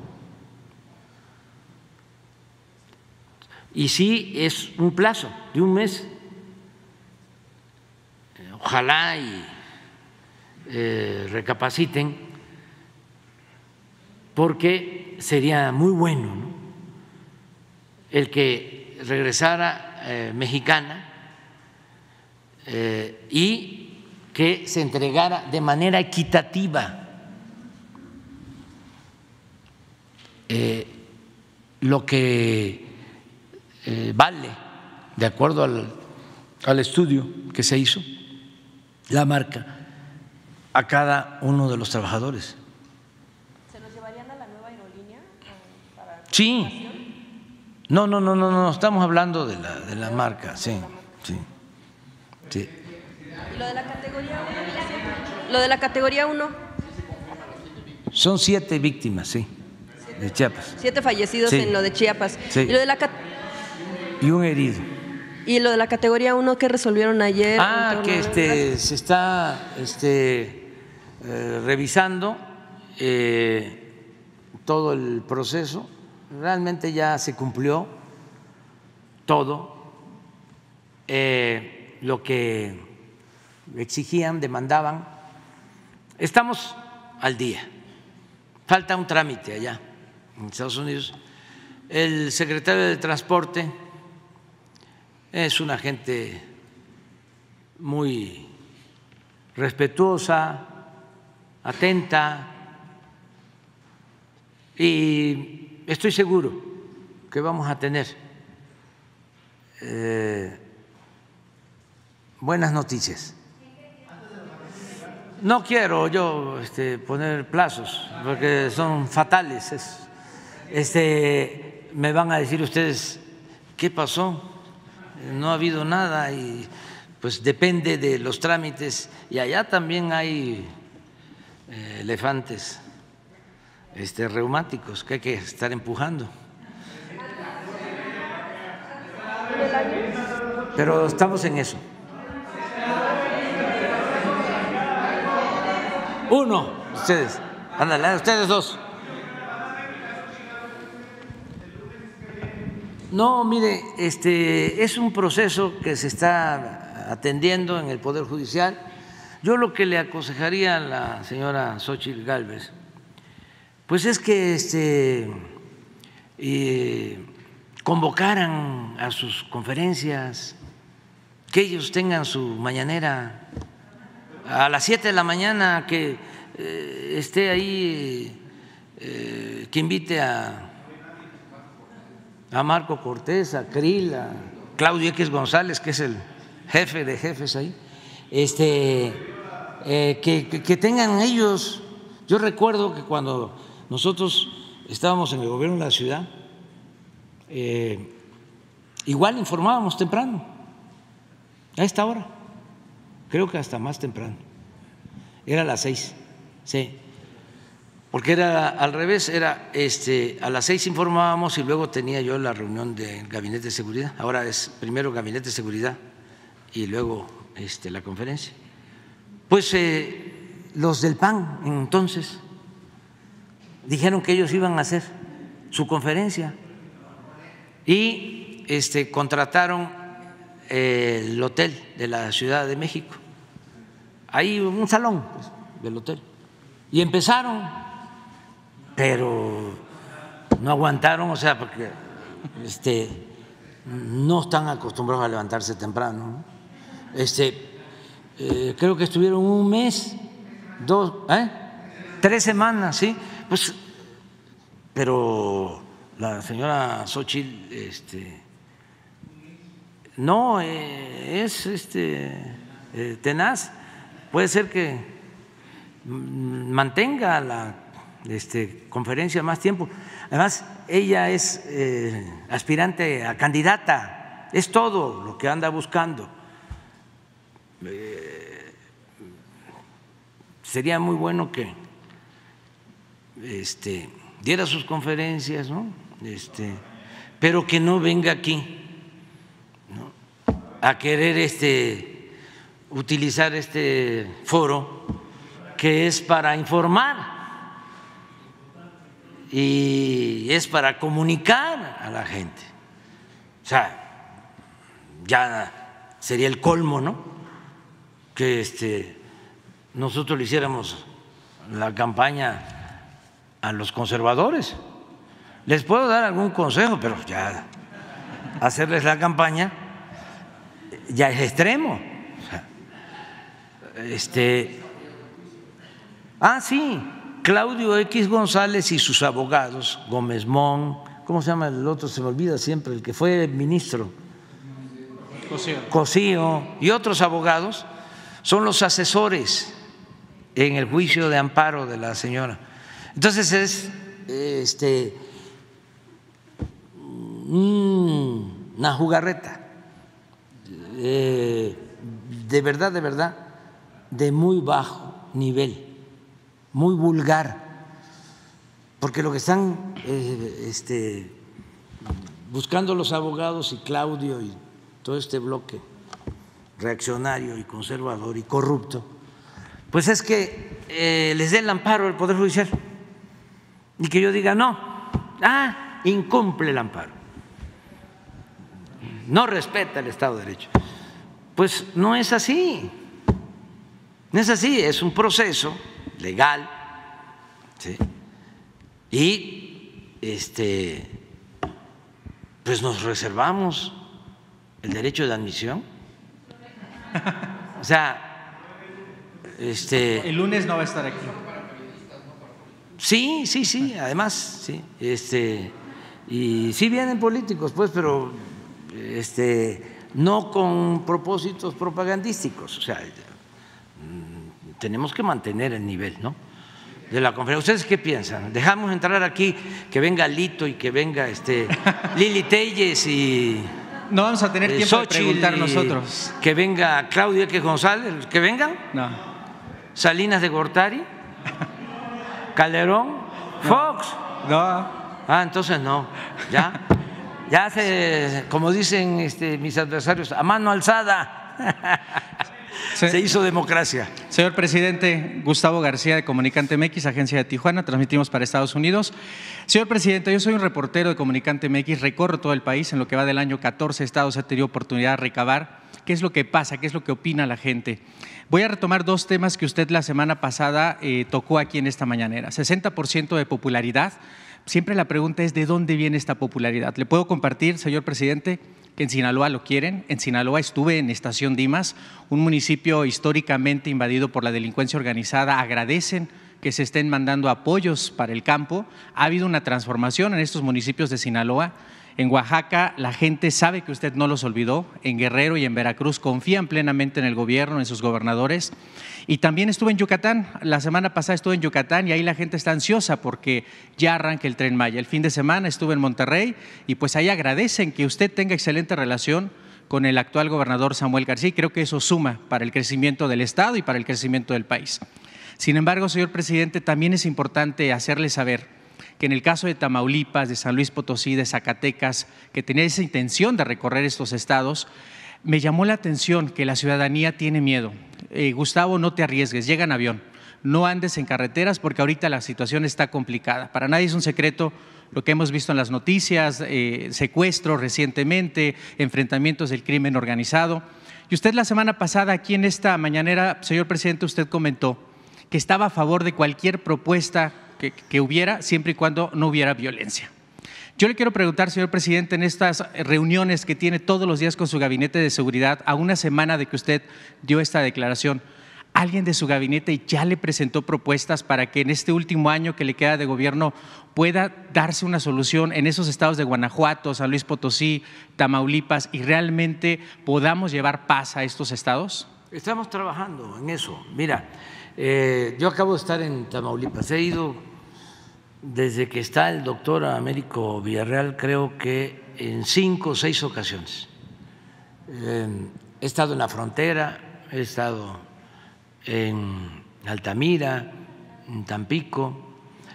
Y sí es un plazo de un mes. Ojalá y recapaciten, porque sería muy bueno, ¿no?, el que regresara Mexicana y que se entregara de manera equitativa lo que vale, de acuerdo al estudio que se hizo, la marca a cada uno de los trabajadores. ¿Se los llevarían a la nueva aerolínea? Sí. No, estamos hablando de la marca, sí. ¿Y lo de la categoría 1? ¿Lo de la categoría 1? Son 7 víctimas, sí, de Chiapas. 7 fallecidos en lo de Chiapas. Sí. Y un herido. ¿Y lo de la categoría 1 qué resolvieron ayer? Que se está revisando todo el proceso. Realmente ya se cumplió todo lo que exigían, demandaban. Estamos al día. Falta un trámite allá en Estados Unidos. El secretario de Transporte es una gente muy respetuosa, atenta, y estoy seguro que vamos a tener buenas noticias. No quiero yo poner plazos porque son fatales. Me van a decir ustedes qué pasó, no ha habido nada, y pues depende de los trámites, y allá también hay elefantes reumáticos que hay que estar empujando. Pero estamos en eso. Uno, ustedes, ándale, ustedes dos. No, mire, es un proceso que se está atendiendo en el Poder Judicial. Yo lo que le aconsejaría a la señora Xóchitl Gálvez, pues es que convocaran a sus conferencias, que ellos tengan su mañanera a las 7 de la mañana, que esté ahí que invite a Marco Cortés, a Krill, a Claudio X González, que es el jefe de jefes ahí, que tengan ellos. Yo recuerdo que cuando nosotros estábamos en el gobierno de la ciudad, igual informábamos temprano, a esta hora, creo que hasta más temprano, era a las 6, sí, porque era al revés, era a las 6 informábamos y luego tenía yo la reunión del Gabinete de Seguridad. Ahora es primero Gabinete de Seguridad y luego la conferencia. Pues los del PAN entonces dijeron que ellos iban a hacer su conferencia y contrataron el hotel de la Ciudad de México, ahí un salón pues, del hotel, y empezaron, pero no aguantaron, o sea, porque no están acostumbrados a levantarse temprano, ¿no? Creo que estuvieron un mes, 3 semanas, sí, pues, pero la señora Xóchitl no es tenaz. Puede ser que mantenga la conferencia más tiempo. Además, ella es aspirante a candidata, es todo lo que anda buscando. Sería muy bueno que diera sus conferencias, ¿no? Pero que no venga aquí, ¿no?, a querer utilizar este foro que es para informar y es para comunicar a la gente. O sea, ya sería el colmo, ¿no?, que nosotros le hiciéramos la campaña a los conservadores. Les puedo dar algún consejo, pero ya hacerles la campaña ya es extremo. Sí, Claudio X González y sus abogados, Gómez Mon, ¿cómo se llama el otro? Se me olvida siempre, el que fue ministro, Cosío, y otros abogados son los asesores en el juicio de amparo de la señora. Entonces es una jugarreta, de verdad, de muy bajo nivel, muy vulgar, porque lo que están buscando los abogados y Claudio y todo este bloque reaccionario y conservador y corrupto, pues es que les dé el amparo al Poder Judicial y que yo diga no, incumple el amparo, no respeta el Estado de Derecho. Pues no es así, no es así, es un proceso legal, ¿sí? Y pues nos reservamos el derecho de admisión. O sea, el lunes no va a estar aquí. Sí, además, sí, y sí vienen políticos, pues, pero no con propósitos propagandísticos. O sea, tenemos que mantener el nivel, ¿no?, de la conferencia. ¿Ustedes qué piensan? ¿Dejamos entrar aquí que venga Lito y que venga Lili Telles y no vamos a tener tiempo Xóchitl, de preguntar nosotros? Que venga Claudio X González, que vengan. No. Salinas de Gortari, Calderón, no. Fox. No. Entonces no, ya se, como dicen mis adversarios, a mano alzada. Se hizo democracia. Señor presidente, Gustavo García de Comunicante MX, agencia de Tijuana, transmitimos para Estados Unidos. Señor presidente, yo soy un reportero de Comunicante MX, recorro todo el país, en lo que va del año 14 estados he tenido oportunidad de recabar qué es lo que pasa, qué es lo que opina la gente. Voy a retomar 2 temas que usted la semana pasada tocó aquí en esta mañanera. 60% de popularidad. Siempre la pregunta es ¿de dónde viene esta popularidad? Le puedo compartir, señor presidente, que en Sinaloa lo quieren. En Sinaloa estuve en Estación Dimas, un municipio históricamente invadido por la delincuencia organizada. Agradecen que se estén mandando apoyos para el campo. Ha habido una transformación en estos municipios de Sinaloa. En Oaxaca la gente sabe que usted no los olvidó. En Guerrero y en Veracruz confían plenamente en el gobierno, en sus gobernadores. Y también estuve en Yucatán. La semana pasada estuve en Yucatán y ahí la gente está ansiosa porque ya arranca el Tren Maya. El fin de semana estuve en Monterrey y pues ahí agradecen que usted tenga excelente relación con el actual gobernador Samuel García, y creo que eso suma para el crecimiento del Estado y para el crecimiento del país. Sin embargo, señor presidente, también es importante hacerle saber que en el caso de Tamaulipas, de San Luis Potosí, de Zacatecas, que tenía esa intención de recorrer estos estados, me llamó la atención que la ciudadanía tiene miedo. Gustavo, no te arriesgues, llega en avión, no andes en carreteras porque ahorita la situación está complicada. Para nadie es un secreto lo que hemos visto en las noticias, secuestros recientemente, enfrentamientos del crimen organizado. Y usted la semana pasada aquí en esta mañanera, señor presidente, usted comentó que estaba a favor de cualquier propuesta que hubiera, siempre y cuando no hubiera violencia. Yo le quiero preguntar, señor presidente, en estas reuniones que tiene todos los días con su gabinete de seguridad, a una semana de que usted dio esta declaración, ¿alguien de su gabinete ya le presentó propuestas para que en este último año que le queda de gobierno pueda darse una solución en esos estados de Guanajuato, San Luis Potosí, Tamaulipas y realmente podamos llevar paz a estos estados? Estamos trabajando en eso. Mira, yo acabo de estar en Tamaulipas, he ido desde que está el doctor Américo Villarreal, creo que en 5 o 6 ocasiones. He estado en la frontera, he estado en Altamira, en Tampico,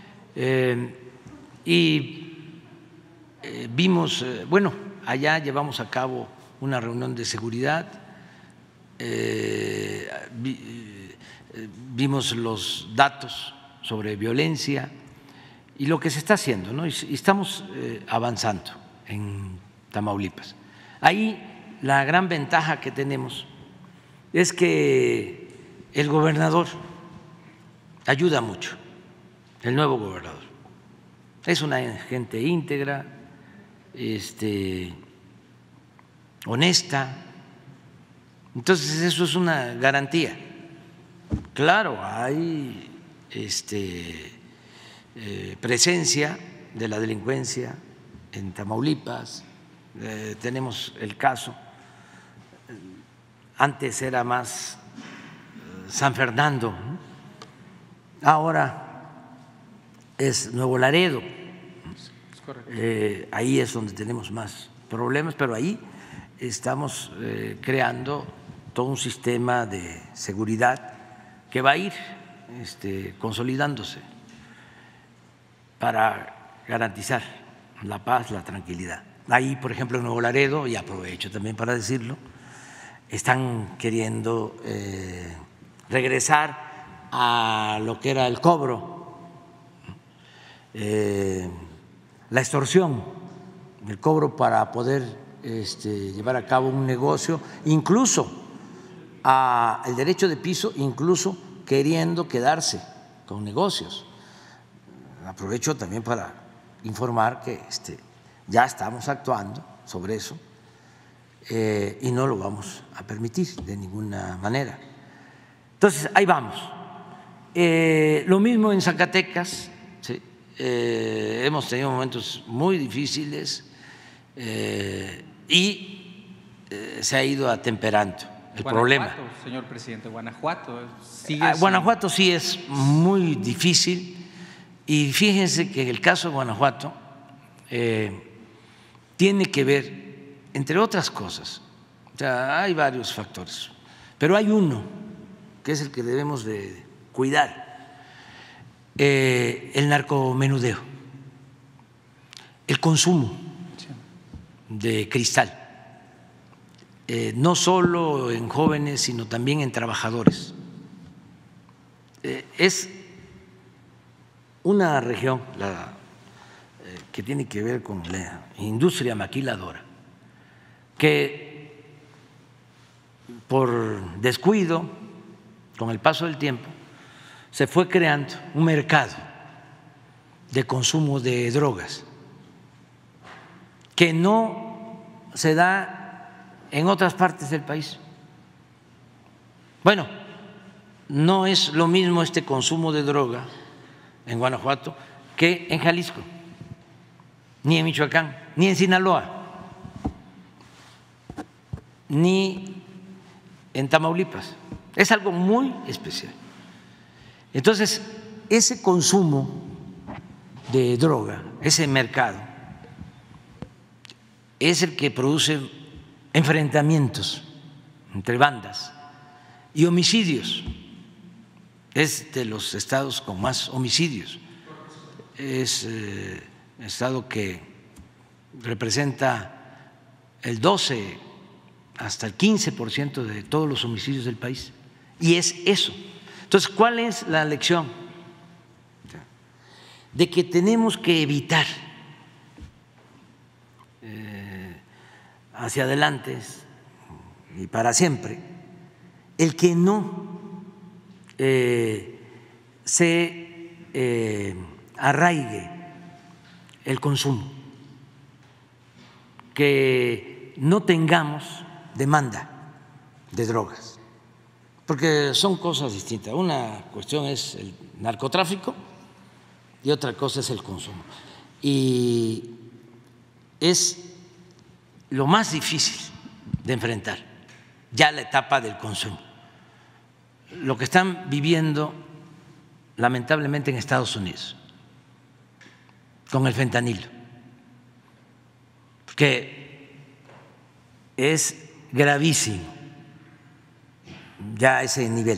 y vimos, bueno, allá llevamos a cabo una reunión de seguridad, vimos los datos sobre violencia y lo que se está haciendo, ¿no? Y estamos avanzando en Tamaulipas. Ahí la gran ventaja que tenemos es que el gobernador ayuda mucho, el nuevo gobernador. Es una gente íntegra, honesta. Entonces eso es una garantía. Claro, hay presencia de la delincuencia en Tamaulipas, tenemos el caso, antes era más San Fernando, ¿no? Ahora es Nuevo Laredo, ahí es donde tenemos más problemas, pero ahí estamos creando todo un sistema de seguridad que va a ir consolidándose para garantizar la paz, la tranquilidad. Ahí, por ejemplo, en Nuevo Laredo, y aprovecho también para decirlo, están queriendo regresar a lo que era el cobro, la extorsión, el cobro para poder llevar a cabo un negocio, incluso el derecho de piso, incluso queriendo quedarse con negocios. Aprovecho también para informar que ya estamos actuando sobre eso y no lo vamos a permitir de ninguna manera. Entonces, ahí vamos. Lo mismo en Zacatecas, ¿sí? Hemos tenido momentos muy difíciles y se ha ido atemperando el problema. Señor presidente, Guanajuato Guanajuato sí es muy difícil y fíjense que el caso de Guanajuato tiene que ver, entre otras cosas, o sea, hay varios factores, pero hay uno que es el que debemos de cuidar, el narcomenudeo, el consumo de cristal. No solo en jóvenes, sino también en trabajadores. Es una región que tiene que ver con la industria maquiladora, que por descuido, con el paso del tiempo, se fue creando un mercado de consumo de drogas que no se da en otras partes del país. Bueno, no es lo mismo este consumo de droga en Guanajuato que en Jalisco, ni en Michoacán, ni en Sinaloa, ni en Tamaulipas. Es algo muy especial. Entonces, ese consumo de droga, ese mercado, es el que produce enfrentamientos entre bandas y homicidios. Es de los estados con más homicidios. Es estado que representa el 12 hasta el 15% de todos los homicidios del país. Y es eso. Entonces, ¿cuál es la lección? De que tenemos que evitar hacia adelante y para siempre el que no se arraigue el consumo, que no tengamos demanda de drogas, porque son cosas distintas. Una cuestión es el narcotráfico y otra cosa es el consumo. Y es lo más difícil de enfrentar, ya la etapa del consumo. Lo que están viviendo lamentablemente en Estados Unidos con el fentanilo, que es gravísimo ya ese nivel,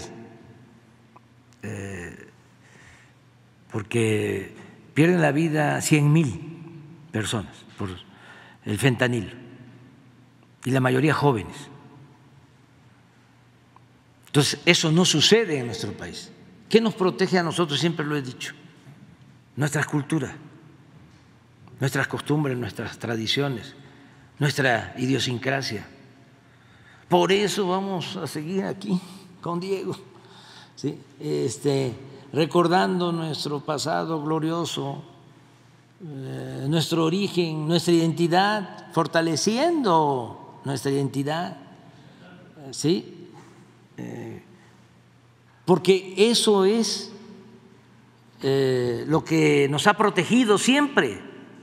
porque pierden la vida 100,000 personas por el fentanilo y la mayoría jóvenes. Entonces, eso no sucede en nuestro país. ¿Qué nos protege a nosotros? Siempre lo he dicho: nuestras culturas, nuestras costumbres, nuestras tradiciones, nuestra idiosincrasia. Por eso vamos a seguir aquí con Diego, ¿sí? Recordando nuestro pasado glorioso, nuestro origen, nuestra identidad, fortaleciendo nuestra identidad, ¿sí? Porque eso es lo que nos ha protegido siempre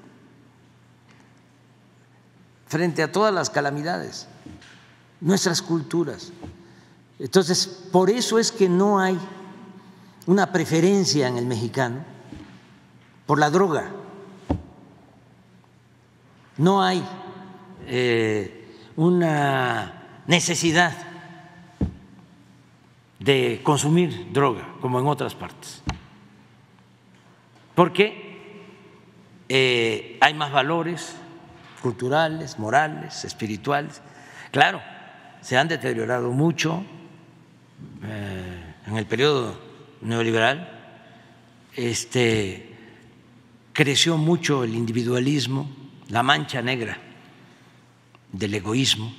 frente a todas las calamidades, nuestras culturas. Entonces, por eso es que no hay una preferencia en el mexicano por la droga, no hay una necesidad de consumir droga como en otras partes, porque hay más valores culturales, morales, espirituales. Claro, se han deteriorado mucho en el periodo neoliberal, creció mucho el individualismo, la mancha negra del egoísmo,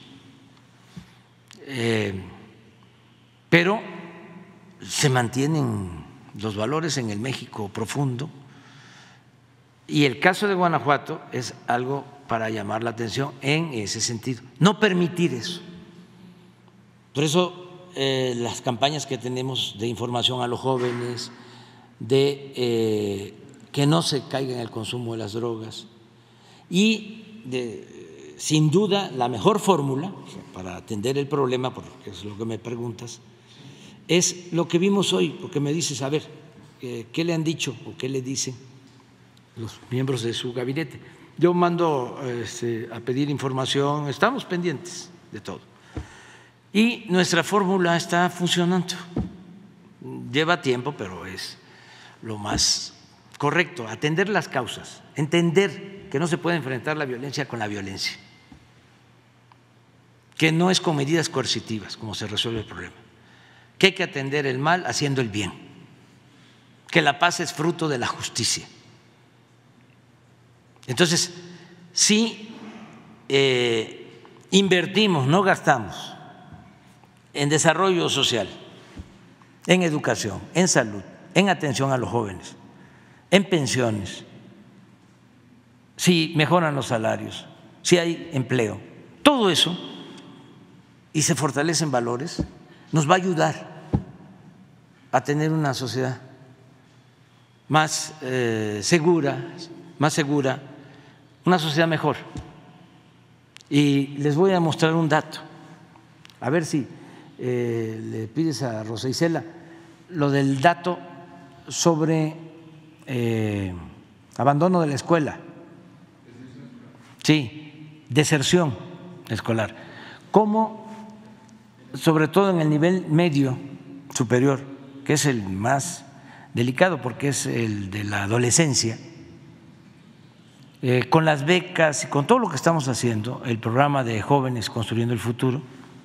pero se mantienen los valores en el México profundo, y el caso de Guanajuato es algo para llamar la atención en ese sentido, no permitir eso. Por eso las campañas que tenemos de información a los jóvenes, de que no se caiga en el consumo de las drogas, y sin duda la mejor fórmula para atender el problema, porque es lo que me preguntas, es lo que vimos hoy, porque me dices, a ver, ¿qué le han dicho o qué le dicen los miembros de su gabinete? Yo mando a pedir información, estamos pendientes de todo. Y nuestra fórmula está funcionando. Lleva tiempo, pero es lo más correcto, atender las causas, entender que no se puede enfrentar la violencia con la violencia, que no es con medidas coercitivas como se resuelve el problema, que hay que atender el mal haciendo el bien, que la paz es fruto de la justicia. Entonces, si invertimos, no gastamos en desarrollo social, en educación, en salud, en atención a los jóvenes, en pensiones, si mejoran los salarios, si hay empleo, todo eso, y se fortalecen valores, nos va a ayudar a tener una sociedad más segura, una sociedad mejor. Y les voy a mostrar un dato, a ver si le pides a Rosa Isela lo del dato sobre abandono de la escuela. Sí, deserción escolar. Cómo, sobre todo en el nivel medio superior, que es el más delicado porque es el de la adolescencia, con las becas y con todo lo que estamos haciendo, el programa de Jóvenes Construyendo el Futuro,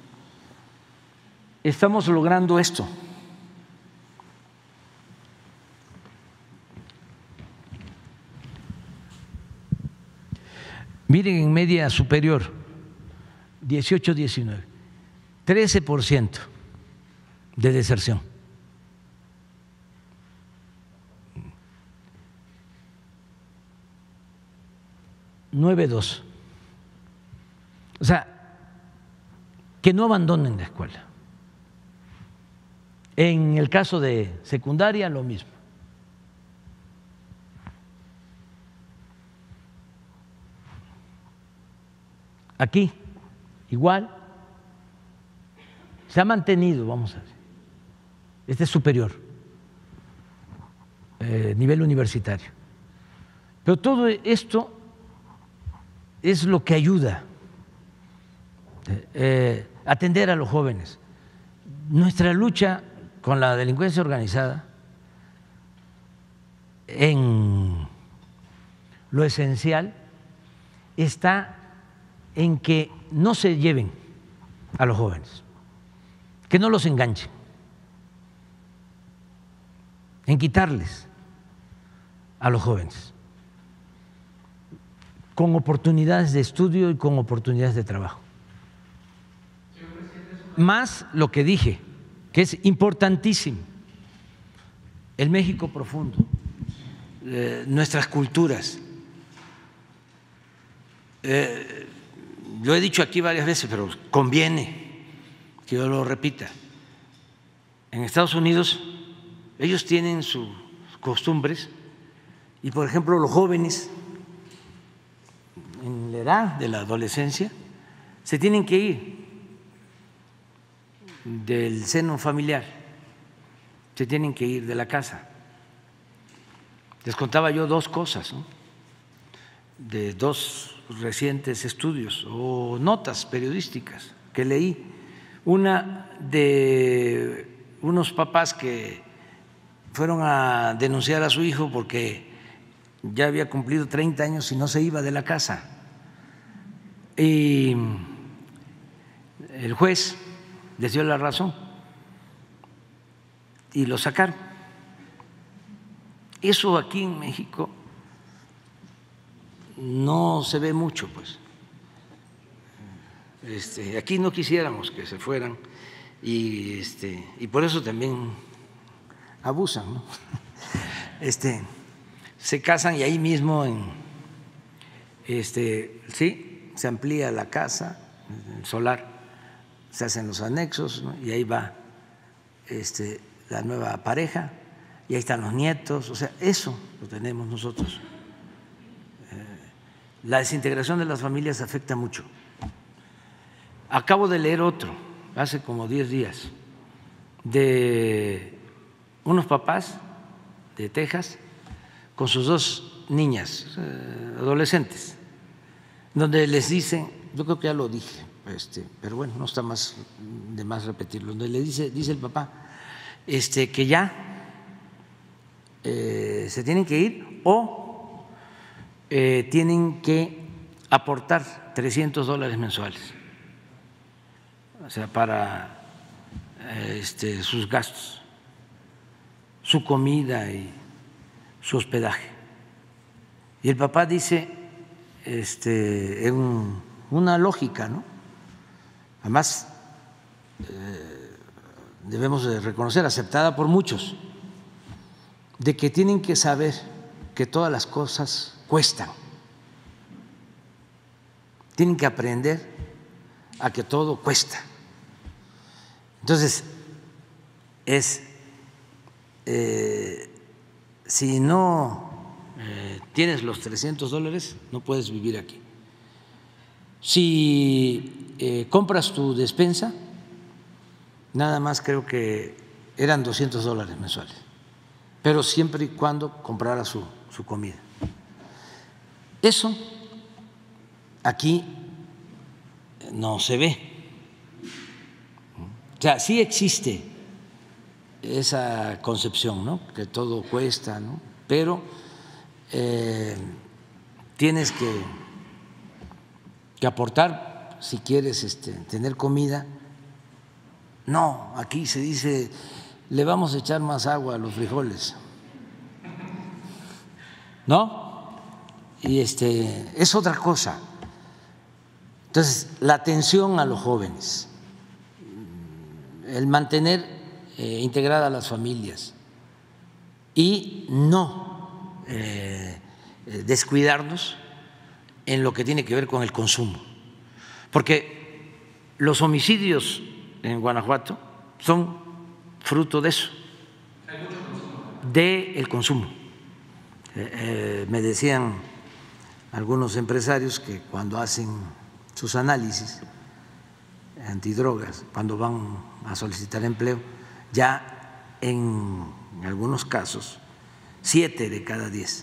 estamos logrando esto. Miren, en media superior, 18-19, 13% de deserción. $9.2. O sea, que no abandonen la escuela. En el caso de secundaria, lo mismo. Aquí, igual, se ha mantenido, vamos a decir, este es superior, nivel universitario. Pero todo esto es lo que ayuda a atender a los jóvenes. Nuestra lucha con la delincuencia organizada, en lo esencial, está en que no se lleven a los jóvenes, que no los enganchen, en quitarles a los jóvenes con oportunidades de estudio y con oportunidades de trabajo. Más lo que dije, que es importantísimo, el México profundo, nuestras culturas. Lo he dicho aquí varias veces, pero conviene que yo lo repita. En Estados Unidos ellos tienen sus costumbres y, por ejemplo, los jóvenes en la edad de la adolescencia se tienen que ir del seno familiar, se tienen que ir de la casa. Les contaba yo dos cosas, ¿no?, de dos recientes estudios o notas periodísticas que leí. Una de unos papás que fueron a denunciar a su hijo porque ya había cumplido 30 años y no se iba de la casa. Y el juez les dio la razón y lo sacaron. Eso aquí en México no se ve mucho, pues. Aquí no quisiéramos que se fueran y por eso también abusan, ¿no? Se casan y ahí mismo sí, se amplía la casa, el solar, se hacen los anexos, ¿no?, y ahí va la nueva pareja y ahí están los nietos. O sea, eso lo tenemos nosotros. La desintegración de las familias afecta mucho. Acabo de leer otro, hace como 10 días, de unos papás de Texas con sus dos niñas, adolescentes, donde les dicen, yo creo que ya lo dije, pero bueno, no está de más repetirlo, donde le dice el papá que ya se tienen que ir o tienen que aportar $300 mensuales, o sea, para sus gastos, su comida y su hospedaje. Y el papá dice, en una lógica, ¿no?, además debemos de reconocer, aceptada por muchos, de que tienen que saber que todas las cosas cuestan. Tienen que aprender a que todo cuesta. Entonces, es si no tienes los $300, no puedes vivir aquí. Si compras tu despensa, nada más creo que eran $200 mensuales, pero siempre y cuando comprara su comida. Eso aquí no se ve. O sea, sí existe esa concepción, ¿no?, que todo cuesta, ¿no?, pero tienes que aportar si quieres tener comida. No, aquí se dice, le vamos a echar más agua a los frijoles, ¿no? Y es otra cosa. Entonces, la atención a los jóvenes, el mantener integrada a las familias y no descuidarnos en lo que tiene que ver con el consumo, porque los homicidios en Guanajuato son fruto de eso, del consumo. Me decían algunos empresarios que cuando hacen sus análisis antidrogas, cuando van a solicitar empleo, ya en algunos casos 7 de cada 10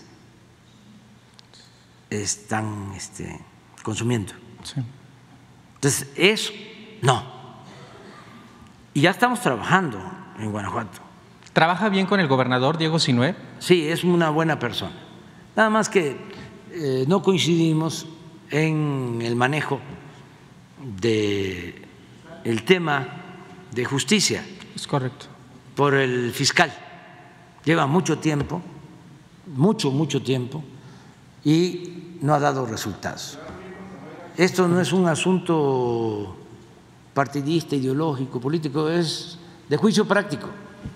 están consumiendo. Sí. Entonces, eso no. Y ya estamos trabajando en Guanajuato. ¿Trabaja bien con el gobernador Diego Sinue? Sí, es una buena persona. Nada más que no coincidimos en el manejo del tema de justicia. Es correcto. Por el fiscal. Lleva mucho tiempo, mucho tiempo, y no ha dado resultados. Esto no es un asunto partidista, ideológico, político, es de juicio práctico.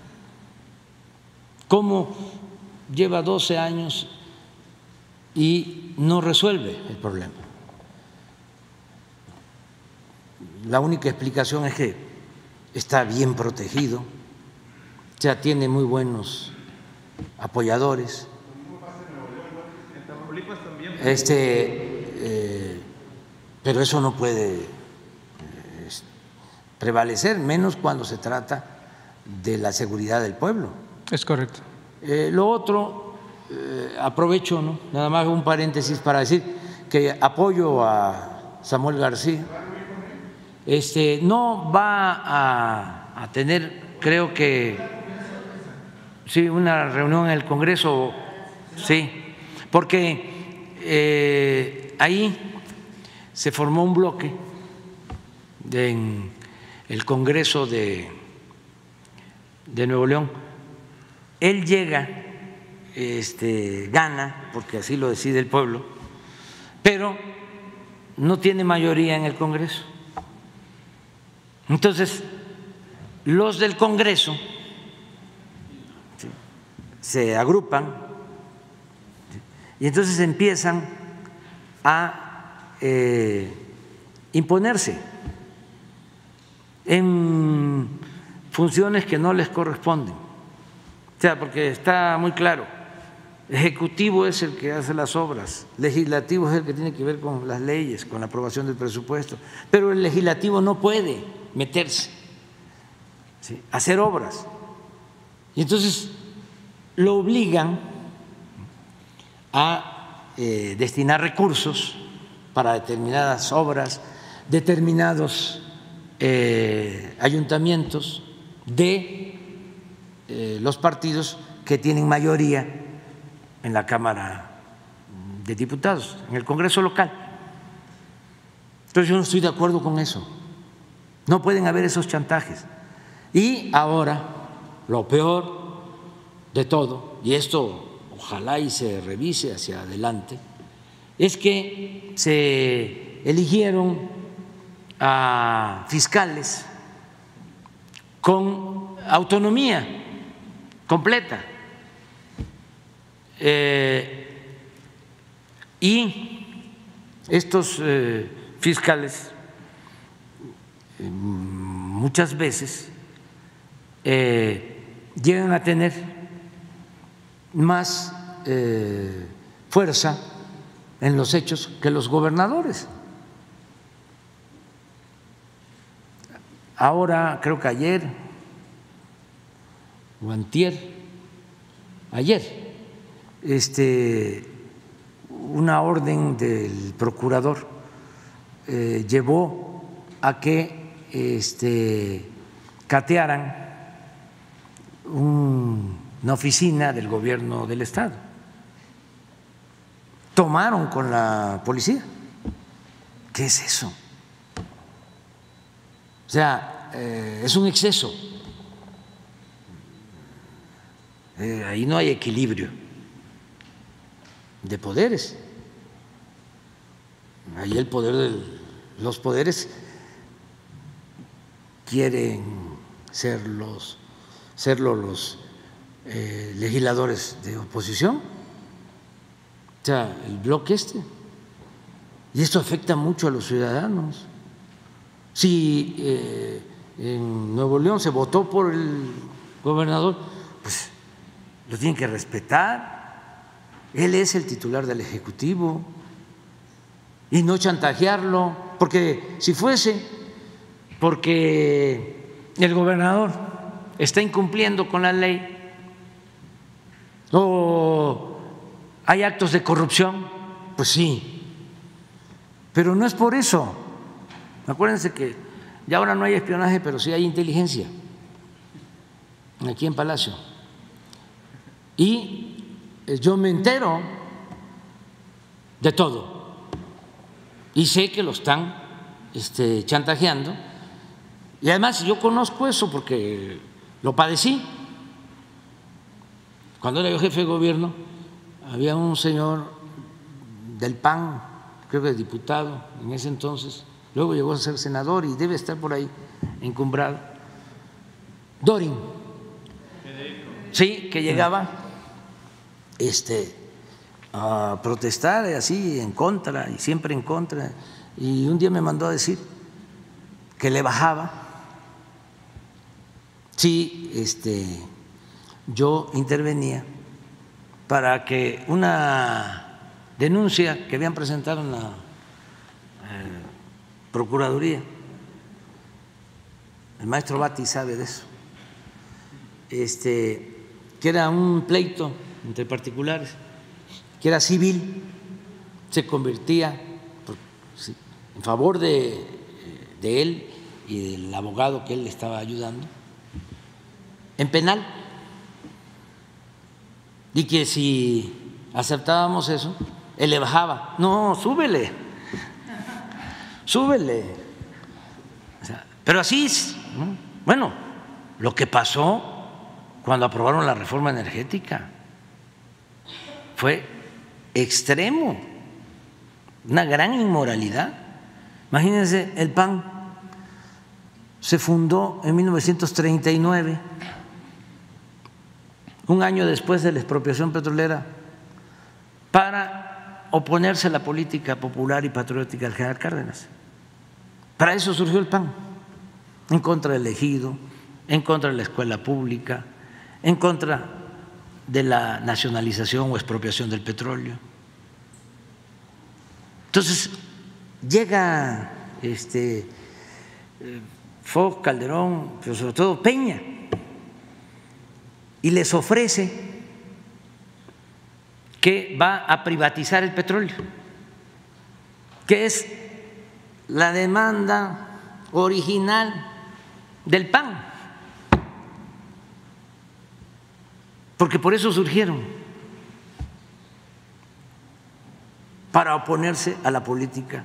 ¿Cómo lleva 12 años y no resuelve el problema? La única explicación es que está bien protegido, o sea, tiene muy buenos apoyadores. Pero eso no puede prevalecer, menos cuando se trata de la seguridad del pueblo. Es correcto. Lo otro, aprovecho, ¿no?, nada más un paréntesis para decir que apoyo a Samuel García. No va a tener, creo que sí, una reunión en el Congreso, sí, porque ahí se formó un bloque en el Congreso de Nuevo León. Él llega, gana, porque así lo decide el pueblo, pero no tiene mayoría en el Congreso. Entonces, los del Congreso se agrupan y entonces empiezan a imponerse en funciones que no les corresponden. O sea, porque está muy claro, ejecutivo es el que hace las obras, legislativo es el que tiene que ver con las leyes, con la aprobación del presupuesto, pero el legislativo no puede meterse, ¿sí?, a hacer obras. Y entonces lo obligan a destinar recursos para determinadas obras, determinados ayuntamientos de los partidos que tienen mayoría en la Cámara de Diputados, en el Congreso local. Entonces yo no estoy de acuerdo con eso. No pueden haber esos chantajes. Y ahora, lo peor de todo, y esto ojalá y se revise hacia adelante, es que se eligieron a fiscales con autonomía completa y estos fiscales muchas veces llegan a tener más fuerza en los hechos que los gobernadores. Ahora, creo que ayer o antier, ayer, una orden del procurador llevó a que catearan una oficina del gobierno del estado. Tomaron con la policía. ¿Qué es eso? O sea, es un exceso. Ahí no hay equilibrio de poderes. Ahí el poder los poderes quieren serlo los legisladores de oposición, o sea, el bloque y esto afecta mucho a los ciudadanos. Si en Nuevo León se votó por el gobernador, pues lo tienen que respetar. Él es el titular del Ejecutivo y no chantajearlo, porque si fuese porque el gobernador está incumpliendo con la ley o hay actos de corrupción, pues sí, pero no es por eso. Acuérdense que ya ahora no hay espionaje, pero sí hay inteligencia aquí en Palacio. Y yo me entero de todo y sé que lo están chantajeando. Y además yo conozco eso porque lo padecí. Cuando era yo jefe de gobierno, había un señor del PAN, creo que diputado en ese entonces, luego llegó a ser senador y debe estar por ahí encumbrado, Dorin. Sí, que llegaba a protestar así en contra y siempre en contra. Y un día me mandó a decir que le bajaba si yo intervenía para que una denuncia que habían presentado en la Procuraduría, el maestro Bati sabe de eso, que era un pleito entre particulares, que era civil, se convertía en favor de él y del abogado que él le estaba ayudando en penal, y que si aceptábamos eso, él le bajaba. No, súbele. O sea, pero así es, ¿no? Bueno, lo que pasó cuando aprobaron la reforma energética fue extremo, una gran inmoralidad. Imagínense, el PAN se fundó en 1939, un año después de la expropiación petrolera, para oponerse a la política popular y patriótica del general Cárdenas. Para eso surgió el PAN, en contra del ejido, en contra de la escuela pública, en contra de la nacionalización o expropiación del petróleo. Entonces llega Fox, Calderón, pero sobre todo Peña, y les ofrece que va a privatizar el petróleo, que es la demanda original del PAN, porque por eso surgieron, para oponerse a la política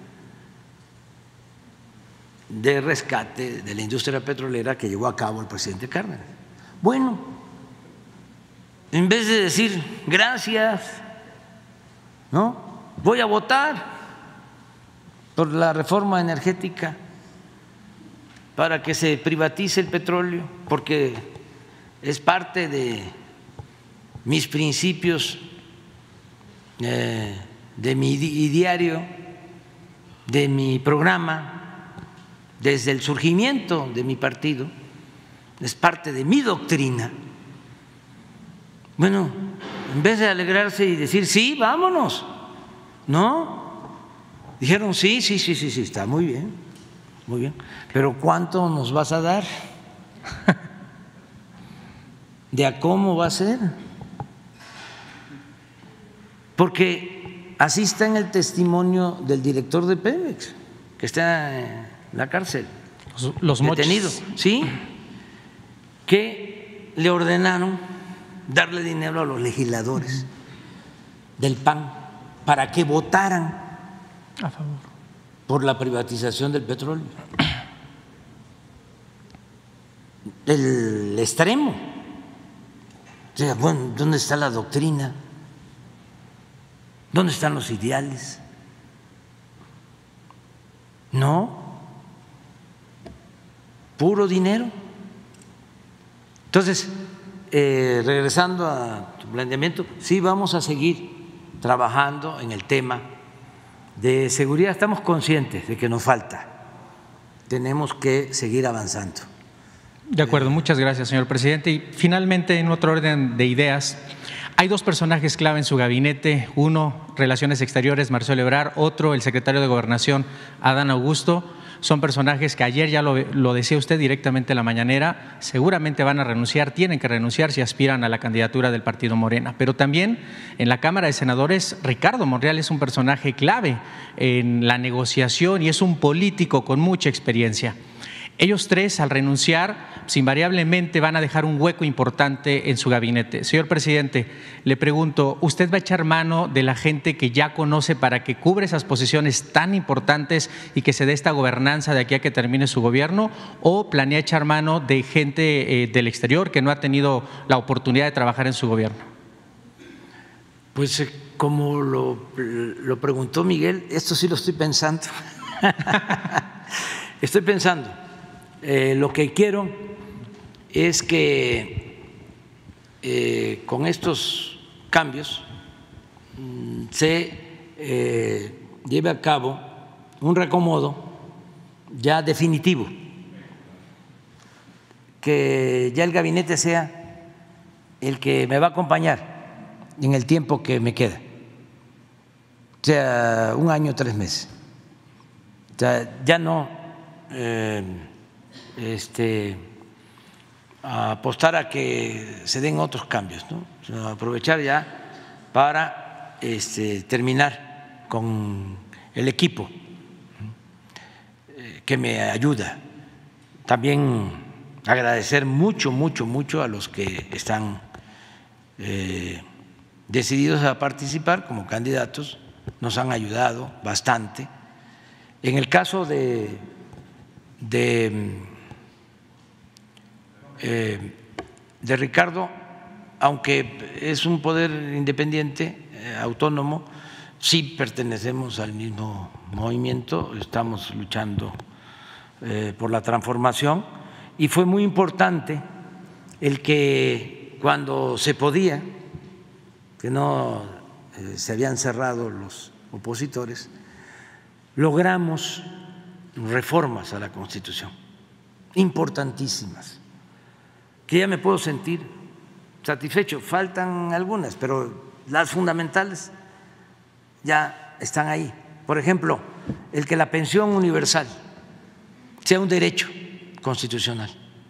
de rescate de la industria petrolera que llevó a cabo el presidente Cárdenas. Bueno, en vez de decir gracias, ¿no?, voy a votar por la reforma energética para que se privatice el petróleo, porque es parte de mis principios, de mi diario, de mi programa, desde el surgimiento de mi partido, es parte de mi doctrina. Bueno, en vez de alegrarse y decir, sí, vámonos, no, dijeron, sí, está muy bien, pero ¿cuánto nos vas a dar? ¿De a cómo va a ser? Porque así está en el testimonio del director de Pemex, que está en la cárcel, los detenido, ¿sí? Que le ordenaron darle dinero a los legisladores del PAN para que votaran a favor por la privatización del petróleo. El extremo. O sea, bueno, ¿dónde está la doctrina? ¿Dónde están los ideales? No, puro dinero. Entonces, regresando a tu planteamiento, sí vamos a seguir trabajando en el tema de seguridad. Estamos conscientes de que nos falta, tenemos que seguir avanzando. De acuerdo, muchas gracias, señor presidente. Y finalmente, en otro orden de ideas, hay dos personajes clave en su gabinete, uno, Relaciones Exteriores, Marcelo Ebrard, otro, el secretario de Gobernación, Adán Augusto. Son personajes que ayer ya lo decía usted directamente en la mañanera, seguramente van a renunciar, tienen que renunciar si aspiran a la candidatura del partido Morena. Pero también en la Cámara de Senadores, Ricardo Monreal es un personaje clave en la negociación y es un político con mucha experiencia. Ellos tres, al renunciar, invariablemente van a dejar un hueco importante en su gabinete. Señor presidente, le pregunto, ¿usted va a echar mano de la gente que ya conoce para que cubra esas posiciones tan importantes y que se dé esta gobernanza de aquí a que termine su gobierno? ¿O planea echar mano de gente del exterior que no ha tenido la oportunidad de trabajar en su gobierno? Pues como lo preguntó Miguel, esto sí lo estoy pensando. Estoy pensando. Lo que quiero es que con estos cambios se lleve a cabo un reacomodo ya definitivo, que ya el gabinete sea el que me va a acompañar en el tiempo que me queda, o sea, 1 año, 3 meses. O sea, ya no a apostar a que se den otros cambios, ¿no? O sea, aprovechar ya para terminar con el equipo que me ayuda. También agradecer mucho a los que están decididos a participar como candidatos, nos han ayudado bastante. En el caso de Ricardo, aunque es un poder independiente, autónomo, sí pertenecemos al mismo movimiento, estamos luchando por la transformación y fue muy importante el que cuando se podía, que no se habían cerrado los opositores, logramos reformas a la Constitución importantísimas, que ya me puedo sentir satisfecho. Faltan algunas, pero las fundamentales ya están ahí. Por ejemplo, el que la pensión universal sea un derecho constitucional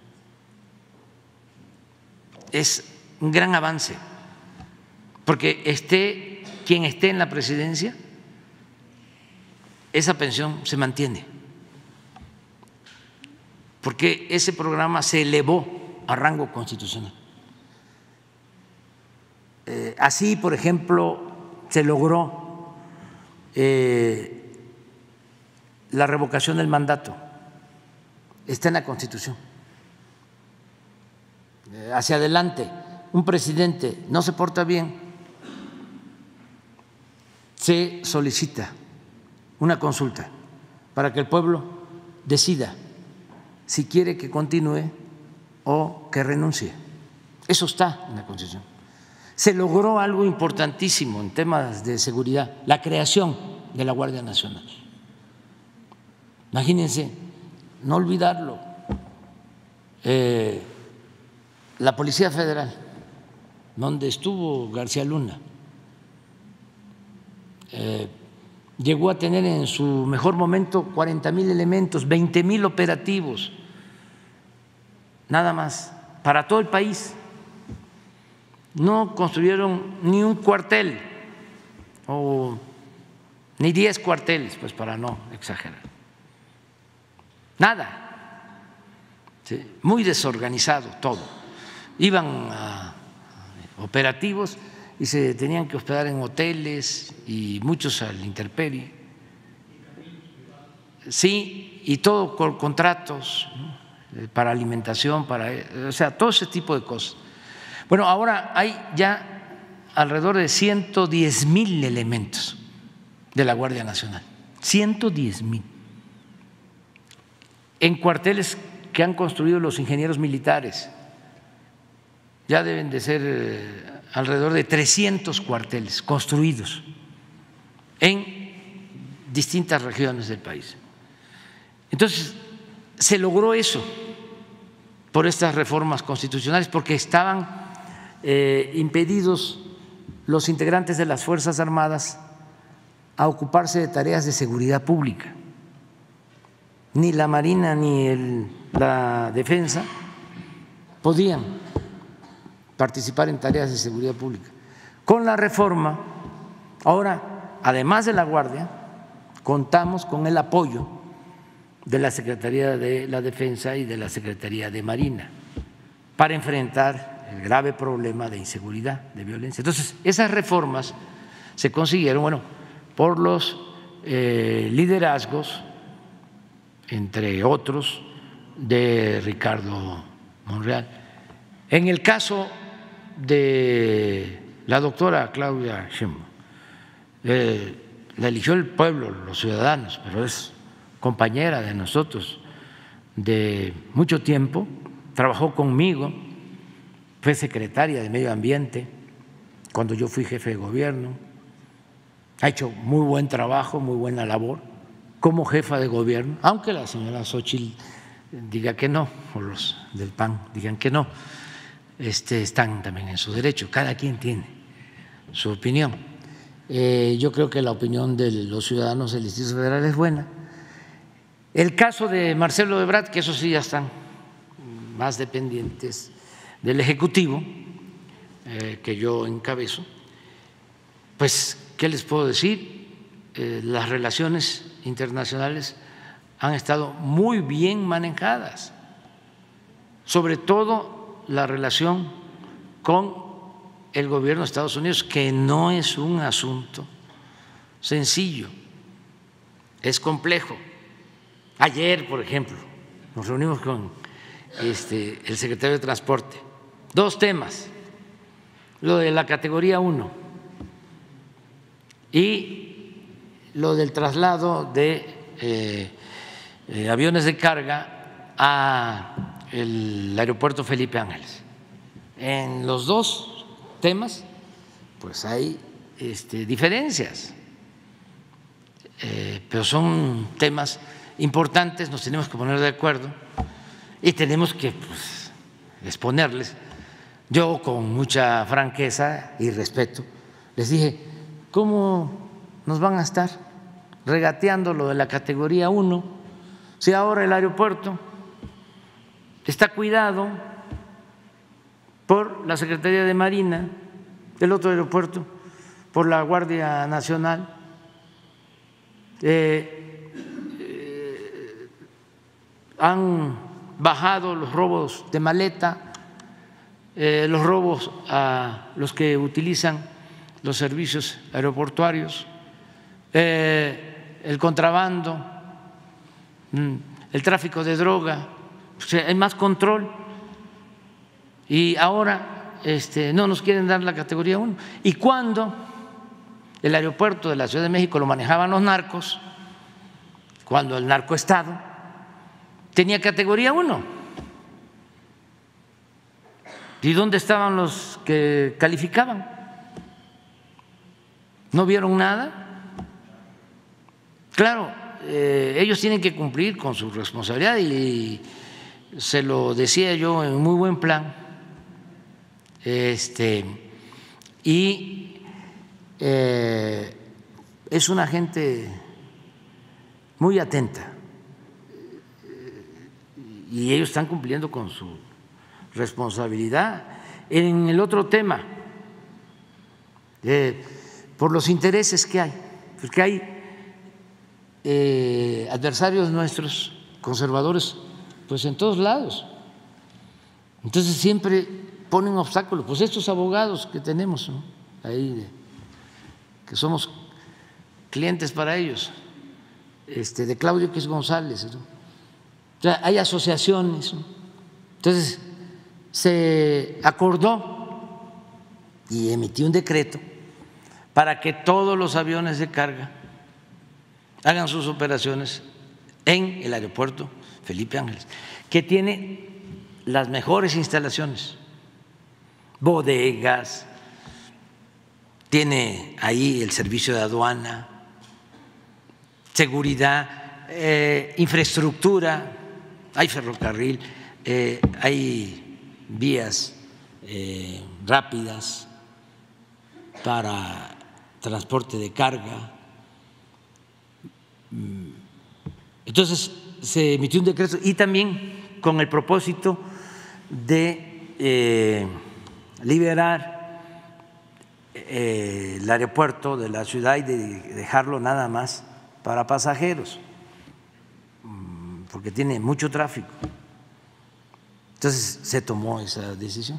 es un gran avance, porque esté quien esté en la presidencia, esa pensión se mantiene, porque ese programa se elevó a rango constitucional. Así, por ejemplo, se logró la revocación del mandato, está en la Constitución. Hacia adelante, un presidente no se porta bien, se solicita una consulta para que el pueblo decida si quiere que continúe o que renuncie. Eso está en la Constitución. Se logró algo importantísimo en temas de seguridad, la creación de la Guardia Nacional. Imagínense, no olvidarlo, la Policía Federal donde estuvo García Luna, llegó a tener en su mejor momento 40,000 elementos, 20,000 operativos, nada más, para todo el país. No construyeron ni un cuartel o ni 10 cuarteles, pues para no exagerar. Nada. Sí, muy desorganizado todo. Iban a operativos y se tenían que hospedar en hoteles y muchos a la intemperie. Sí, y todo con contratos, ¿no?, para alimentación, o sea, todo ese tipo de cosas. Bueno, ahora hay ya alrededor de 110,000 elementos de la Guardia Nacional, 110,000, en cuarteles que han construido los ingenieros militares. Ya deben de ser alrededor de 300 cuarteles construidos en distintas regiones del país. Entonces, se logró eso por estas reformas constitucionales, porque estaban impedidos los integrantes de las Fuerzas Armadas a ocuparse de tareas de seguridad pública. Ni la Marina ni la Defensa podían participar en tareas de seguridad pública. Con la reforma, ahora, además de la Guardia, contamos con el apoyo de la Secretaría de la Defensa y de la Secretaría de Marina para enfrentar el grave problema de inseguridad, de violencia. Entonces, esas reformas se consiguieron, bueno, por los liderazgos, entre otros, de Ricardo Monreal. En el caso de la doctora Claudia Sheinbaum, la eligió el pueblo, los ciudadanos, pero es compañera de nosotros de mucho tiempo, trabajó conmigo, fue secretaria de Medio Ambiente cuando yo fui jefe de gobierno, ha hecho muy buen trabajo, muy buena labor como jefa de gobierno, aunque la señora Xóchitl diga que no, o los del PAN digan que no, están también en su derecho, cada quien tiene su opinión. Yo creo que la opinión de los ciudadanos del Distrito Federal es buena. El caso de Marcelo Ebrard, que esos sí ya están más dependientes del Ejecutivo, que yo encabezo, pues, ¿qué les puedo decir? Las relaciones internacionales han estado muy bien manejadas, sobre todo la relación con el gobierno de Estados Unidos, que no es un asunto sencillo, es complejo. Ayer, por ejemplo, nos reunimos con el secretario de Transporte, 2 temas, lo de la categoría 1 y lo del traslado de aviones de carga al aeropuerto Felipe Ángeles. En los 2 temas, pues hay diferencias, pero son temas importantes, nos tenemos que poner de acuerdo y tenemos que, pues, exponerles. Yo, con mucha franqueza y respeto, les dije: ¿cómo nos van a estar regateando lo de la categoría 1 si ahora el aeropuerto está cuidado por la Secretaría de Marina, el otro aeropuerto por la Guardia Nacional? Han bajado los robos de maleta, los robos a los que utilizan los servicios aeroportuarios, el contrabando, el tráfico de droga, o sea, hay más control. Y ahora no nos quieren dar la categoría 1. Y cuando el aeropuerto de la Ciudad de México lo manejaban los narcos, cuando el narcoestado tenía categoría 1. ¿Y dónde estaban los que calificaban? ¿No vieron nada? Claro, ellos tienen que cumplir con su responsabilidad y se lo decía yo en muy buen plan y es una gente muy atenta y ellos están cumpliendo con su responsabilidad. En el otro tema, por los intereses que hay, porque hay adversarios nuestros, conservadores, pues en todos lados. Entonces siempre ponen obstáculos. Pues estos abogados que tenemos, ¿no?, ahí, que somos clientes para ellos, de Claudio X González, ¿no? O sea, hay asociaciones, ¿no? Entonces se acordó y emitió un decreto para que todos los aviones de carga hagan sus operaciones en el aeropuerto Felipe Ángeles, que tiene las mejores instalaciones, bodegas, tiene ahí el servicio de aduana, seguridad, infraestructura, hay ferrocarril, hay vías rápidas para transporte de carga. Entonces se emitió un decreto y también con el propósito de liberar el aeropuerto de la ciudad y de dejarlo nada más para pasajeros, porque tiene mucho tráfico. Entonces se tomó esa decisión.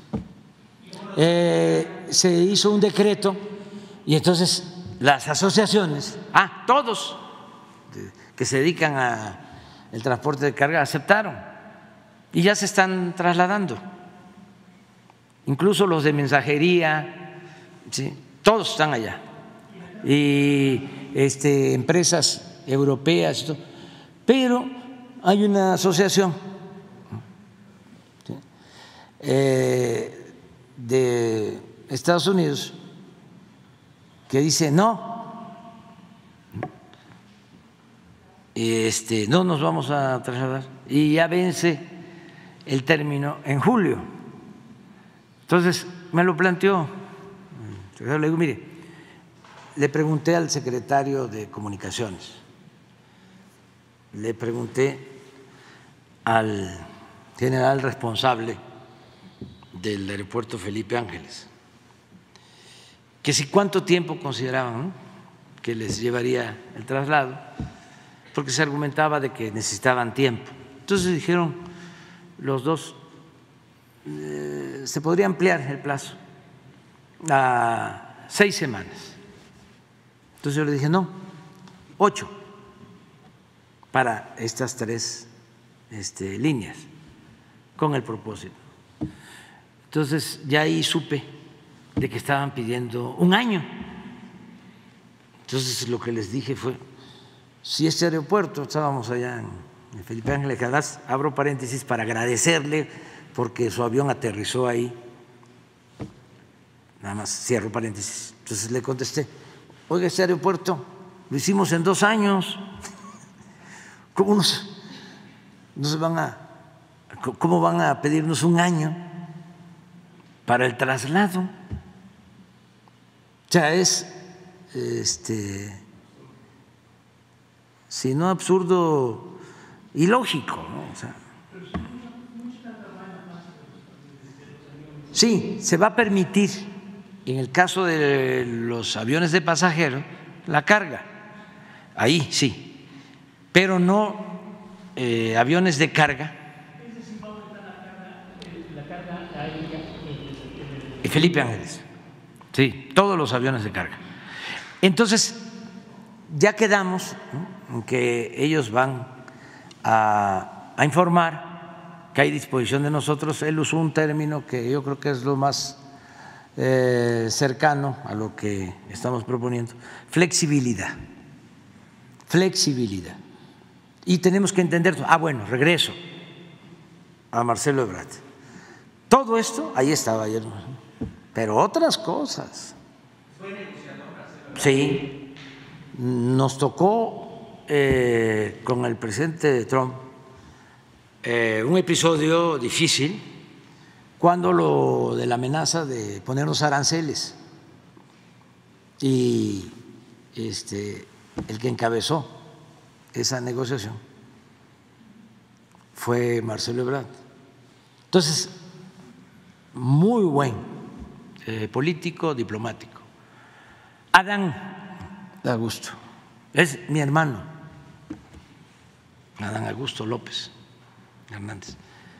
Se hizo un decreto y entonces las asociaciones, todos que se dedican al transporte de carga aceptaron y ya se están trasladando. Incluso los de mensajería, ¿sí?, todos están allá. Y empresas europeas, ¿sí?, pero hay una asociación, ¿sí?, de Estados Unidos que dice no nos vamos a trasladar y ya vence el término en julio. Entonces me lo planteó, le digo, mire, le pregunté al secretario de Comunicaciones, le pregunté al general responsable del aeropuerto Felipe Ángeles que si cuánto tiempo consideraban, ¿no?, que les llevaría el traslado, porque se argumentaba de que necesitaban tiempo. Entonces dijeron los dos, se podría ampliar el plazo a 6 semanas. Entonces yo le dije, no, 8 para estas 3 líneas, con el propósito. Entonces ya ahí supe de que estaban pidiendo 1 año. Entonces lo que les dije fue, si este aeropuerto, estábamos allá en Felipe Ángeles, además abro paréntesis para agradecerle porque su avión aterrizó ahí, nada más cierro paréntesis. Entonces le contesté, oiga, este aeropuerto lo hicimos en 2 años, ¿cómo van a pedirnos 1 año para el traslado? O sea, es si no absurdo, ilógico, ¿no? O sea, sí, se va a permitir en el caso de los aviones de pasajeros la carga, ahí sí, pero no aviones de carga. Y Felipe Ángeles, sí, todos los aviones de carga. Entonces ya quedamos, ¿no?, en que ellos van a informar que hay disposición de nosotros. Él usó un término que yo creo que es lo más cercano a lo que estamos proponiendo: flexibilidad. Flexibilidad. Y tenemos que entender, bueno, regreso a Marcelo Ebrard. Todo esto, ahí estaba ayer, pero otras cosas. Sí, nos tocó con el presidente Trump un episodio difícil cuando lo de la amenaza de ponernos aranceles y el que encabezó esa negociación fue Marcelo Ebrard. Entonces, muy buen político, diplomático. Adán Augusto es mi hermano, Adán Augusto López Hernández.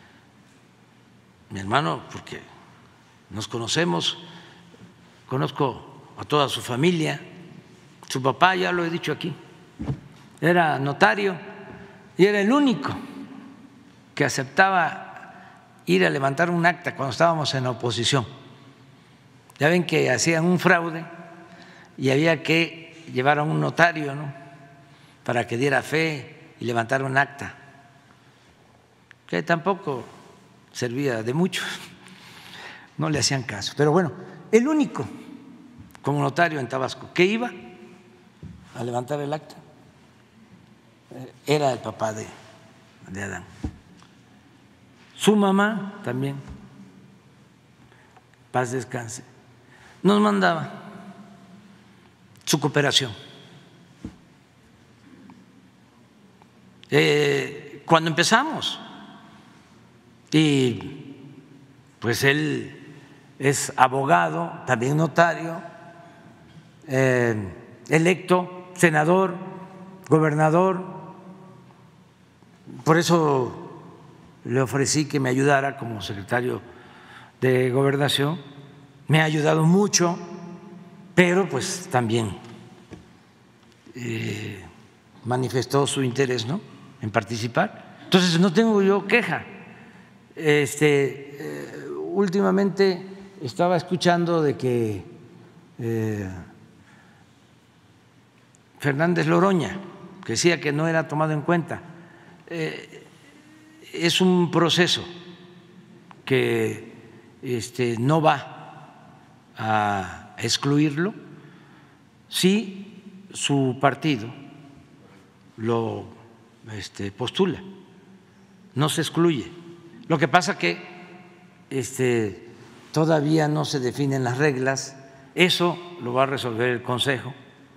Mi hermano, porque nos conocemos, conozco a toda su familia. Su papá, ya lo he dicho aquí, era notario y era el único que aceptaba ir a levantar un acta cuando estábamos en la oposición. Ya ven que hacían un fraude y había que llevar a un notario, ¿no?, para que diera fe y levantara un acta, que tampoco servía de mucho, no le hacían caso. Pero bueno, el único como notario en Tabasco que iba a levantar el acta era el papá de Adán. Su mamá también, paz descanse, nos mandaba su cooperación. Cuando empezamos, y pues él es abogado, también notario, electo, senador, gobernador. Por eso le ofrecí que me ayudara como secretario de Gobernación. Me ha ayudado mucho, pero pues también manifestó su interés, ¿no?, en participar. Entonces no tengo yo queja. Últimamente estaba escuchando de que Fernández Loroña, que decía que no era tomado en cuenta. Es un proceso que no va a excluirlo si su partido lo postula, no se excluye. Lo que pasa que todavía no se definen las reglas, eso lo va a resolver el Consejo,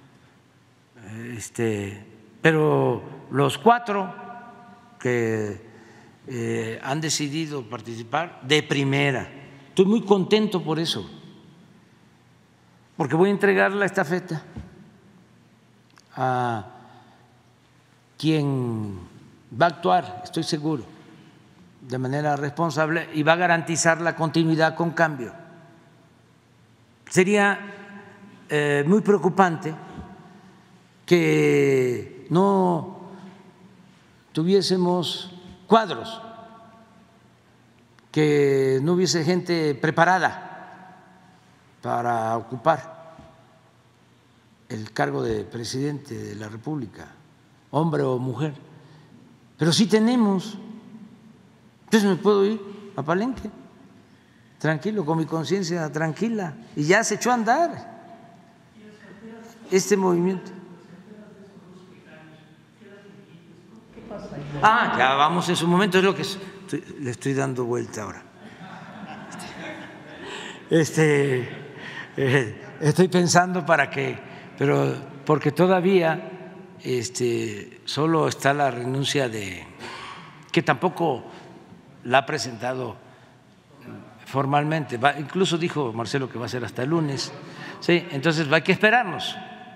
pero los 4 que han decidido participar de primera, estoy muy contento por eso, porque voy a entregar la estafeta a quien va a actuar, estoy seguro, de manera responsable y va a garantizar la continuidad con cambio. Sería muy preocupante que no tuviésemos cuadros, que no hubiese gente preparada para ocupar el cargo de presidente de la República, hombre o mujer. Pero sí tenemos. Entonces me puedo ir a Palenque tranquilo, con mi conciencia tranquila, y ya se echó a andar este movimiento. Ya vamos en su momento, es lo que le estoy dando vuelta ahora. Estoy pensando para que, pero porque todavía solo está la renuncia de, que tampoco la ha presentado formalmente, incluso dijo Marcelo que va a ser hasta el lunes, sí, entonces hay que esperarnos.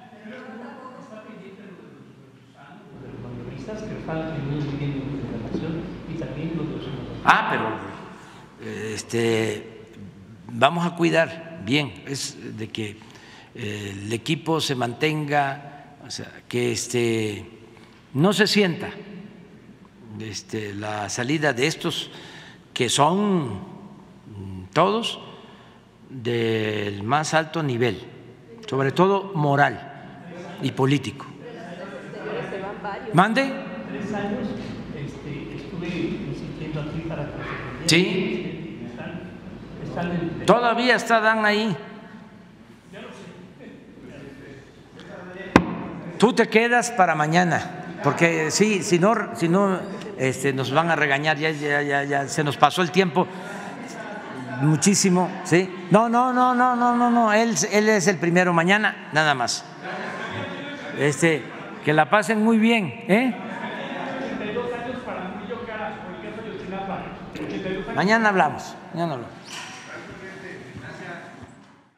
Pero vamos a cuidar bien, es de que el equipo se mantenga, o sea, que no se sienta la salida de estos que son todos del más alto nivel, sobre todo moral y político. ¿Mande? 3 años estuve insistiendo aquí para que se... Sí. Todavía está Dan ahí. Tú te quedas para mañana, porque sí, si no nos van a regañar, ya se nos pasó el tiempo. muchísimo, ¿sí? No, él es el primero mañana, nada más. Que la pasen muy bien, ¿eh? 82 años para Murillo Karam, por el caso de Ayotzinapa. 82 años. Mañana hablamos.